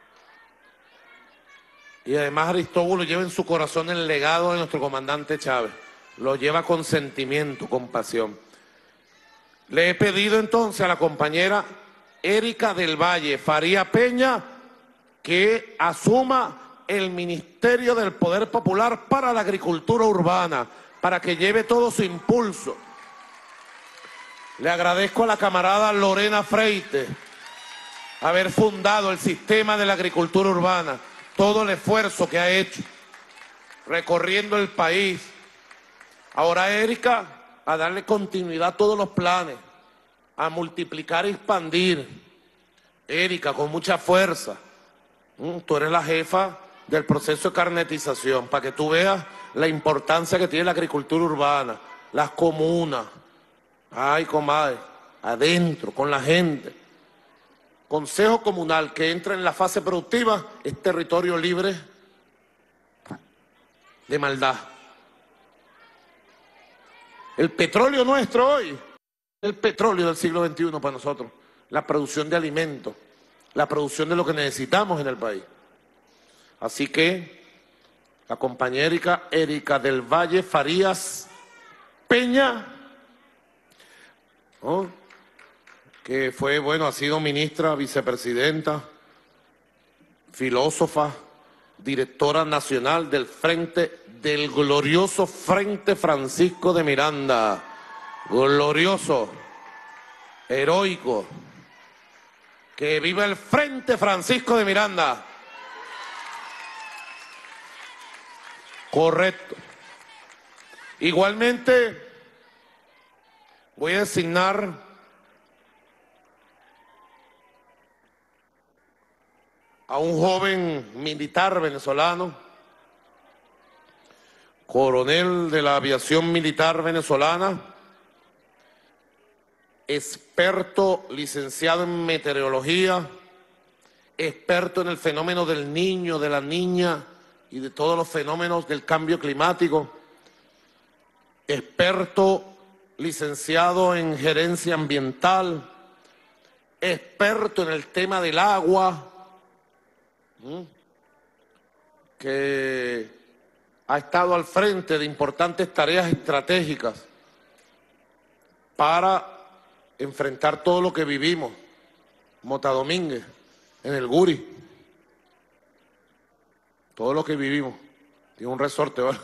Y además Aristóbulo lleva en su corazón el legado de nuestro comandante Chávez. Lo lleva con sentimiento, con pasión. Le he pedido entonces a la compañera Erika del Valle Faría Peña que asuma el Ministerio del Poder Popular para la Agricultura Urbana, para que lleve todo su impulso. Le agradezco a la camarada Lorena Freite haber fundado el sistema de la agricultura urbana, todo el esfuerzo que ha hecho, recorriendo el país. Ahora Erika, a darle continuidad a todos los planes, a multiplicar y expandir. Erika, con mucha fuerza. Tú eres la jefa del proceso de carnetización, para que tú veas la importancia que tiene la agricultura urbana, las comunas. Ay, comadre, adentro, con la gente. Consejo comunal que entra en la fase productiva es territorio libre de maldad. El petróleo nuestro hoy, el petróleo del siglo XXI para nosotros, la producción de alimentos, la producción de lo que necesitamos en el país. Así que la compañera Erika del Valle Farías Peña, ¿no?, que fue, bueno, ha sido ministra, vicepresidenta, filósofa, directora nacional del Frente, del glorioso Frente Francisco de Miranda. Glorioso, heroico. Que viva el Frente Francisco de Miranda. Correcto. Igualmente, voy a designar a un joven militar venezolano, coronel de la aviación militar venezolana, experto, licenciado en meteorología, experto en el fenómeno del niño, de la niña y de todos los fenómenos del cambio climático, experto, licenciado en gerencia ambiental, experto en el tema del agua, que ha estado al frente de importantes tareas estratégicas para enfrentar todo lo que vivimos. Mota Domínguez, en el Guri, todo lo que vivimos. Tiene un resorte, ¿verdad?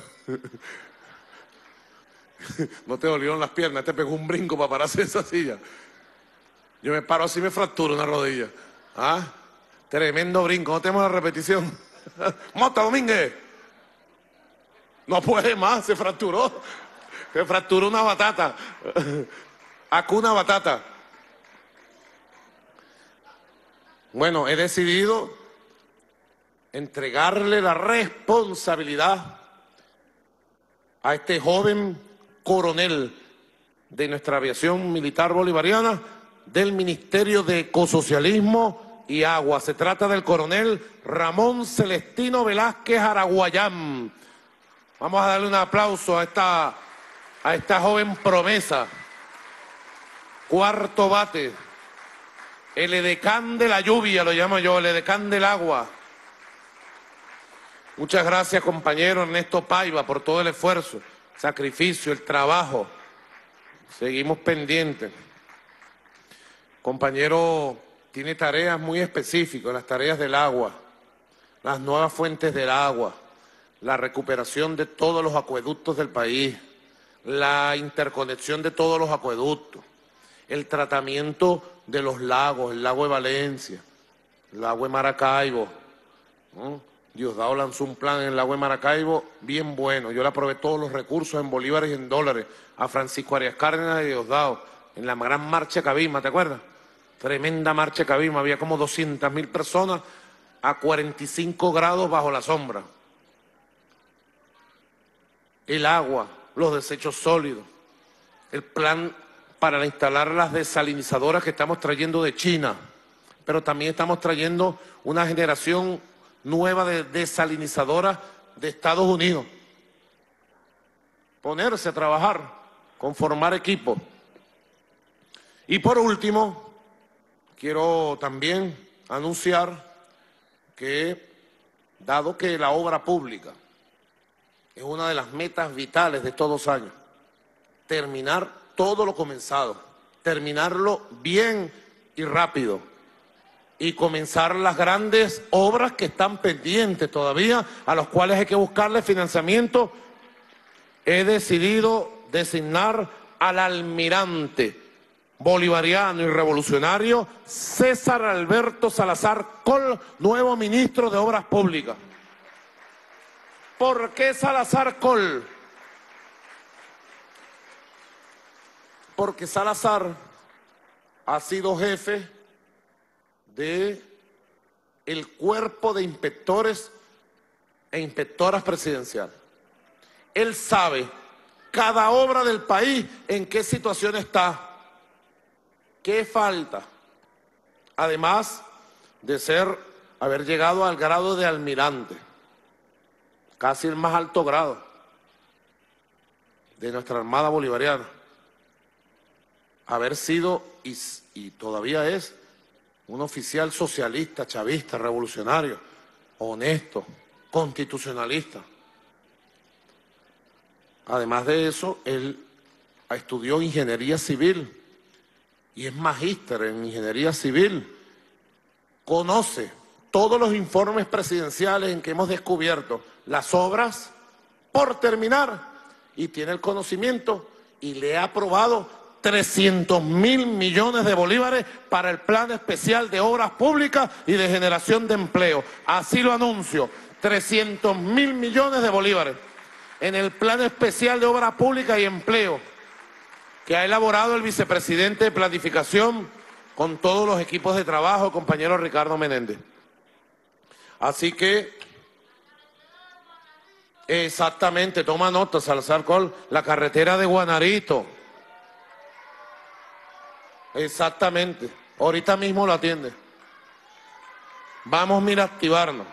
No te dolieron las piernas, te pegó un brinco para pararse de esa silla. Yo me paro así, me fracturo una rodilla. ¿Ah? Tremendo brinco, no tenemos la repetición. Mota Domínguez. No puede más, se fracturó. Se fracturó una batata. Una batata. Bueno, he decidido entregarle la responsabilidad a este joven coronel de nuestra aviación militar bolivariana del Ministerio de Ecosocialismo y Agua. Se trata del coronel Ramón Celestino Velázquez Araguayán. Vamos a darle un aplauso a esta joven promesa. Cuarto bate, el edecán de la lluvia, lo llamo yo, el edecán del agua. Muchas gracias, compañero Ernesto Paiva, por todo el esfuerzo, sacrificio, el trabajo. Seguimos pendientes. Compañero tiene tareas muy específicas, las tareas del agua, las nuevas fuentes del agua, la recuperación de todos los acueductos del país, la interconexión de todos los acueductos, el tratamiento de los lagos, el lago de Valencia, el lago de Maracaibo, ¿no? Diosdado lanzó un plan en el lago de Maracaibo bien bueno. Yo le aprobé todos los recursos en bolívares y en dólares a Francisco Arias Cárdenas de Diosdado en la gran marcha Cabima, ¿te acuerdas? Tremenda marcha Cabima, había como 200.000 personas a 45 grados bajo la sombra. El agua, los desechos sólidos, el plan para instalar las desalinizadoras que estamos trayendo de China, pero también estamos trayendo una generación nueva de desalinizadoras de Estados Unidos. ponerse a trabajar, conformar equipo. Y por último, quiero también anunciar que, dado que la obra pública es una de las metas vitales de estos 2 años, terminar todo lo comenzado, terminarlo bien y rápido, y comenzar las grandes obras que están pendientes todavía, a los cuales hay que buscarle financiamiento, he decidido designar al almirante bolivariano y revolucionario César Alberto Salazar Coll, nuevo ministro de Obras Públicas. ¿Por qué Salazar Coll? Porque Salazar ha sido jefe de el cuerpo de inspectores e inspectoras presidenciales. Él sabe cada obra del país en qué situación está, qué falta, además de haber llegado al grado de almirante, casi el más alto grado de nuestra Armada Bolivariana, haber sido y todavía es un oficial socialista, chavista, revolucionario, honesto, constitucionalista. Además de eso, él estudió ingeniería civil y es magíster en ingeniería civil. Conoce todos los informes presidenciales en que hemos descubierto las obras por terminar y tiene el conocimiento y le ha aprobado 300.000 millones de bolívares para el Plan Especial de Obras Públicas y de Generación de Empleo. Así lo anuncio, 300.000 millones de bolívares en el Plan Especial de Obras Públicas y Empleo que ha elaborado el vicepresidente de Planificación con todos los equipos de trabajo, compañero Ricardo Menéndez. Así que, exactamente, toma nota, Salazar Coll, la carretera de Guanarito. Exactamente, ahorita mismo lo atiende. Vamos, mira, a activarnos.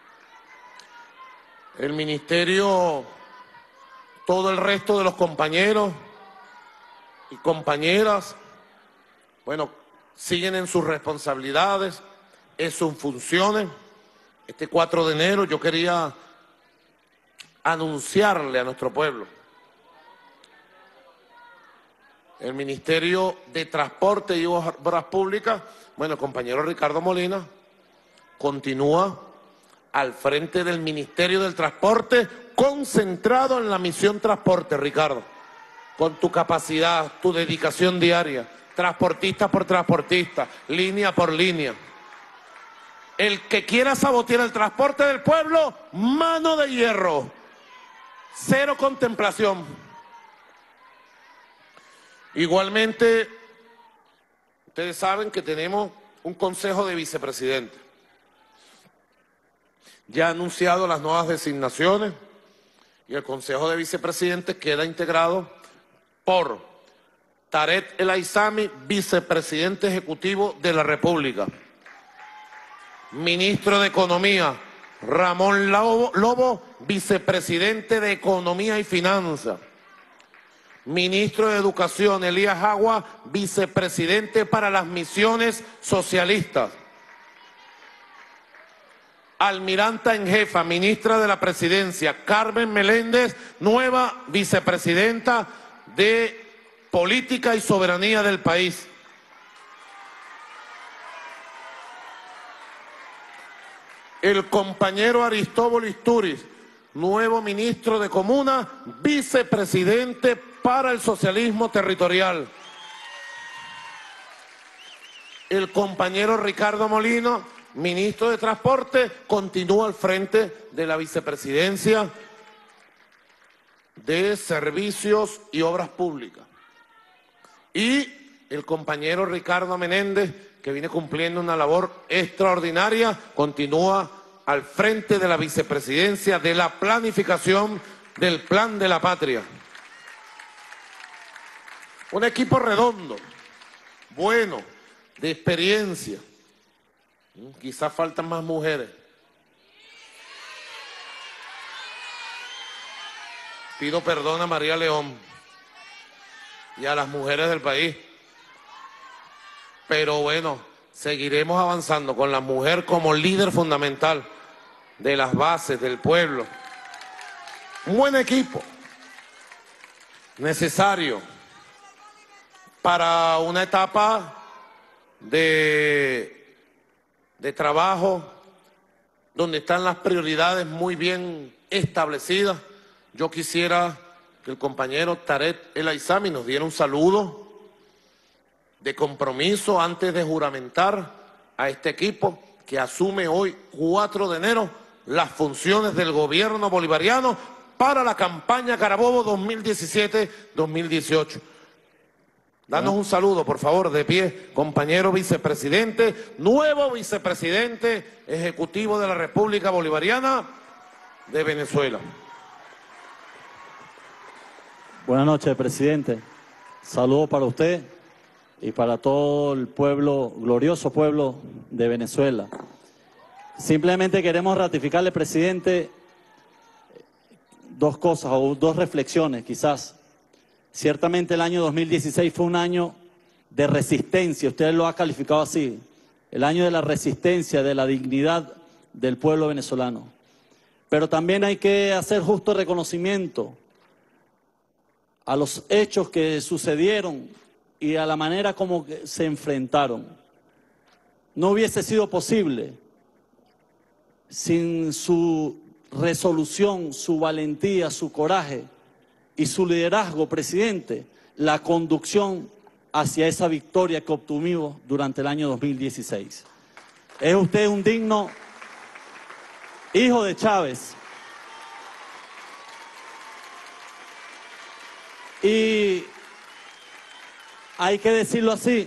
El ministerio, todo el resto de los compañeros y compañeras, bueno, siguen en sus responsabilidades, en sus funciones. Este 4 de enero yo quería anunciarle a nuestro pueblo. El Ministerio de Transporte y Obras Públicas, bueno, el compañero Ricardo Molina, continúa al frente del Ministerio del Transporte, concentrado en la misión transporte, Ricardo, con tu capacidad, tu dedicación diaria, transportista por transportista, línea por línea. El que quiera sabotear el transporte del pueblo, mano de hierro, cero contemplación. Igualmente, ustedes saben que tenemos un consejo de vicepresidentes. Ya ha anunciado las nuevas designaciones y el consejo de vicepresidentes queda integrado por Tarek El Aizami, vicepresidente ejecutivo de la República. Ministro de Economía, Ramón Lobo, vicepresidente de Economía y Finanzas. Ministro de Educación, Elías Agua, vicepresidente para las misiones socialistas. Almiranta en jefa, ministra de la Presidencia, Carmen Meléndez, nueva vicepresidenta de Política y Soberanía del país. El compañero Aristóbulo Isturiz, nuevo ministro de Comuna, vicepresidente para el socialismo territorial. El compañero Ricardo Molina, ministro de Transporte, continúa al frente de la vicepresidencia de Servicios y Obras Públicas. Y el compañero Ricardo Menéndez, que viene cumpliendo una labor extraordinaria, continúa al frente de la vicepresidencia de la planificación del Plan de la Patria. Un equipo redondo, bueno, de experiencia. Quizás faltan más mujeres. Pido perdón a María León y a las mujeres del país. Pero bueno, seguiremos avanzando con la mujer como líder fundamental de las bases del pueblo. Un buen equipo necesario para una etapa de trabajo donde están las prioridades muy bien establecidas. Yo quisiera que el compañero Tarek El Aizami nos diera un saludo de compromiso antes de juramentar a este equipo que asume hoy, 4 de enero, las funciones del gobierno bolivariano para la campaña Carabobo 2017-2018. Danos un saludo, por favor, de pie, compañero vicepresidente, nuevo vicepresidente ejecutivo de la República Bolivariana de Venezuela. Buenas noches, presidente. Saludos para usted y para todo el pueblo, glorioso pueblo de Venezuela. Simplemente queremos ratificarle, presidente, 2 cosas o 2 reflexiones, quizás. Ciertamente el año 2016 fue un año de resistencia, usted lo ha calificado así, el año de la resistencia, de la dignidad del pueblo venezolano. Pero también hay que hacer justo reconocimiento a los hechos que sucedieron y a la manera como se enfrentaron. No hubiese sido posible sin su resolución, su valentía, su coraje y su liderazgo, presidente, la conducción hacia esa victoria que obtuvimos durante el año 2016. Es usted un digno hijo de Chávez. Y hay que decirlo así,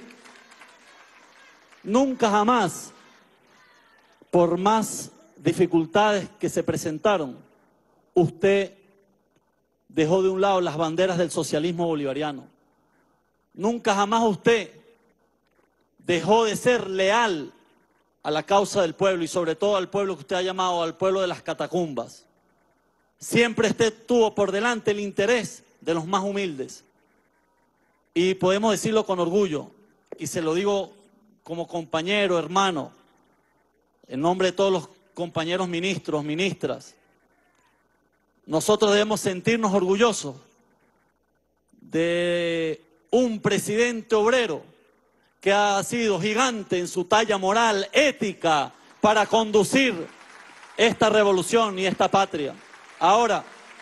nunca jamás, por más dificultades que se presentaron, usted dejó de un lado las banderas del socialismo bolivariano. Nunca jamás usted dejó de ser leal a la causa del pueblo y sobre todo al pueblo que usted ha llamado al pueblo de las catacumbas. Siempre usted tuvo por delante el interés de los más humildes. Y podemos decirlo con orgullo, y se lo digo como compañero, hermano, en nombre de todos los compañeros ministros, ministras. Nosotros debemos sentirnos orgullosos de un presidente obrero que ha sido gigante en su talla moral, ética, para conducir esta revolución y esta patria. Ahora,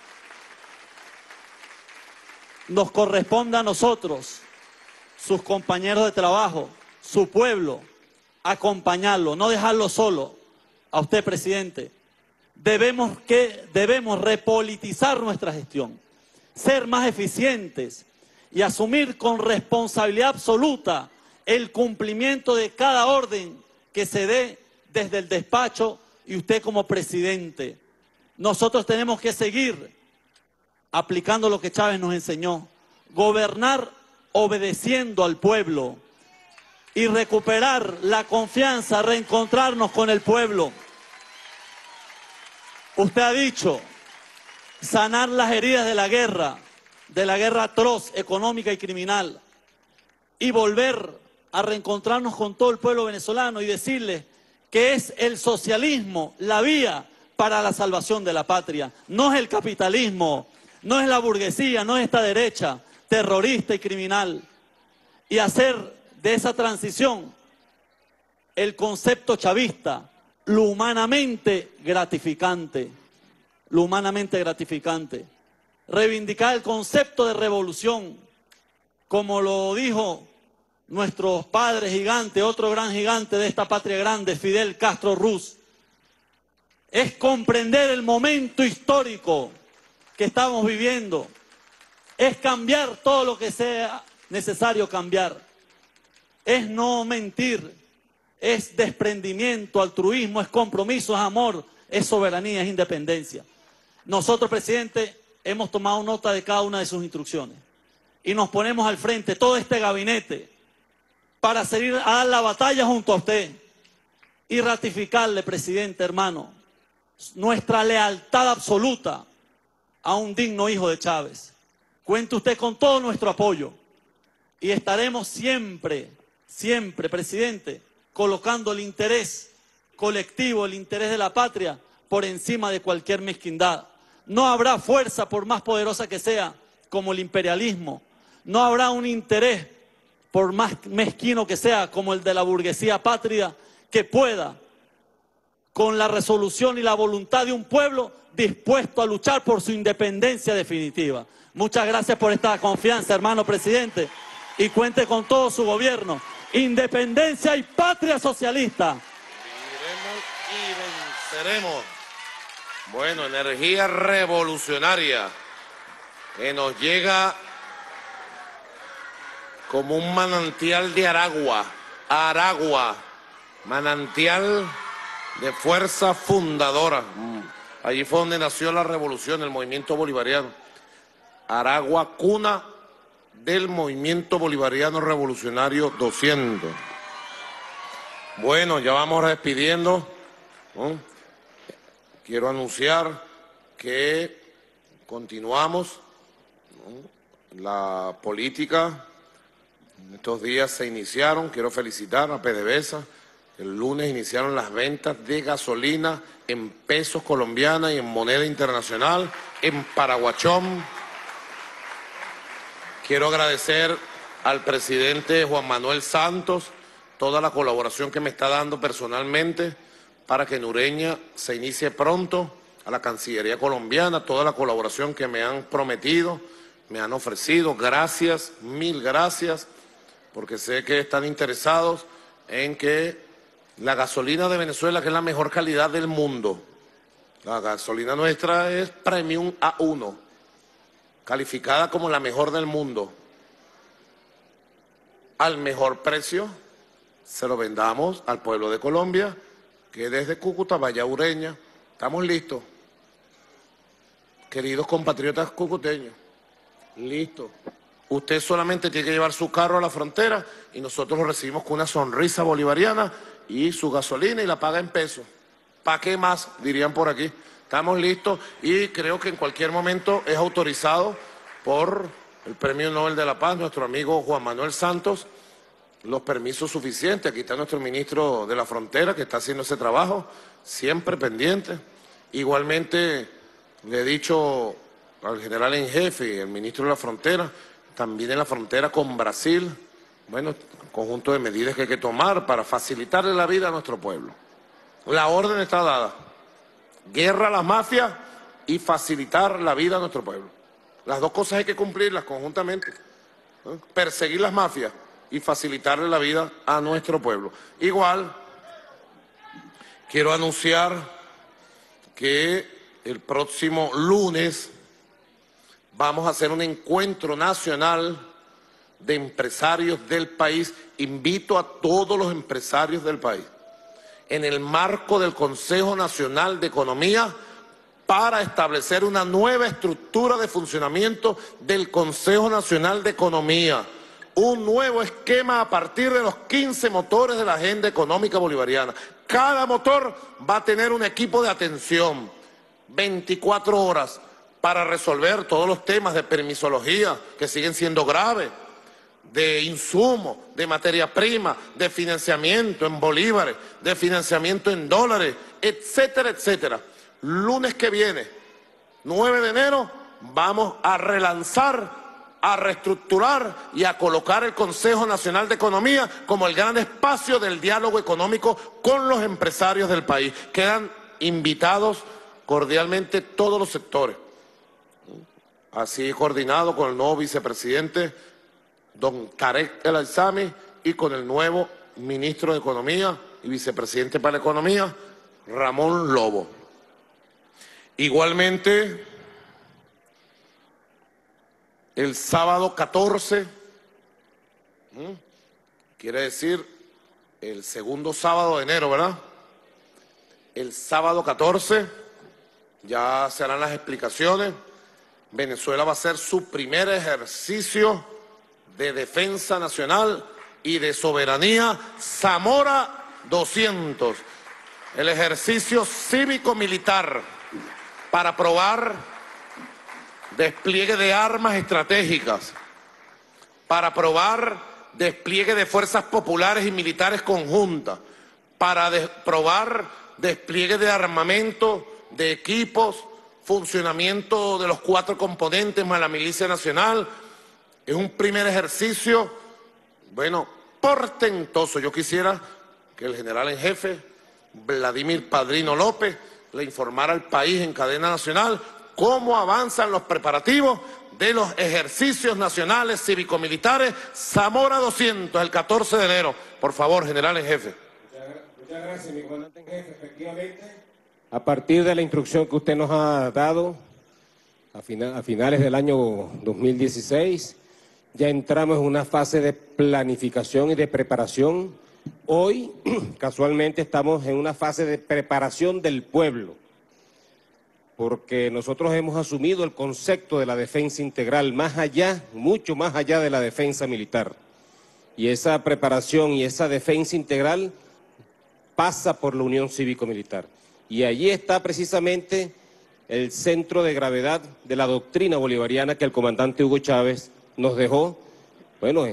nos corresponde a nosotros, sus compañeros de trabajo, su pueblo, acompañarlo, no dejarlo solo. A usted, presidente, debemos repolitizar nuestra gestión, ser más eficientes y asumir con responsabilidad absoluta el cumplimiento de cada orden que se dé desde el despacho y usted como presidente. Nosotros tenemos que seguir aplicando lo que Chávez nos enseñó, gobernar obedeciendo al pueblo y recuperar la confianza, reencontrarnos con el pueblo. Usted ha dicho, sanar las heridas de la guerra atroz, económica y criminal, y volver a reencontrarnos con todo el pueblo venezolano y decirle que es el socialismo la vía para la salvación de la patria, no es el capitalismo, no es la burguesía, no es esta derecha terrorista y criminal. Y hacer de esa transición el concepto chavista, lo humanamente gratificante. Reivindicar el concepto de revolución, como lo dijo nuestros padres gigantes, otro gran gigante de esta patria grande, Fidel Castro Ruz. Es comprender el momento histórico que estamos viviendo, es cambiar todo lo que sea necesario cambiar, es no mentir, es desprendimiento, altruismo, es compromiso, es amor, es soberanía, es independencia. Nosotros, presidente, hemos tomado nota de cada una de sus instrucciones y nos ponemos al frente, todo este gabinete, para seguir a dar la batalla junto a usted y ratificarle, presidente, hermano, nuestra lealtad absoluta a un digno hijo de Chávez. Cuente usted con todo nuestro apoyo y estaremos siempre, siempre, presidente, colocando el interés colectivo, el interés de la patria por encima de cualquier mezquindad. No habrá fuerza, por más poderosa que sea, como el imperialismo. No habrá un interés, por más mezquino que sea, como el de la burguesía patria, que pueda, con la resolución y la voluntad de un pueblo dispuesto a luchar por su independencia definitiva. Muchas gracias por esta confianza, hermano presidente, y cuente con todo su gobierno. Independencia y patria socialista. Viviremos y venceremos. Bueno, energía revolucionaria que nos llega como un manantial de Aragua. Aragua, manantial de fuerza fundadora. Allí fue donde nació la revolución, el movimiento bolivariano. Aragua, cuna del movimiento bolivariano revolucionario 200. Bueno, ya vamos despidiendo, ¿no? Quiero anunciar que continuamos, ¿no? La política. Estos días se iniciaron, quiero felicitar a PDVSA. El lunes iniciaron las ventas de gasolina en pesos colombianos y en moneda internacional, en Paraguachón. Quiero agradecer al presidente Juan Manuel Santos toda la colaboración que me está dando personalmente para que en Ureña se inicie pronto, a la Cancillería colombiana, toda la colaboración que me han prometido, me han ofrecido. Gracias, mil gracias, porque sé que están interesados en que la gasolina de Venezuela, que es la mejor calidad del mundo, la gasolina nuestra es Premium A1, calificada como la mejor del mundo, al mejor precio, se lo vendamos al pueblo de Colombia, que desde Cúcuta vaya a Ureña. Estamos listos, queridos compatriotas cucuteños, listos. Usted solamente tiene que llevar su carro a la frontera y nosotros lo recibimos con una sonrisa bolivariana y su gasolina y la paga en pesos. ¿Para qué más? Dirían por aquí. Estamos listos y creo que en cualquier momento es autorizado por el Premio Nobel de la Paz, nuestro amigo Juan Manuel Santos, los permisos suficientes. Aquí está nuestro ministro de la Frontera que está haciendo ese trabajo, siempre pendiente. Igualmente le he dicho al general en jefe y el ministro de la Frontera, también en la frontera con Brasil, bueno, conjunto de medidas que hay que tomar para facilitarle la vida a nuestro pueblo. La orden está dada. Guerra a las mafias y facilitar la vida a nuestro pueblo. Las dos cosas hay que cumplirlas conjuntamente, ¿no? Perseguir las mafias y facilitarle la vida a nuestro pueblo. Igual, quiero anunciar que el próximo lunes vamos a hacer un encuentro nacional de empresarios del país. Invito a todos los empresarios del país, en el marco del Consejo Nacional de Economía, para establecer una nueva estructura de funcionamiento del Consejo Nacional de Economía, un nuevo esquema a partir de los 15 motores de la agenda económica bolivariana. Cada motor va a tener un equipo de atención, 24 horas, para resolver todos los temas de permisología que siguen siendo graves, de insumos, de materia prima, de financiamiento en bolívares, de financiamiento en dólares, etcétera, etcétera. Lunes que viene, 9 de enero, vamos a relanzar, a reestructurar y a colocar el Consejo Nacional de Economía como el gran espacio del diálogo económico con los empresarios del país. Quedan invitados cordialmente todos los sectores. Así coordinado con el nuevo vicepresidente, don Tarek El Aizami, y con el nuevo ministro de Economía y vicepresidente para la Economía, Ramón Lobo. Igualmente, el sábado 14, quiere decir el segundo sábado de enero, ¿verdad? El sábado 14 ya se harán las explicaciones. Venezuela va a hacer su primer ejercicio de defensa nacional y de soberanía, Zamora 200, el ejercicio cívico-militar para probar despliegue de armas estratégicas, para aprobar despliegue de fuerzas populares y militares conjuntas, para aprobar despliegue de armamento, de equipos, funcionamiento de los 4 componentes más la Milicia Nacional. Es un primer ejercicio, bueno, portentoso. Yo quisiera que el general en jefe, Vladimir Padrino López, le informara al país en cadena nacional cómo avanzan los preparativos de los ejercicios nacionales cívico-militares Zamora 200, el 14 de enero. Por favor, general en jefe. Muchas gracias, mi comandante en jefe. Efectivamente, a partir de la instrucción que usted nos ha dado a finales del año 2016, ya entramos en una fase de planificación y de preparación. Hoy, casualmente, estamos en una fase de preparación del pueblo, porque nosotros hemos asumido el concepto de la defensa integral más allá, mucho más allá de la defensa militar. Y esa preparación y esa defensa integral pasa por la unión cívico-militar. Y allí está precisamente el centro de gravedad de la doctrina bolivariana que el comandante Hugo Chávez nos dejó, bueno,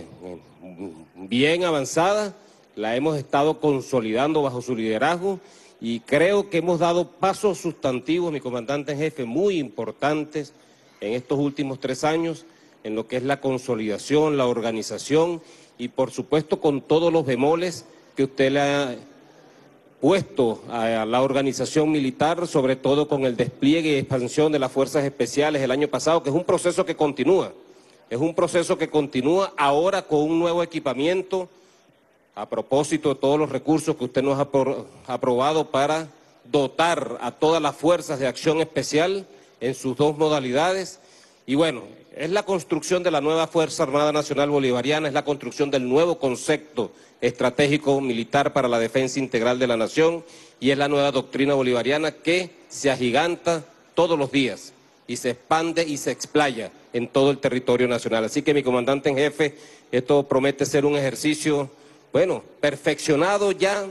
bien avanzada, la hemos estado consolidando bajo su liderazgo y creo que hemos dado pasos sustantivos, mi comandante en jefe, muy importantes en estos últimos 3 años, en lo que es la consolidación, la organización y por supuesto con todos los bemoles que usted le ha puesto a la organización militar, sobre todo con el despliegue y expansión de las fuerzas especiales el año pasado, que es un proceso que continúa. Es un proceso que continúa ahora con un nuevo equipamiento, a propósito de todos los recursos que usted nos ha aprobado para dotar a todas las fuerzas de acción especial en sus 2 modalidades. Y bueno, es la construcción de la nueva Fuerza Armada Nacional Bolivariana, es la construcción del nuevo concepto estratégico militar para la defensa integral de la nación y es la nueva doctrina bolivariana que se agiganta todos los días y se expande y se explaya en todo el territorio nacional. Así que mi comandante en jefe, esto promete ser un ejercicio, bueno, perfeccionado ya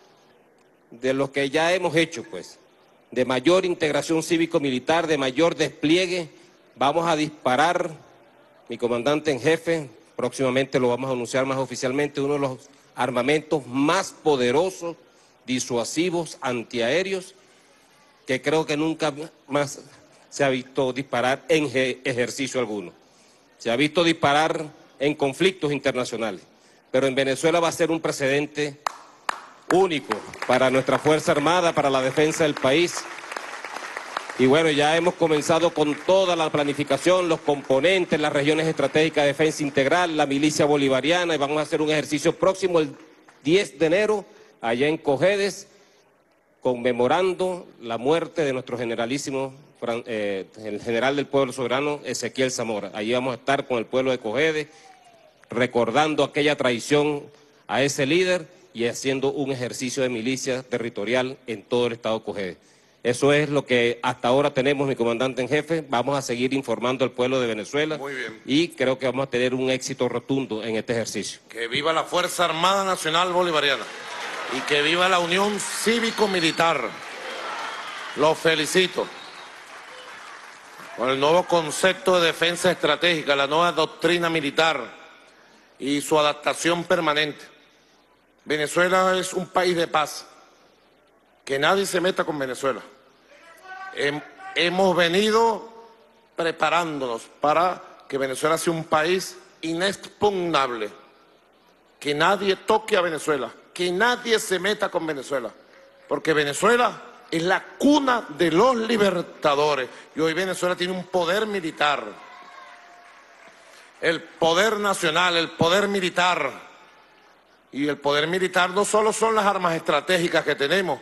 de lo que ya hemos hecho, pues, de mayor integración cívico-militar, de mayor despliegue. Vamos a disparar, mi comandante en jefe, próximamente lo vamos a anunciar más oficialmente, uno de los armamentos más poderosos, disuasivos, antiaéreos, que creo que nunca más se ha visto disparar en ejercicio alguno. Se ha visto disparar en conflictos internacionales, pero en Venezuela va a ser un precedente único para nuestra Fuerza Armada, para la defensa del país. Y bueno, ya hemos comenzado con toda la planificación, los componentes, las regiones estratégicas de defensa integral, la milicia bolivariana, y vamos a hacer un ejercicio próximo el 10 de enero, allá en Cojedes, conmemorando la muerte de nuestro generalísimo, el general del pueblo soberano, Ezequiel Zamora. Allí vamos a estar con el pueblo de Cojedes, recordando aquella traición a ese líder y haciendo un ejercicio de milicia territorial en todo el estado de Cojedes. Eso es lo que hasta ahora tenemos, mi comandante en jefe. Vamos a seguir informando al pueblo de Venezuela. Muy bien. Y creo que vamos a tener un éxito rotundo en este ejercicio. Que viva la Fuerza Armada Nacional Bolivariana y que viva la Unión Cívico-Militar. Los felicito. Con el nuevo concepto de defensa estratégica, la nueva doctrina militar y su adaptación permanente. Venezuela es un país de paz. Que nadie se meta con Venezuela. Hemos venido preparándonos para que Venezuela sea un país inexpugnable. Que nadie toque a Venezuela, que nadie se meta con Venezuela. Porque Venezuela es la cuna de los libertadores. Y hoy Venezuela tiene un poder militar. El poder nacional, el poder militar. Y el poder militar no solo son las armas estratégicas que tenemos.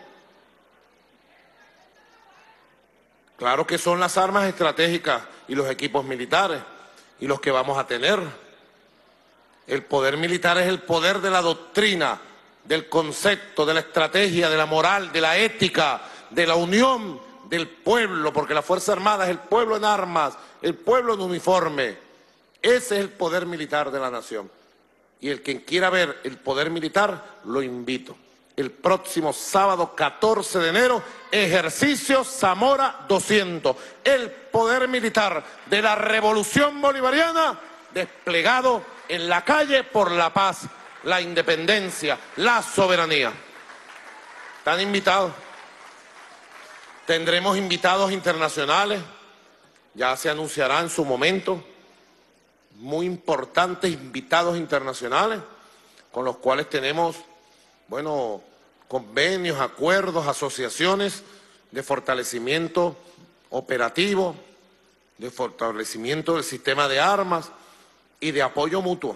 Claro que son las armas estratégicas y los equipos militares y los que vamos a tener. El poder militar es el poder de la doctrina, del concepto, de la estrategia, de la moral, de la ética, de la unión del pueblo, porque la Fuerza Armada es el pueblo en armas, el pueblo en uniforme. Ese es el poder militar de la nación. Y el que quiera ver el poder militar, lo invito. el próximo sábado 14 de enero, ejercicio Zamora 200, el poder militar de la Revolución Bolivariana desplegado en la calle por la paz, la independencia, la soberanía. Están invitados. Tendremos invitados internacionales, ya se anunciará en su momento, muy importantes invitados internacionales, con los cuales tenemos, bueno, convenios, acuerdos, asociaciones de fortalecimiento operativo, de fortalecimiento del sistema de armas y de apoyo mutuo,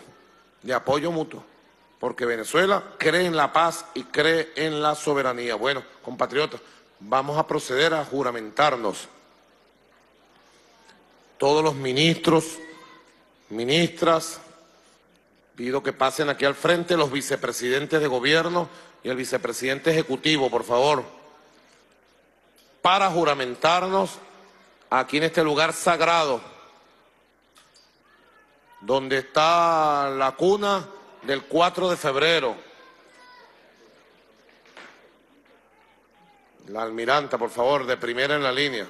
porque Venezuela cree en la paz y cree en la soberanía. Bueno, compatriotas, vamos a proceder a juramentarnos. Todos los ministros, ministras, pido que pasen aquí al frente, los vicepresidentes de gobierno y el vicepresidente ejecutivo, por favor, para juramentarnos aquí en este lugar sagrado, donde está la cuna del 4 de febrero. La almiranta, por favor, de primera en la línea.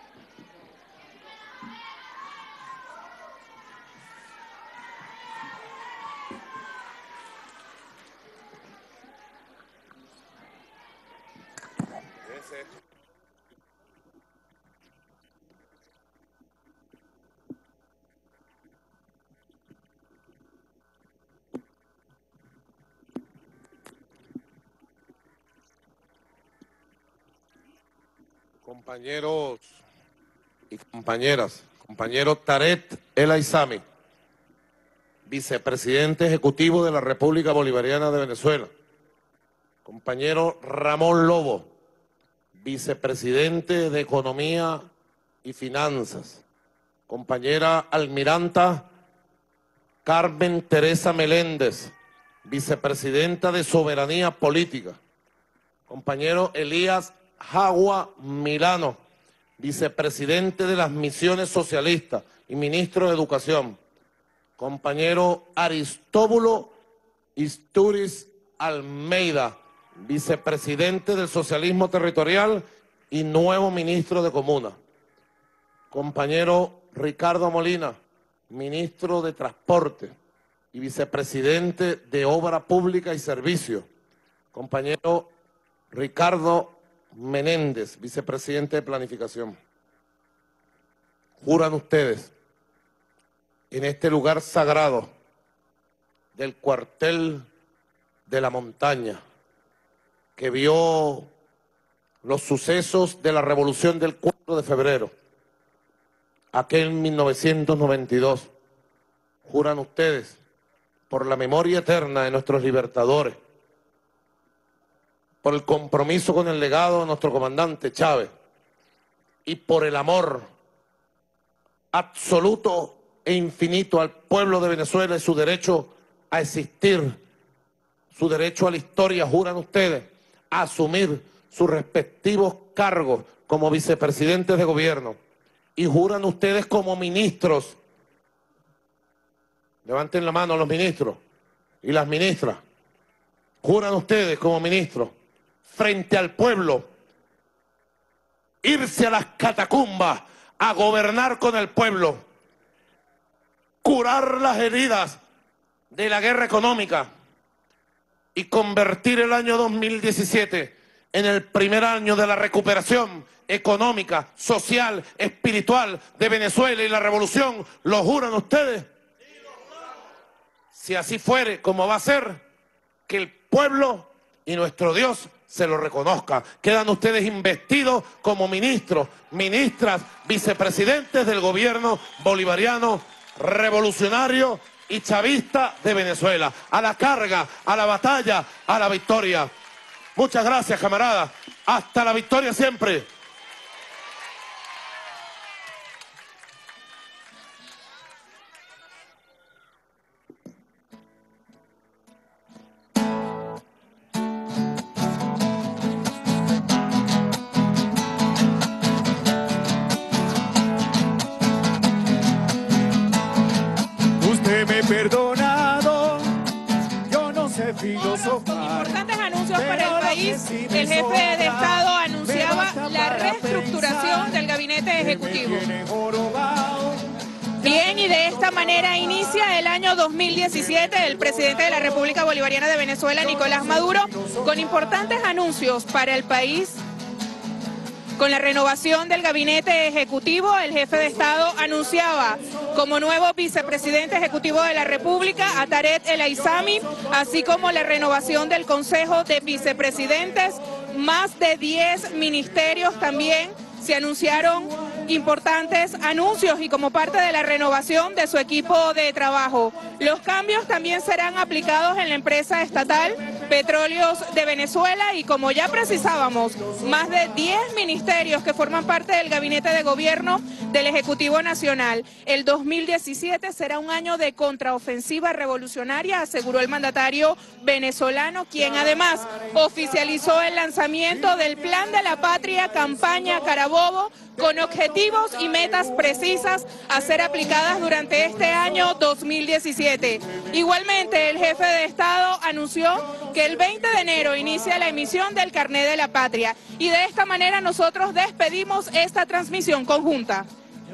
Compañeros y compañeras, compañero Taret El Aizami, vicepresidente ejecutivo de la República Bolivariana de Venezuela. Compañero Ramón Lobo, vicepresidente de Economía y Finanzas. Compañera almiranta Carmen Teresa Meléndez, vicepresidenta de Soberanía Política. Compañero Elías Jagua Milano, vicepresidente de las Misiones Socialistas y ministro de Educación. Compañero Aristóbulo Isturiz Almeida, vicepresidente del Socialismo Territorial y nuevo ministro de Comuna. Compañero Ricardo Molina, ministro de Transporte y vicepresidente de Obra Pública y Servicio. Compañero Ricardo Menéndez, vicepresidente de Planificación. Juran ustedes en este lugar sagrado del cuartel de la montaña, que vio los sucesos de la revolución del 4 de febrero, aquel 1992. Juran ustedes por la memoria eterna de nuestros libertadores, por el compromiso con el legado de nuestro comandante Chávez y por el amor absoluto e infinito al pueblo de Venezuela y su derecho a existir, su derecho a la historia. Juran ustedes a asumir sus respectivos cargos como vicepresidentes de gobierno y juran ustedes como ministros. Levanten la mano los ministros y las ministras. Juran ustedes como ministros frente al pueblo, irse a las catacumbas a gobernar con el pueblo, curar las heridas de la guerra económica y convertir el año 2017 en el primer año de la recuperación económica, social, espiritual de Venezuela y la revolución. ¿Lo juran ustedes? Si así fuere, como va a ser, que el pueblo y nuestro Dios se lo reconozca. Quedan ustedes investidos como ministros, ministras, vicepresidentes del gobierno bolivariano, revolucionario y chavista de Venezuela. A la carga, a la batalla, a la victoria. Muchas gracias, camaradas. Hasta la victoria siempre. Perdonado, yo no sé Importantes anuncios para el país. El jefe de Estado anunciaba la reestructuración del gabinete ejecutivo. Bien, y de esta manera inicia el año 2017 el presidente de la República Bolivariana de Venezuela, Nicolás Maduro, con importantes anuncios para el país. Con la renovación del gabinete ejecutivo, el jefe de Estado anunciaba como nuevo vicepresidente ejecutivo de la República a Tarek El Aissami, así como la renovación del Consejo de Vicepresidentes. Más de 10 ministerios también se anunciaron importantes anuncios y como parte de la renovación de su equipo de trabajo. Los cambios también serán aplicados en la empresa estatal Petróleos de Venezuela y como ya precisábamos, más de 10 ministerios que forman parte del gabinete de gobierno del Ejecutivo Nacional. El 2017 será un año de contraofensiva revolucionaria, aseguró el mandatario venezolano, quien además oficializó el lanzamiento del Plan de la Patria Campaña Carabobo, con objetivos y metas precisas a ser aplicadas durante este año 2017. Igualmente, el jefe de Estado anunció que el 20 de enero inicia la emisión del Carné de la Patria y de esta manera nosotros despedimos esta transmisión conjunta.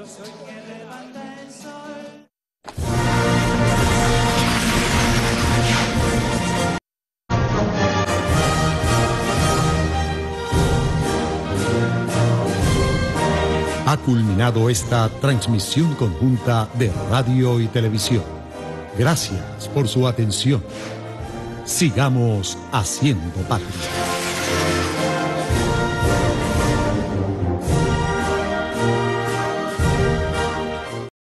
Ha culminado esta transmisión conjunta de radio y televisión. Gracias por su atención. Sigamos haciendo patria.